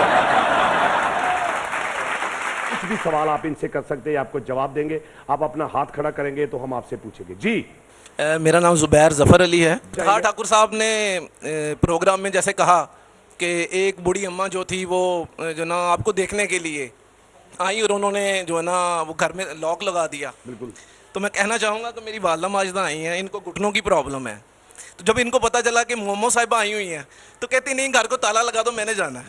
कुछ भी सवाल आप इनसे कर सकते हैं, आपको जवाब देंगे। आप अपना हाथ खड़ा करेंगे तो हम आपसे पूछेंगे। जी Uh, मेरा नाम जुबैर जफर अली है। इफ्तिखार ठाकुर साहब ने प्रोग्राम में जैसे कहा कि एक बूढ़ी अम्मा जो थी वो जो ना आपको देखने के लिए आई और उन्होंने जो है ना वो घर में लॉक लगा दिया। बिल्कुल। तो मैं कहना चाहूँगा तो मेरी वालदा माजदा आई हैं, इनको घुटनों की प्रॉब्लम है। तो जब इनको पता चला कि मोमो साहिबा आई हुई हैं तो कहती नहीं, घर को ताला लगा दो, मैंने जाना है।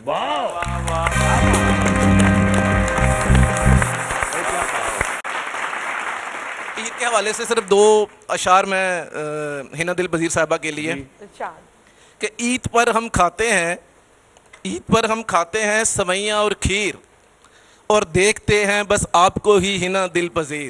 ईद के हवाले से सिर्फ दो अशार मैं हिना दिलपजीर साहिबा के लिए कि ईद पर हम खाते हैं ईद पर हम खाते हैं सवैयाँ और खीर और देखते हैं बस आपको ही हिना दिलपजीर।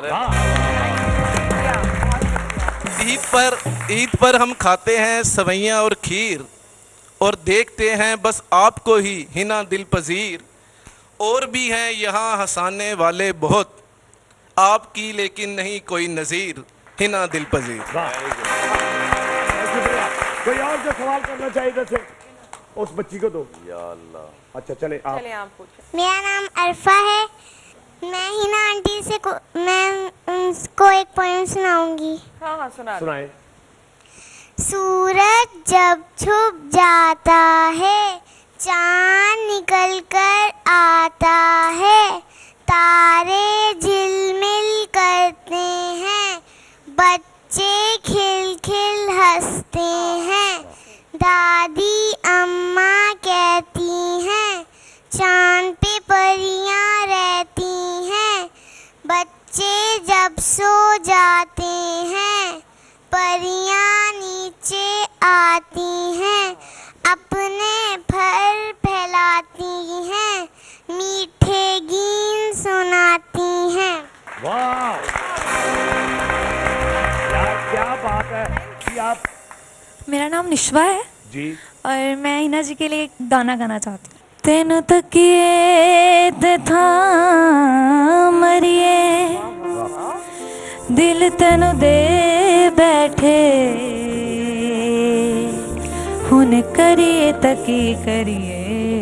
ईद पर ईद पर हम खाते हैं सवैयाँ और खीर और देखते हैं बस आपको ही हिना दिलपजीर। और भी हैं यहाँ हंसाने वाले बहुत, आपकी लेकिन नहीं कोई नज़ीर, हिना दिलपजीर। कोई और जो सवाल करना चाहिए इधर से उस बच्ची को दो। या अल्लाह। अच्छा चले आप। चले आप पूछो। मेरा नाम अरफा है। मैं हिना आंटी से को, मैं उनको एक पोएम सुनाऊंगी। हाँ हाँ सुना। सुनाए। सूरज जब छुप जाता है, चांद निकल कर आता है, तारे झिलमिल करते हैं, बच्चे खिल खिल हंसते हैं, दादी अम्मा कहती हैं, चांद पे परियां रहती हैं, बच्चे जब सो जाते हैं, परियां नीचे आती हैं, अपने फर फैलाती हैं, मीठे गीत सुनाती हैं। वाह, यार क्या बात है कि आप। मेरा नाम निशवा है जी और मैं हिना जी के लिए एक गाना गाना चाहती हूँ। तेन तकिए ते था मरिए, दिल तेन दे बैठे, हुन करिए तकी करिए,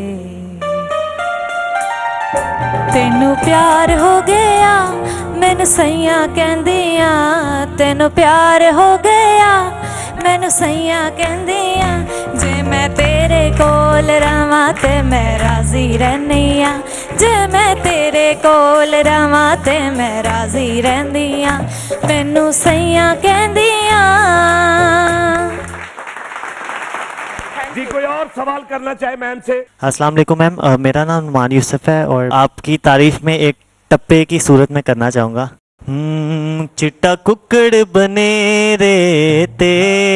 तेनू प्यार हो गया मैनू सैया कहंदियां, तेनू प्यार हो गया मैनू सैया कहंदियां, जे मैं तेरे कोल रवां ते मैं राजी रहनियां, जे मैं तेरे कोल रवां ते मैं राजी रहंदियां, मैनू सैया कहंदियां। जी कोई और सवाल करना चाहे मैम से? अस्सलाम वालेकुम मैम, मेरा नाम नुमान यूसुफ है और आपकी तारीफ में एक टप्पे की सूरत में करना चाहूँगा। चिट्टा कुक्कड़ बने रे ते,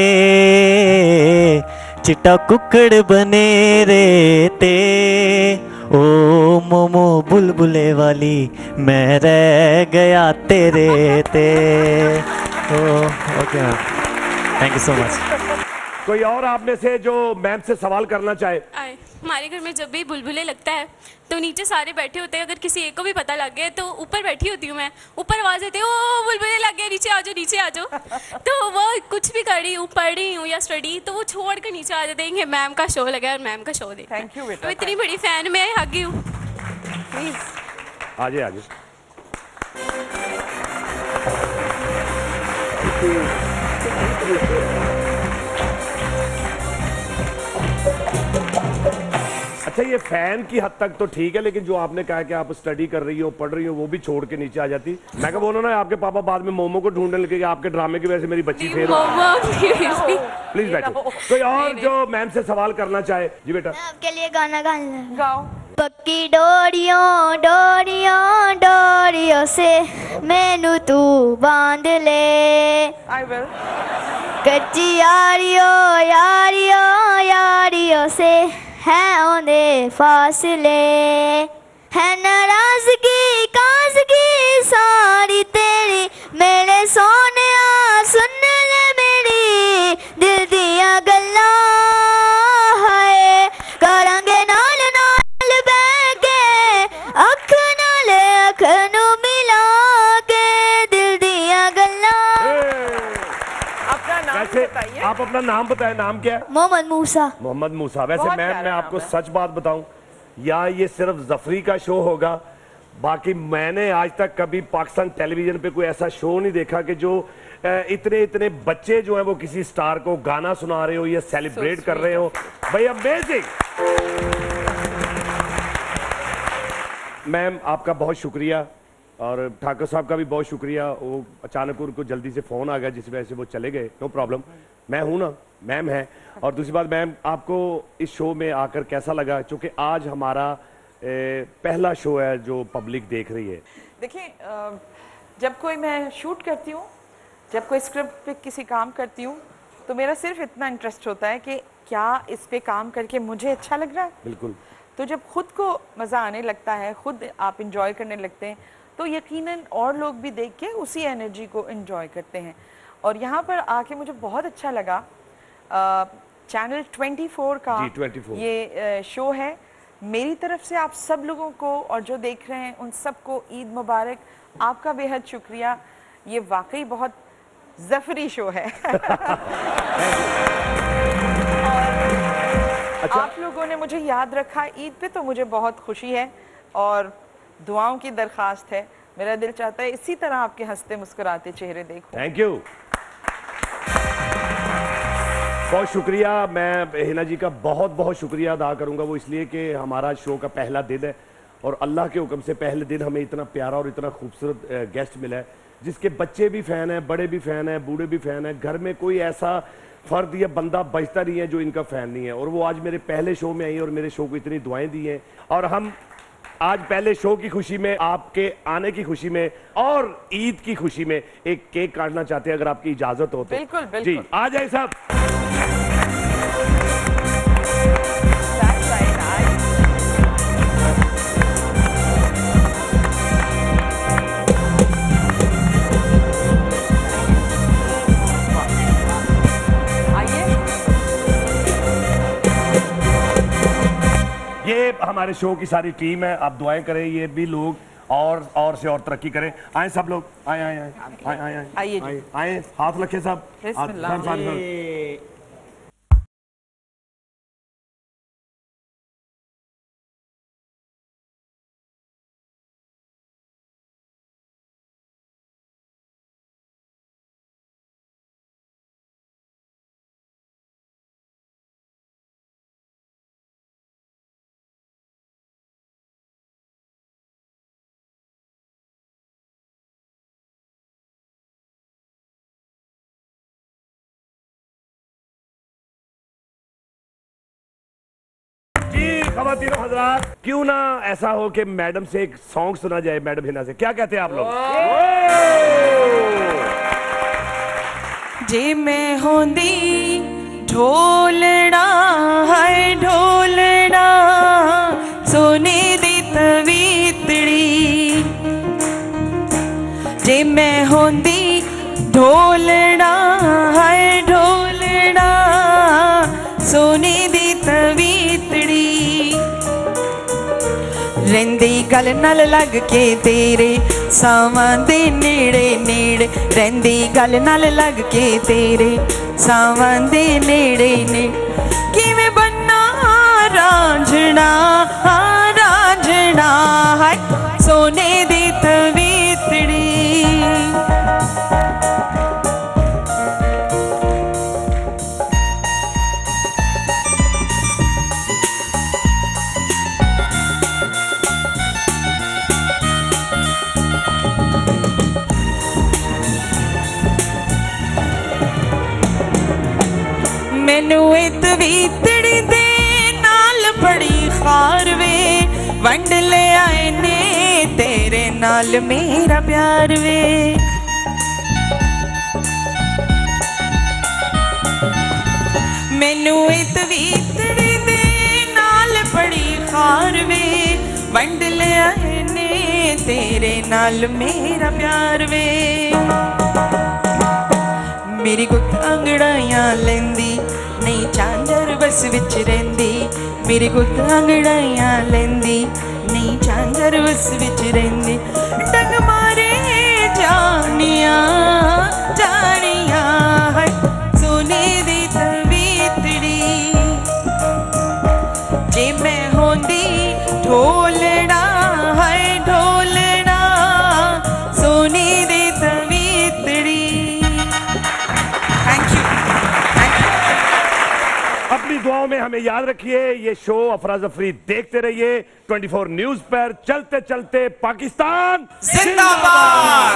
चिट्टा कुक्कड़ बने रे ते, ओ मोमो बुलबुले वाली मैं रह गया तेरे ते। Oh okay ma'am, thank you so much. कोई और आप में से जो मैम से सवाल करना चाहे? आए, हमारे घर में जब भी बुलबुले लगता है तो नीचे सारे बैठे होते हैं, अगर किसी एक को भी पता लग गया तो ऊपर बैठी होती हूँ मैं, ऊपर आवाज़ आती है ओ बुलबुले लग गए, नीचे आ जाओ नीचे आ जाओ। तो वो कुछ भी कर रही हूँ, पढ़ रही हूँ या स्टडी, तो वो छोड़ कर नीचे आ जाते हैं, मैम का शो लगा है और मैम का शो देखा। थैंक यू बेटा। तो इतनी बड़ी फैन में हगी हूँ। प्लीज आगे आगे। अच्छा ये फैन की हद तक तो ठीक है, लेकिन जो आपने कहा कि आप स्टडी कर रही हो, पढ़ रही हो, वो भी छोड़ के नीचे आ जाती। मैं क्या बोला ना, आपके पापा बाद में मोमो को ढूंढने लगे कि आपके ड्रामे की वजह से मेरी बच्ची फेल हो। प्लीज बैठो। कोई और जो मैम से सवाल करना चाहे? जी बेटा। आपके लिए गाना गाना गाओ। पक्की डोरियों डोरियों डोरियों से मैनू तू बांध ले, आई विल। कच्ची यारियों यारियों यारियों से है ओंदे फासले, है नाराजगी काजगी सारी तेरी, मेरे सोने सुन ले मेरी दिल दिया गल्ला है, करांगे नाल नाल बह के अख नाल अख नू मिला के दिल दिया गल्ला। अपना नाम वैसे बताइए। आप अपना नाम बताएं, नाम क्या है? मोहम्मद मूसा। मोहम्मद मूसा। वैसे बहुत मैम प्यारा मैं आपको नाम है। सच बात बताऊं, या ये सिर्फ जफरी का शो होगा, बाकी मैंने आज तक कभी पाकिस्तान टेलीविजन पे कोई ऐसा शो नहीं देखा कि जो इतने इतने बच्चे जो हैं वो किसी स्टार को गाना सुना रहे हो या सेलिब्रेट कर रहे हो। भाई अमेजिंग। मैम आपका बहुत शुक्रिया, और ठाकुर साहब का भी बहुत शुक्रिया। वो अचानक उनको जल्दी से फ़ोन आ गया जिस वजह से वो चले गए। नो प्रॉब्लम, मैं हूं ना, मैम है। और दूसरी बात मैम, आपको इस शो में आकर कैसा लगा? क्योंकि आज हमारा ए, पहला शो है जो पब्लिक देख रही है। देखिए, जब कोई मैं शूट करती हूँ, जब कोई स्क्रिप्ट पे किसी काम करती हूँ, तो मेरा सिर्फ इतना इंटरेस्ट होता है कि क्या इस पे काम करके मुझे अच्छा लग रहा है। बिल्कुल। तो जब खुद को मज़ा आने लगता है, खुद आप इंजॉय करने लगते हैं, तो यकीनन और लोग भी देख के उसी एनर्जी को इंजॉय करते हैं। और यहाँ पर आके मुझे बहुत अच्छा लगा। चैनल चौबीस का जी, चौबीस ये आ, शो है। मेरी तरफ से आप सब लोगों को और जो देख रहे हैं उन सबको ईद मुबारक। आपका बेहद शुक्रिया। ये वाकई बहुत ज़फरी शो है। अच्छा। आप लोगों ने मुझे याद रखा ईद पे, तो मुझे बहुत खुशी है और दुआओं की दरख्वास्त है। मेरा दिल चाहता है इसी तरह आपके हंसते मुस्कुराते चेहरे देखूं। थैंक यू, बहुत शुक्रिया। मैं हिना जी का बहुत बहुत शुक्रिया अदा करूंगा, वो इसलिए कि हमारा शो का पहला दिन है और अल्लाह के हुक्म से पहले दिन हमें इतना प्यारा और इतना खूबसूरत गेस्ट मिला है, जिसके बच्चे भी फ़ैन हैं, बड़े भी फ़ैन हैं, बूढ़े भी फ़ैन हैं। घर में कोई ऐसा फ़र्द या बंदा बचता नहीं है जो इनका फ़ैन नहीं है। और वो आज मेरे पहले शो में आई और मेरे शो को इतनी दुआएं दी हैं। और हम आज पहले शो की खुशी में, आपके आने की खुशी में और ईद की खुशी में एक केक काटना चाहते हैं, अगर आपकी इजाज़त हो तो। बिल्कुल बिल्कुल। जी आ जाए साहब। ये हमारे शो की सारी टीम है, आप दुआएं करें ये भी लोग और और से और तरक्की करें। आए सब लोग, आए आए आए आए आए आए आइए आए आए, हाथ रखे साहब। बिस्मिल्लाह। साहब, साहब, साहब। ख़वातीनो हज़रात, क्यों ना ऐसा हो कि मैडम से एक सॉन्ग सुना जाए, मैडम हिना से। क्या कहते हैं आप लोग? जे मैं होंदी ढोलना है ढोलना सोने दी तवीतड़ी, जे मैं होंदी ढोलना है ढोलना सोने दी तवीतड़ी, रहिंदी गल नाल लग के तेरे सावां दे नेड़े नेड़े, रहिंदी गल नाल लग के तेरे सावां दे नेड़े नेड़े, किवें बनना रांझना रांझना है सोने दी तवीतड़ी। मैनू इत वीतड़ी दे नाल बड़ी खार वे वंड ले आए ने तेरे नाल मेरा प्यार वे मैनू इत वीतड़ी दे नाल बड़ी खार वे वंड ले आए ने तेरे नाल मेरा प्यार वे मेरी गुत अंगड़ाइयां लेंदी नहीं झांझर बस विच रेंदी मेरी गुत अंगड़ाइयां लेंदी नहीं झांझर बस विच रेंदी डंग मारे जानिया जानिया है सोने दी तवीतड़ी जे मैं होंदी ढोलड़ा है ढोलड़ा सोने दी तवीतड़ी। थैंक यू अपनी दुआओं में हमें याद रखिए। ये शो अफरा जफरी देखते रहिए चौबीस न्यूज पर। चलते चलते पाकिस्तान जिंदाबाद।